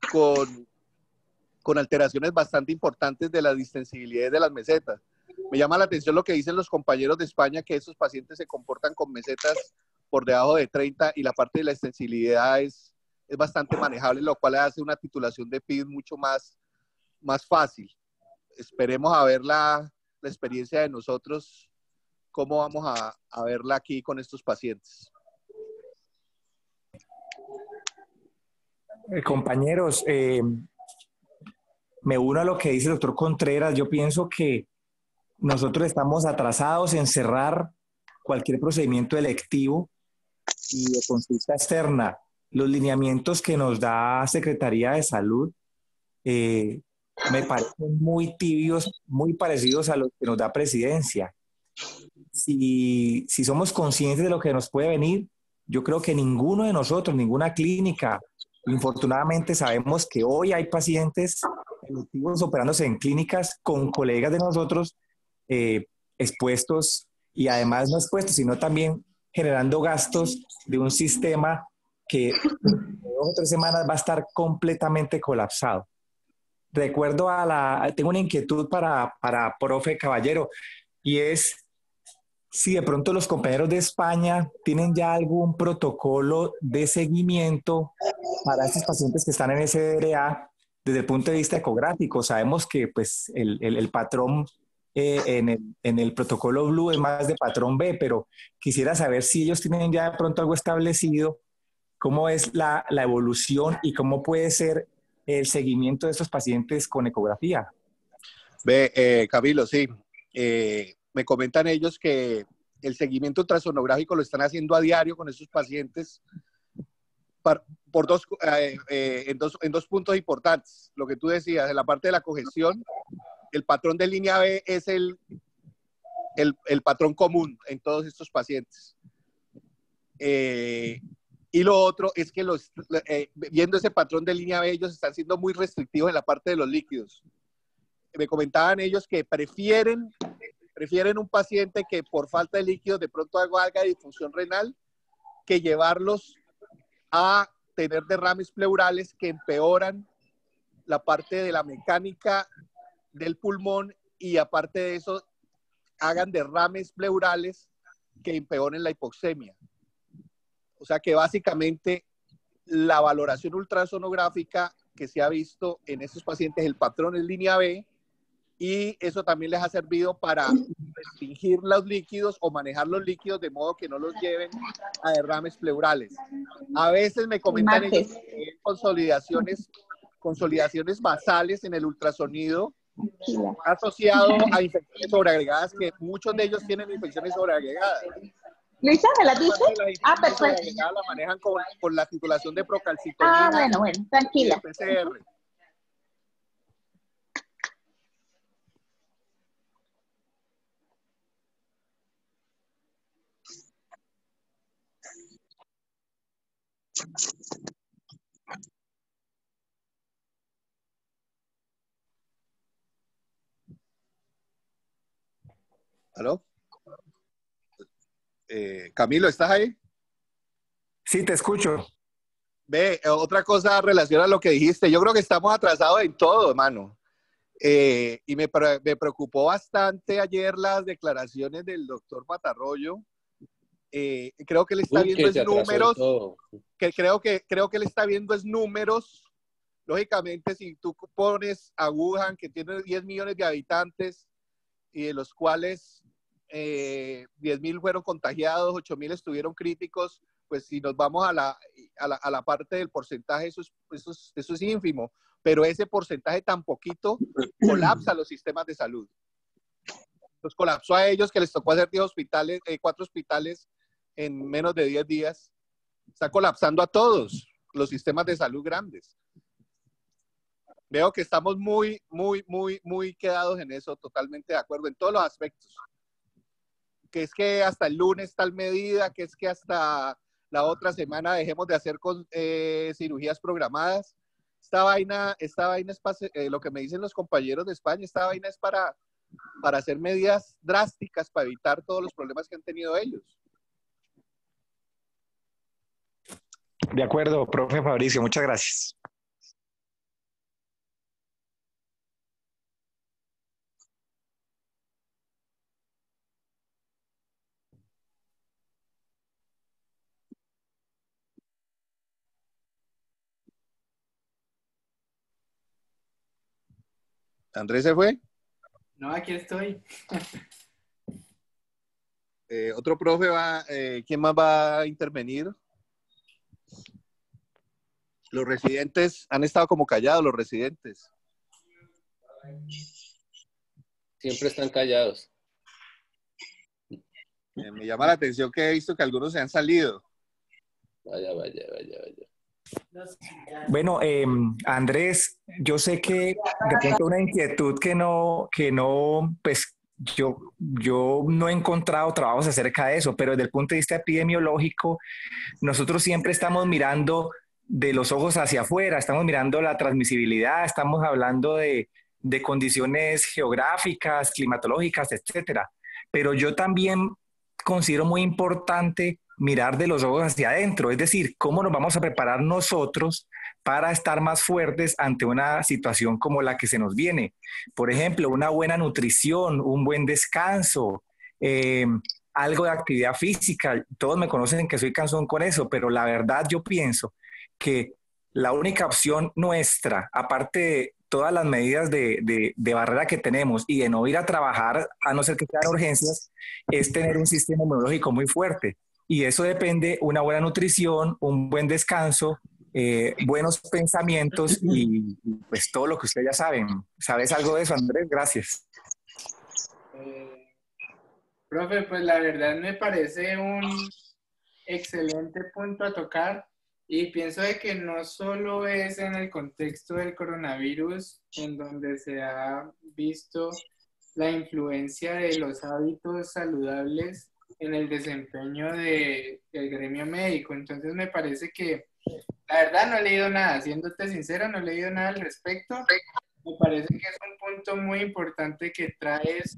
S9: con alteraciones bastante importantes de la distensibilidad de las mesetas. Me llama la atención lo que dicen los compañeros de España, que esos pacientes se comportan con mesetas por debajo de 30 y la parte de la extensibilidad es bastante manejable, lo cual hace una titulación de PID mucho más fácil. Esperemos a ver la experiencia de nosotros, cómo vamos a verla aquí con estos pacientes.
S8: Compañeros, me uno a lo que dice el doctor Contreras. Yo pienso que nosotros estamos atrasados en cerrar cualquier procedimiento electivo y de consulta externa. Los lineamientos que nos da Secretaría de Salud me parecen muy tibios, muy parecidos a los que nos da Presidencia. Si somos conscientes de lo que nos puede venir, yo creo que ninguno de nosotros, ninguna clínica, infortunadamente sabemos que hoy hay pacientes electivos operándose en clínicas con colegas de nosotros expuestos, y además no expuestos, sino también generando gastos de un sistema que en 2 o 3 semanas va a estar completamente colapsado. Tengo una inquietud para profe Caballero, y es si de pronto los compañeros de España tienen ya algún protocolo de seguimiento para estos pacientes que están en SDRA desde el punto de vista ecográfico. Sabemos que pues, el patrón en el protocolo Blue es más de patrón B, pero quisiera saber si ellos tienen ya de pronto algo establecido, cómo es la evolución y cómo puede ser el seguimiento de estos pacientes con ecografía.
S9: Camilo, sí. Me comentan ellos que el seguimiento ultrasonográfico lo están haciendo a diario con esos pacientes en dos puntos importantes. Lo que tú decías, en la parte de la congestión, el patrón de línea B es el patrón común en todos estos pacientes. Y lo otro es que viendo ese patrón de línea B, ellos están siendo muy restrictivos en la parte de los líquidos. Me comentaban ellos que prefieren un paciente que por falta de líquidos de pronto haga disfunción renal, que llevarlos a tener derrames pleurales que empeoran la parte de la mecánica del pulmón, y aparte de eso hagan derrames pleurales que empeoren la hipoxemia. O sea que básicamente la valoración ultrasonográfica que se ha visto en estos pacientes, el patrón es línea B, y eso también les ha servido para restringir los líquidos o manejar los líquidos de modo que no los lleven a derrames pleurales. A veces me comentan ellos que consolidaciones basales en el ultrasonido asociado a infecciones sobreagregadas, que muchos de ellos tienen infecciones sobreagregadas.
S13: Luisa, ¿me la dice? Perfecto.
S9: La manejan con la titulación de procalcitonina.
S13: Bueno, tranquila.
S9: Y PCR. ¿Aló? Camilo, ¿estás ahí?
S8: Sí, te escucho.
S9: Otra cosa relacionada a lo que dijiste. Yo creo que estamos atrasados en todo, hermano. Y me preocupó bastante ayer las declaraciones del doctor Matarroyo. Creo que él está viendo números. Creo que él está viendo números. Lógicamente, si tú pones a Wuhan, que tiene 10 millones de habitantes, y de los cuales 10.000 fueron contagiados, 8.000 estuvieron críticos, pues si nos vamos a la parte del porcentaje, eso es ínfimo, pero ese porcentaje tan poquito colapsa los sistemas de salud. Los colapsó a ellos, que les tocó hacer 4 hospitales en menos de 10 días. Está colapsando a todos los sistemas de salud grandes. Veo que estamos muy quedados en eso, totalmente de acuerdo, en todos los aspectos. Que es que hasta el lunes tal medida, que es que hasta la otra semana dejemos de hacer cirugías programadas. Esta vaina es lo que me dicen los compañeros de España, esta vaina es para hacer medidas drásticas para evitar todos los problemas que han tenido ellos.
S8: De acuerdo, profe Fabricio, muchas gracias.
S9: ¿Andrés se fue?
S1: No, aquí estoy.
S9: Otro profe va, ¿quién más va a intervenir? Los residentes han estado como callados, los residentes.
S11: Siempre están callados.
S9: Me llama la atención que he visto que algunos se han salido.
S11: Vaya, vaya, vaya, vaya.
S8: Bueno, Andrés, yo sé que de pronto una inquietud pues yo no he encontrado trabajos acerca de eso, pero desde el punto de vista epidemiológico, nosotros siempre estamos mirando de los ojos hacia afuera, estamos mirando la transmisibilidad, estamos hablando de condiciones geográficas, climatológicas, etcétera. Pero yo también considero muy importante mirar de los ojos hacia adentro, es decir, cómo nos vamos a preparar nosotros para estar más fuertes ante una situación como la que se nos viene. Por ejemplo, una buena nutrición, un buen descanso, eh, algo de actividad física. Todos me conocen que soy cansón con eso, pero la verdad yo pienso que la única opción nuestra, aparte de todas las medidas de barrera que tenemos y de no ir a trabajar, a no ser que sean urgencias, es tener un sistema inmunológico muy fuerte. Y eso depende una buena nutrición, un buen descanso, buenos pensamientos y pues todo lo que ustedes ya saben. ¿Sabes algo de eso, Andrés? Gracias.
S1: Profe, pues la verdad me parece un excelente punto a tocar y pienso de que no solo es en el contexto del coronavirus en donde se ha visto la influencia de los hábitos saludables en el desempeño del gremio médico. Entonces me parece que, la verdad no he leído nada, siéndote sincero, no he leído nada al respecto. Me parece que es un punto muy importante que traes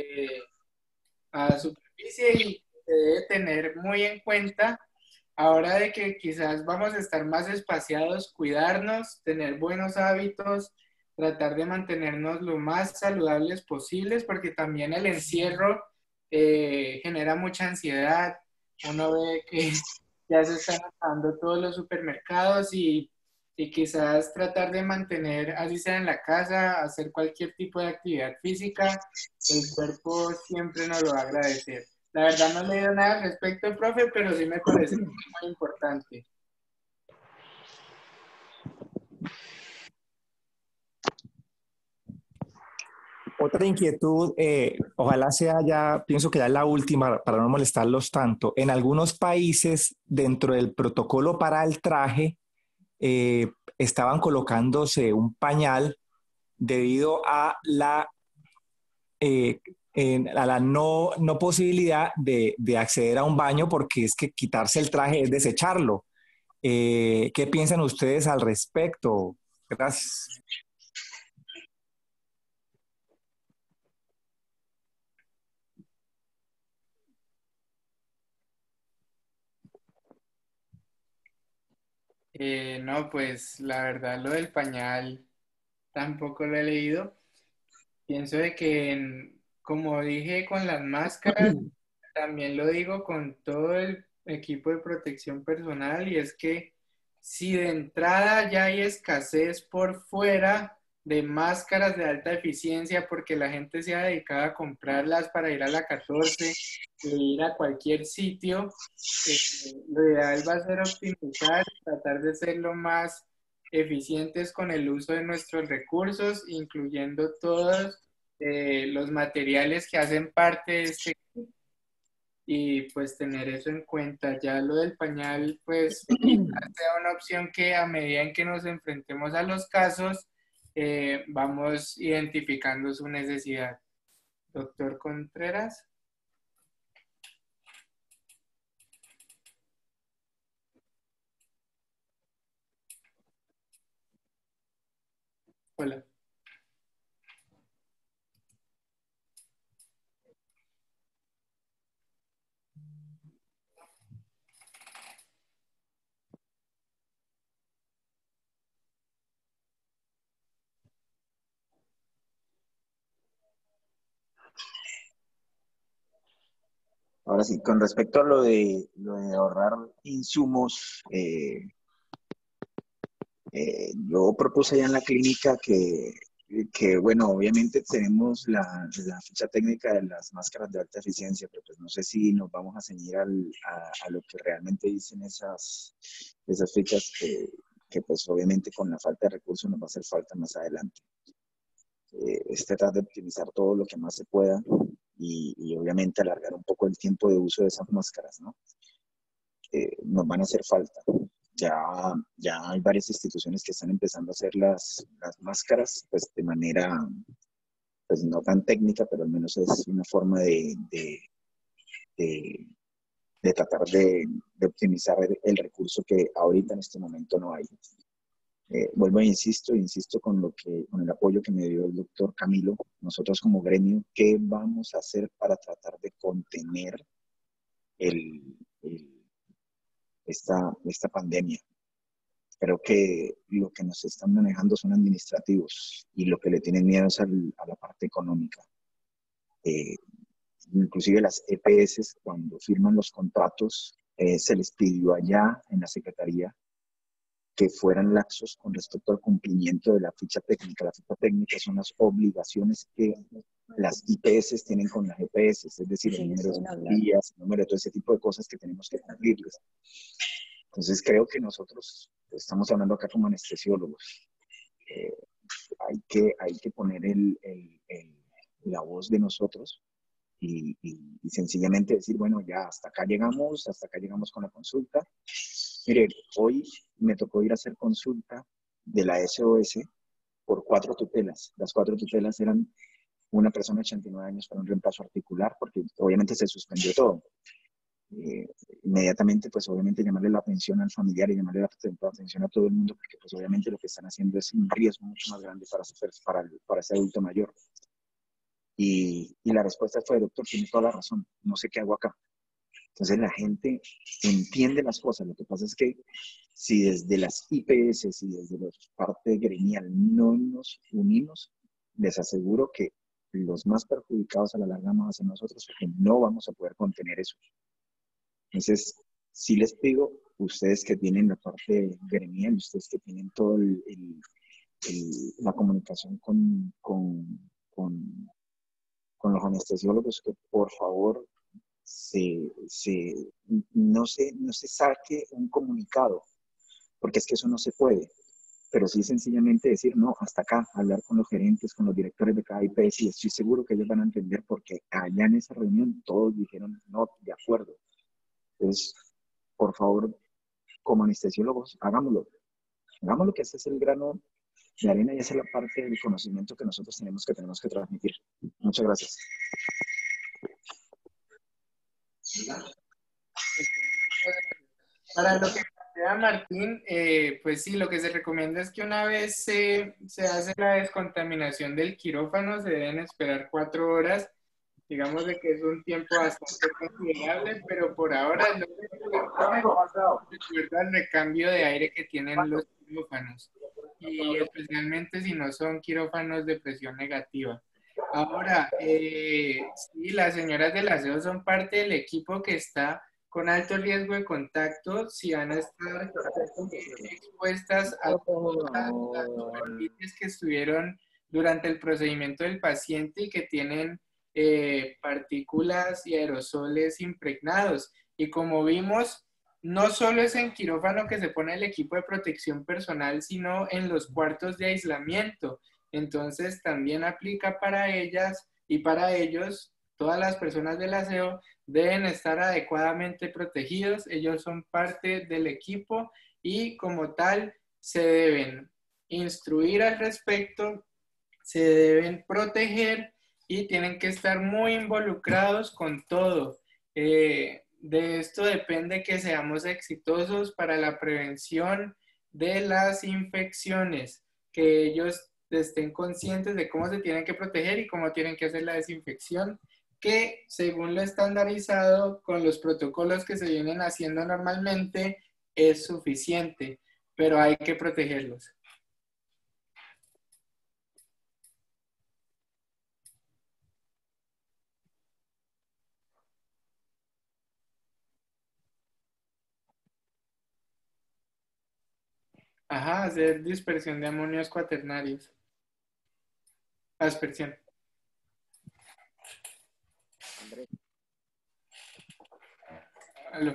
S1: a la superficie y se debe tener muy en cuenta ahora de que quizás vamos a estar más espaciados, cuidarnos, tener buenos hábitos, tratar de mantenernos lo más saludables posibles, porque también el encierro genera mucha ansiedad. Uno ve que ya se están acabando todos los supermercados y quizás tratar de mantener, así sea en la casa, hacer cualquier tipo de actividad física, el cuerpo siempre nos lo va a agradecer. La verdad no he leído nada al respecto, profe, pero sí me parece muy importante.
S8: Otra inquietud, ojalá sea ya, pienso que ya es la última para no molestarlos tanto. En algunos países, dentro del protocolo para el traje, estaban colocándose un pañal debido a la no posibilidad de acceder a un baño porque es que quitarse el traje es desecharlo. ¿Qué piensan ustedes al respecto? Gracias.
S1: No, pues la verdad lo del pañal tampoco lo he leído. Pienso de que, como dije con las máscaras, también lo digo con todo el equipo de protección personal y es que si de entrada ya hay escasez por fuera de máscaras de alta eficiencia porque la gente se ha dedicado a comprarlas para ir a la 14 e ir a cualquier sitio, lo ideal va a ser optimizar, tratar de ser lo más eficientes con el uso de nuestros recursos, incluyendo todos los materiales que hacen parte de este kit y pues tener eso en cuenta. Ya lo del pañal, pues quizás sea una opción que a medida en que nos enfrentemos a los casos, vamos identificando su necesidad. Doctor Contreras. Hola.
S12: Ahora sí, con respecto a lo de ahorrar insumos, yo propuse ya en la clínica que, bueno, obviamente tenemos la ficha técnica de las máscaras de alta eficiencia, pero pues no sé si nos vamos a ceñir a lo que realmente dicen esas fichas que pues obviamente con la falta de recursos nos va a hacer falta más adelante. Es tratar de optimizar todo lo que más se pueda y obviamente alargar un poco el tiempo de uso de esas máscaras, ¿no? Nos van a hacer falta. Ya hay varias instituciones que están empezando a hacer las máscaras, pues de manera, pues no tan técnica, pero al menos es una forma de, de tratar de optimizar el recurso que ahorita en este momento no hay. Vuelvo e insisto con el apoyo que me dio el doctor Camilo, nosotros como gremio, ¿qué vamos a hacer para tratar de contener el, el- esta pandemia? Creo que lo que nos están manejando son administrativos y lo que le tienen miedo es a la parte económica. Eh, Inclusive las EPS, cuando firman los contratos, se les pidió allá en la Secretaría que fueran laxos con respecto al cumplimiento de la ficha técnica. La ficha técnica son las obligaciones que las IPS tienen con las EPS, es decir, el número de días, el número de todo ese tipo de cosas que tenemos que cumplirles. Entonces creo que nosotros estamos hablando acá como anestesiólogos. Eh, hay que poner la voz de nosotros y sencillamente decir, bueno, ya hasta acá llegamos con la consulta. Mire, hoy me tocó ir a hacer consulta de la SOS por 4 tutelas. Las 4 tutelas eran una persona de 89 años para un reemplazo articular, porque obviamente se suspendió todo. Inmediatamente, pues obviamente llamarle la atención al familiar y llamarle la atención a todo el mundo, porque pues obviamente lo que están haciendo es un riesgo mucho más grande para ese adulto mayor. Y la respuesta fue, doctor, tiene toda la razón, no sé qué hago acá. Entonces la gente entiende las cosas. Lo que pasa es que si desde las IPS y desde la parte gremial no nos unimos, les aseguro que los más perjudicados a la larga vamos a ser nosotros, porque no vamos a poder contener eso. Entonces, sí les pido, ustedes que tienen la parte gremial, ustedes que tienen todo la comunicación con los anestesiólogos, que por favor no se saque un comunicado, porque es que eso no se puede, pero sí sencillamente decir, no, hasta acá, hablar con los gerentes, con los directores de cada IPS, y estoy seguro que ellos van a entender, porque allá en esa reunión todos dijeron, no, de acuerdo. Entonces, por favor, como anestesiólogos, hagámoslo, que ese es el grano de arena y esa es la parte del conocimiento que nosotros tenemos que transmitir. Muchas gracias.
S1: Para lo que plantea Martín, pues sí, lo que se recomienda es que una vez se hace la descontaminación del quirófano, se deben esperar 4 horas. Digamos de que es un tiempo bastante considerable, pero por ahora es lo que se recuerda el recambio de aire que tienen los quirófanos, y especialmente si no son quirófanos de presión negativa. Ahora, sí, las señoras del aseo son parte del equipo que está con alto riesgo de contacto, si van a estar expuestas a todas las superficies que estuvieron durante el procedimiento del paciente y que tienen partículas y aerosoles impregnados. Y como vimos, no solo es en quirófano que se pone el equipo de protección personal, sino en los cuartos de aislamiento. Entonces también aplica para ellas y para ellos. Todas las personas del aseo deben estar adecuadamente protegidos. Ellos son parte del equipo y como tal se deben instruir al respecto, se deben proteger y tienen que estar muy involucrados con todo. De esto depende que seamos exitosos para la prevención de las infecciones, que ellos estén conscientes de cómo se tienen que proteger y cómo tienen que hacer la desinfección, que según lo estandarizado con los protocolos que se vienen haciendo normalmente es suficiente, pero hay que protegerlos. Ajá, hacer dispersión de amonios cuaternarios. Aspersión. Aló.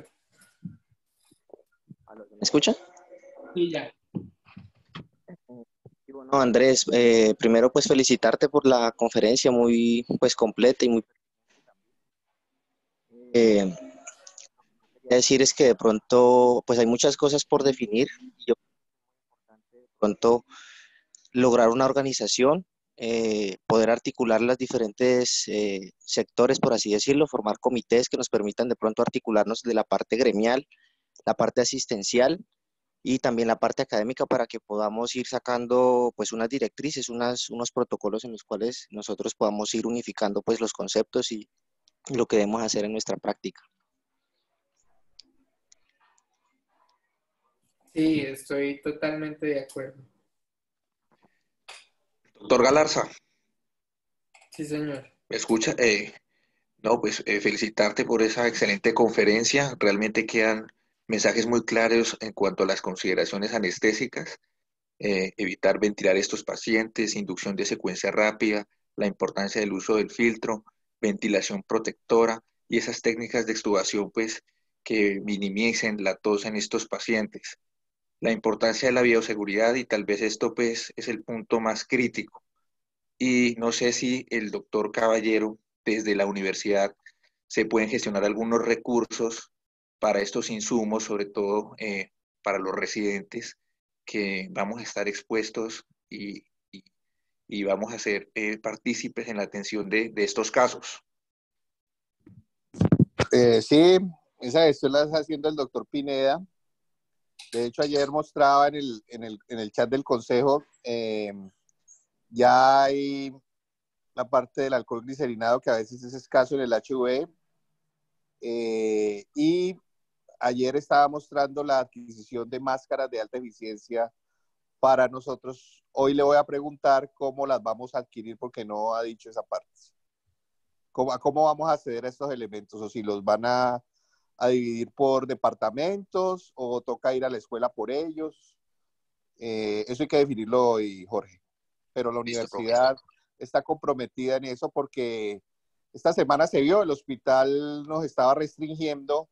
S14: ¿Me escucha?
S1: Sí, ya.
S14: Bueno, Andrés, primero pues felicitarte por la conferencia muy pues completa y muy... quería decir es que de pronto pues hay muchas cosas por definir y yo de pronto lograr una organización, poder articular las diferentes sectores, por así decirlo, formar comités que nos permitan de pronto articularnos de la parte gremial, la parte asistencial y también la parte académica para que podamos ir sacando pues unas directrices, unos protocolos en los cuales nosotros podamos ir unificando pues los conceptos y lo que debemos hacer en nuestra práctica.
S1: Sí, estoy totalmente de acuerdo.
S15: Doctor Galarza,
S1: Sí, señor.
S15: ¿me escucha? No, pues felicitarte por esa excelente conferencia. Realmente quedan mensajes muy claros en cuanto a las consideraciones anestésicas, evitar ventilar estos pacientes, inducción de secuencia rápida, la importancia del uso del filtro, ventilación protectora y esas técnicas de extubación, pues, que minimicen la tos en estos pacientes. La importancia de la bioseguridad y tal vez esto, pues, es el punto más crítico. Y no sé si el doctor Caballero, desde la universidad, se pueden gestionar algunos recursos para estos insumos, sobre todo para los residentes, que vamos a estar expuestos y vamos a ser partícipes en la atención de estos casos.
S9: Sí, esa gestión la está haciendo el doctor Pineda. De hecho, ayer mostraba en el chat del consejo, ya hay la parte del alcohol glicerinado que a veces es escaso en el HIV. Y ayer estaba mostrando la adquisición de máscaras de alta eficiencia para nosotros. Hoy le voy a preguntar cómo las vamos a adquirir porque no ha dicho esa parte. ¿Cómo vamos a acceder a estos elementos? O si los van a dividir por departamentos o toca ir a la escuela por ellos. Eso hay que definirlo hoy, Jorge. Pero la universidad está comprometida en eso porque esta semana se vio, el hospital nos estaba restringiendo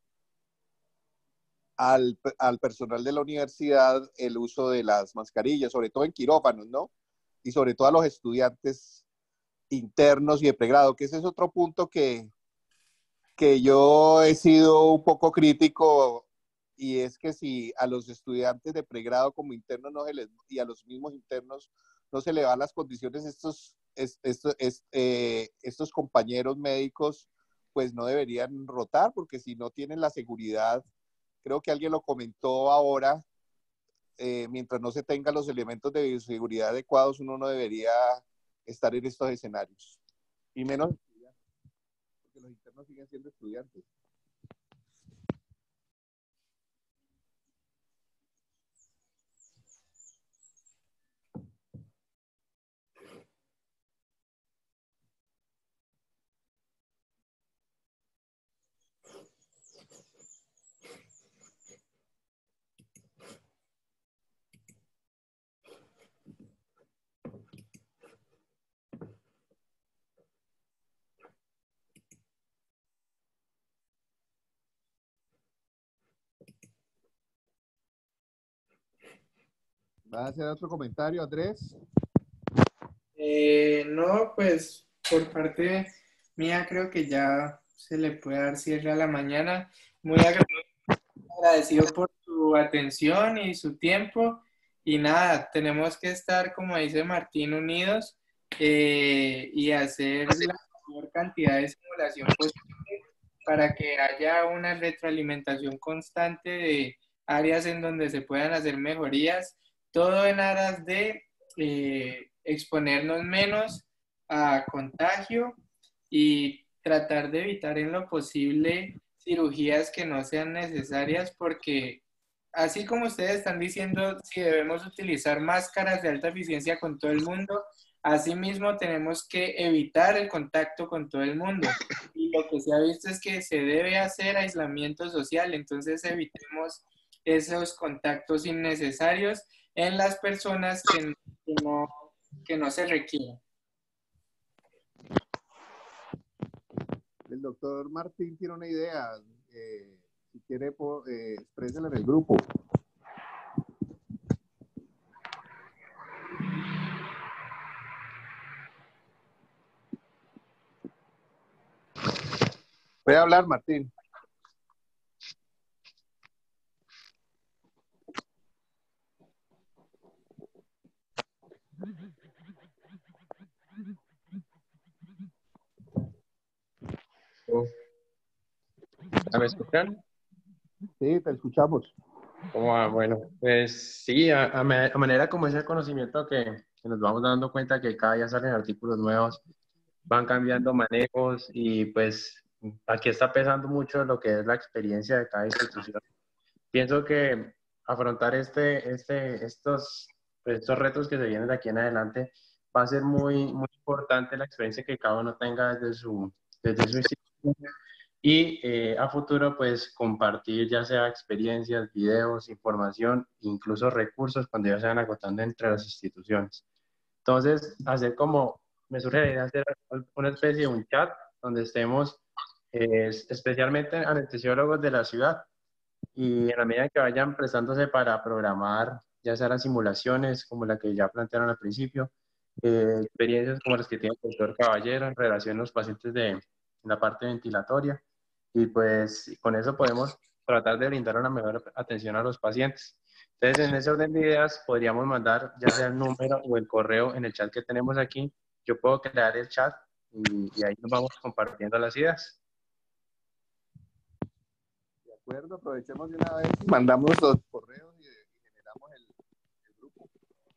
S9: al personal de la universidad el uso de las mascarillas, sobre todo en quirófanos, ¿no? Y sobre todo a los estudiantes internos y de pregrado, que ese es otro punto que yo he sido un poco crítico, y es que si a los estudiantes de pregrado como internos y a los mismos internos no se le dan las condiciones, estos compañeros médicos pues no deberían rotar, porque si no tienen la seguridad, creo que alguien lo comentó ahora, mientras no se tengan los elementos de bioseguridad adecuados, uno no debería estar en estos escenarios. Y menos estudiantes, porque los internos siguen siendo estudiantes. ¿Vas a hacer otro comentario, Andrés?
S1: No, pues por parte mía creo que ya se le puede dar cierre a la mañana. Muy agradecido por su atención y su tiempo. Y nada, tenemos que estar, como dice Martín, unidos y hacer la mayor cantidad de simulación posible para que haya una retroalimentación constante de áreas en donde se puedan hacer mejorías, todo en aras de exponernos menos a contagio y tratar de evitar en lo posible cirugías que no sean necesarias, porque así como ustedes están diciendo, si debemos utilizar máscaras de alta eficiencia con todo el mundo, asimismo tenemos que evitar el contacto con todo el mundo. Y lo que se ha visto es que se debe hacer aislamiento social, entonces evitemos esos contactos innecesarios en las personas que no se requieren.
S9: El doctor Martín tiene una idea. Si quiere, exprésela en el grupo. Puede hablar, Martín.
S16: ¿Me escuchan?
S9: Sí, te escuchamos.
S16: Bueno, pues sí, a manera como es el conocimiento que nos vamos dando cuenta que cada día salen artículos nuevos, van cambiando manejos y pues aquí está pesando mucho lo que es la experiencia de cada institución. Pienso que afrontar estos retos que se vienen de aquí en adelante va a ser muy, muy importante la experiencia que cada uno tenga desde su institución y a futuro pues compartir ya sea experiencias, videos, información, incluso recursos cuando ya se van agotando entre las instituciones. Entonces, me surge la idea de hacer una especie de un chat donde estemos especialmente anestesiólogos de la ciudad y en la medida que vayan prestándose para programar, ya sea las simulaciones como la que ya plantearon al principio, experiencias como las que tiene el doctor Caballero en relación a los pacientes de la parte ventilatoria, y pues con eso podemos tratar de brindar una mejor atención a los pacientes. Entonces, en ese orden de ideas, podríamos mandar ya sea el número o el correo en el chat que tenemos aquí. Yo puedo crear el chat y ahí nos vamos compartiendo las ideas.
S9: De acuerdo, aprovechemos de una vez, mandamos los correos y generamos el grupo.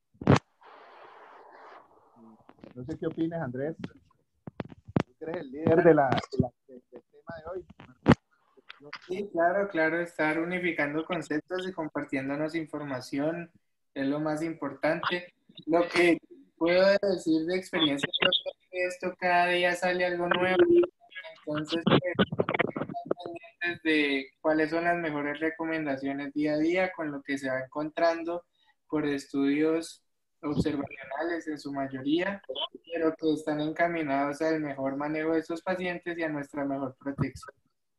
S9: No sé qué opinas, Andrés. Tú eres el líder del tema de hoy.
S1: Sí, claro, estar unificando conceptos y compartiéndonos información es lo más importante. Lo que puedo decir de experiencia es que esto cada día sale algo nuevo, entonces pendientes de cuáles son las mejores recomendaciones día a día con lo que se va encontrando por estudios observacionales en su mayoría, pero que están encaminados al mejor manejo de estos pacientes y a nuestra mejor protección.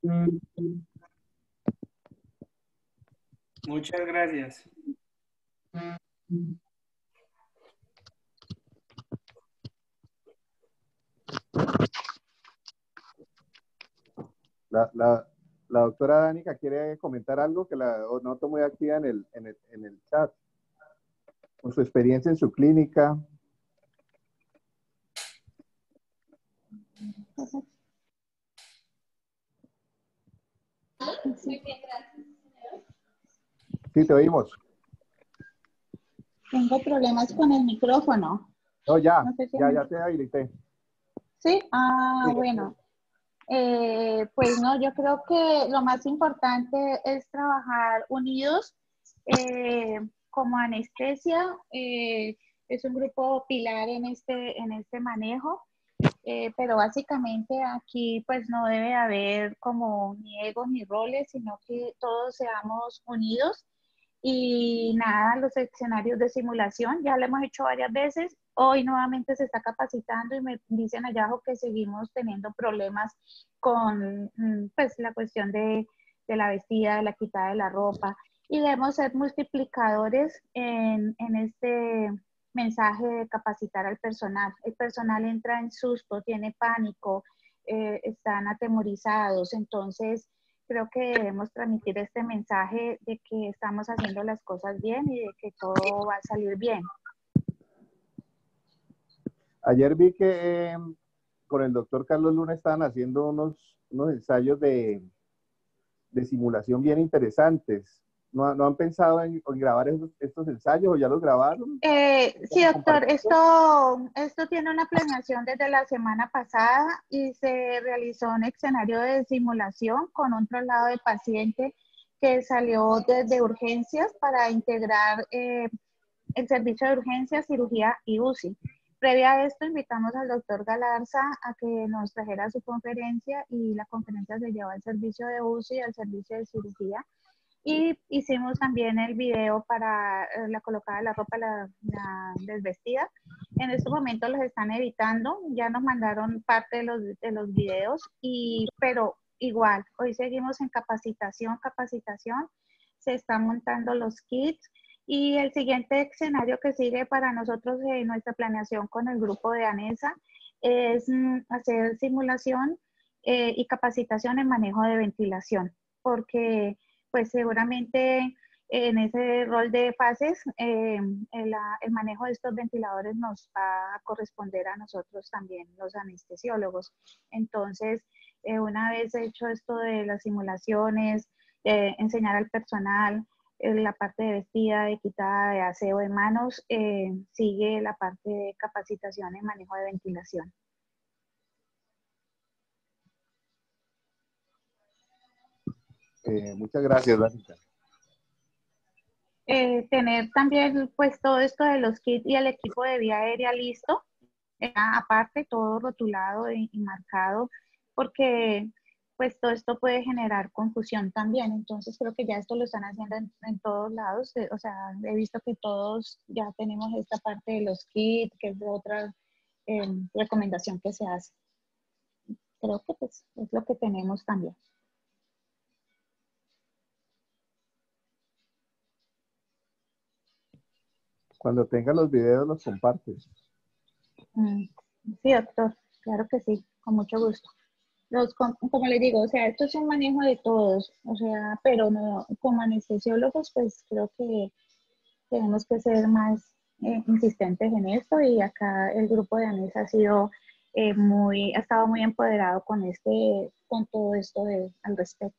S1: Muchas gracias.
S9: La doctora Danica quiere comentar algo que la noto muy activa en el chat. Con su experiencia en su clínica. Sí, te oímos.
S13: Tengo problemas con el micrófono.
S9: No, ya,
S13: No sé si
S9: ya te habilité.
S13: ¿Sí?
S9: Sí.
S13: Bueno. Pues no, yo creo que lo más importante es trabajar unidos como anestesia. Es un grupo pilar en este manejo. Pero básicamente aquí pues no debe haber como ni egos ni roles, sino que todos seamos unidos. Y nada, los escenarios de simulación ya lo hemos hecho varias veces. Hoy nuevamente se está capacitando y me dicen allá que seguimos teniendo problemas con pues la cuestión de la vestida, de la quitada de la ropa, y debemos ser multiplicadores en este mensaje de capacitar al personal. El personal entra en susto, tiene pánico, están atemorizados, entonces creo que debemos transmitir este mensaje de que estamos haciendo las cosas bien y de que todo va a salir bien.
S9: Ayer vi que con el doctor Carlos Luna estaban haciendo unos ensayos de simulación bien interesantes. ¿No han pensado en grabar estos ensayos o ya los grabaron?
S13: Sí, doctor, esto tiene una planeación desde la semana pasada y se realizó un escenario de simulación con un traslado de paciente que salió desde urgencias para integrar el servicio de urgencias, cirugía y UCI. Previa a esto, invitamos al doctor Galarza a que nos trajera su conferencia, y la conferencia se llevó al servicio de UCI y al servicio de cirugía. Y hicimos también el video para la colocada de la ropa, la desvestida. En estos momentos los están editando, ya nos mandaron parte de los videos, pero igual, hoy seguimos en capacitación, se están montando los kits y el siguiente escenario que sigue para nosotros en nuestra planeación con el grupo de ANESA es hacer simulación y capacitación en manejo de ventilación, porque pues seguramente en ese rol de fases el manejo de estos ventiladores nos va a corresponder a nosotros también, los anestesiólogos. Entonces, una vez hecho esto de las simulaciones, enseñar al personal la parte de vestida, de quitada, de aseo de manos, sigue la parte de capacitación en manejo de ventilación.
S9: Muchas gracias, Danica.
S13: Tener también pues todo esto de los kits y el equipo de vía aérea listo, aparte todo rotulado y marcado, porque pues todo esto puede generar confusión también. Entonces creo que ya esto lo están haciendo en todos lados. O sea, he visto que todos ya tenemos esta parte de los kits, que es otra recomendación que se hace. Creo que pues es lo que tenemos también.
S9: Cuando tenga los videos los compartes.
S13: Sí, doctor, claro que sí, con mucho gusto. Como les digo, o sea, esto es un manejo de todos, o sea, pero no, como anestesiólogos, pues creo que tenemos que ser más insistentes en esto y acá el grupo de ANES ha sido ha estado muy empoderado con todo esto al respecto.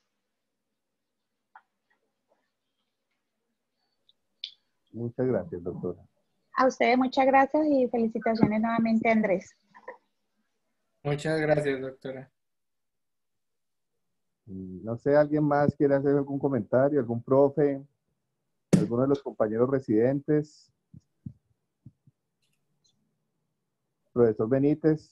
S9: Muchas gracias, doctora.
S13: A ustedes muchas gracias y felicitaciones nuevamente, Andrés.
S1: Muchas gracias, doctora.
S9: No sé, ¿alguien más quiere hacer algún comentario? ¿Algún profe? ¿Alguno de los compañeros residentes? Profesor Benítez.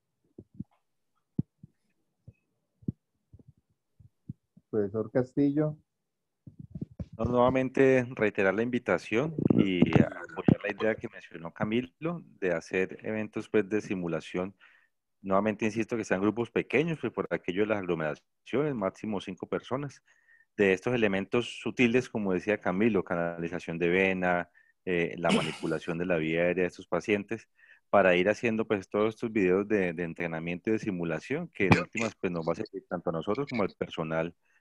S9: Profesor Castillo.
S10: No, nuevamente reiterar la invitación y apoyar la idea que mencionó Camilo de hacer eventos pues, de simulación. Nuevamente insisto que sean grupos pequeños, pues por aquello de las aglomeraciones, máximo 5 personas. De estos elementos sutiles, como decía Camilo, canalización de vena, la manipulación de la vía aérea de estos pacientes, para ir haciendo pues todos estos videos de entrenamiento y de simulación, que en últimas pues nos va a servir tanto a nosotros como al personal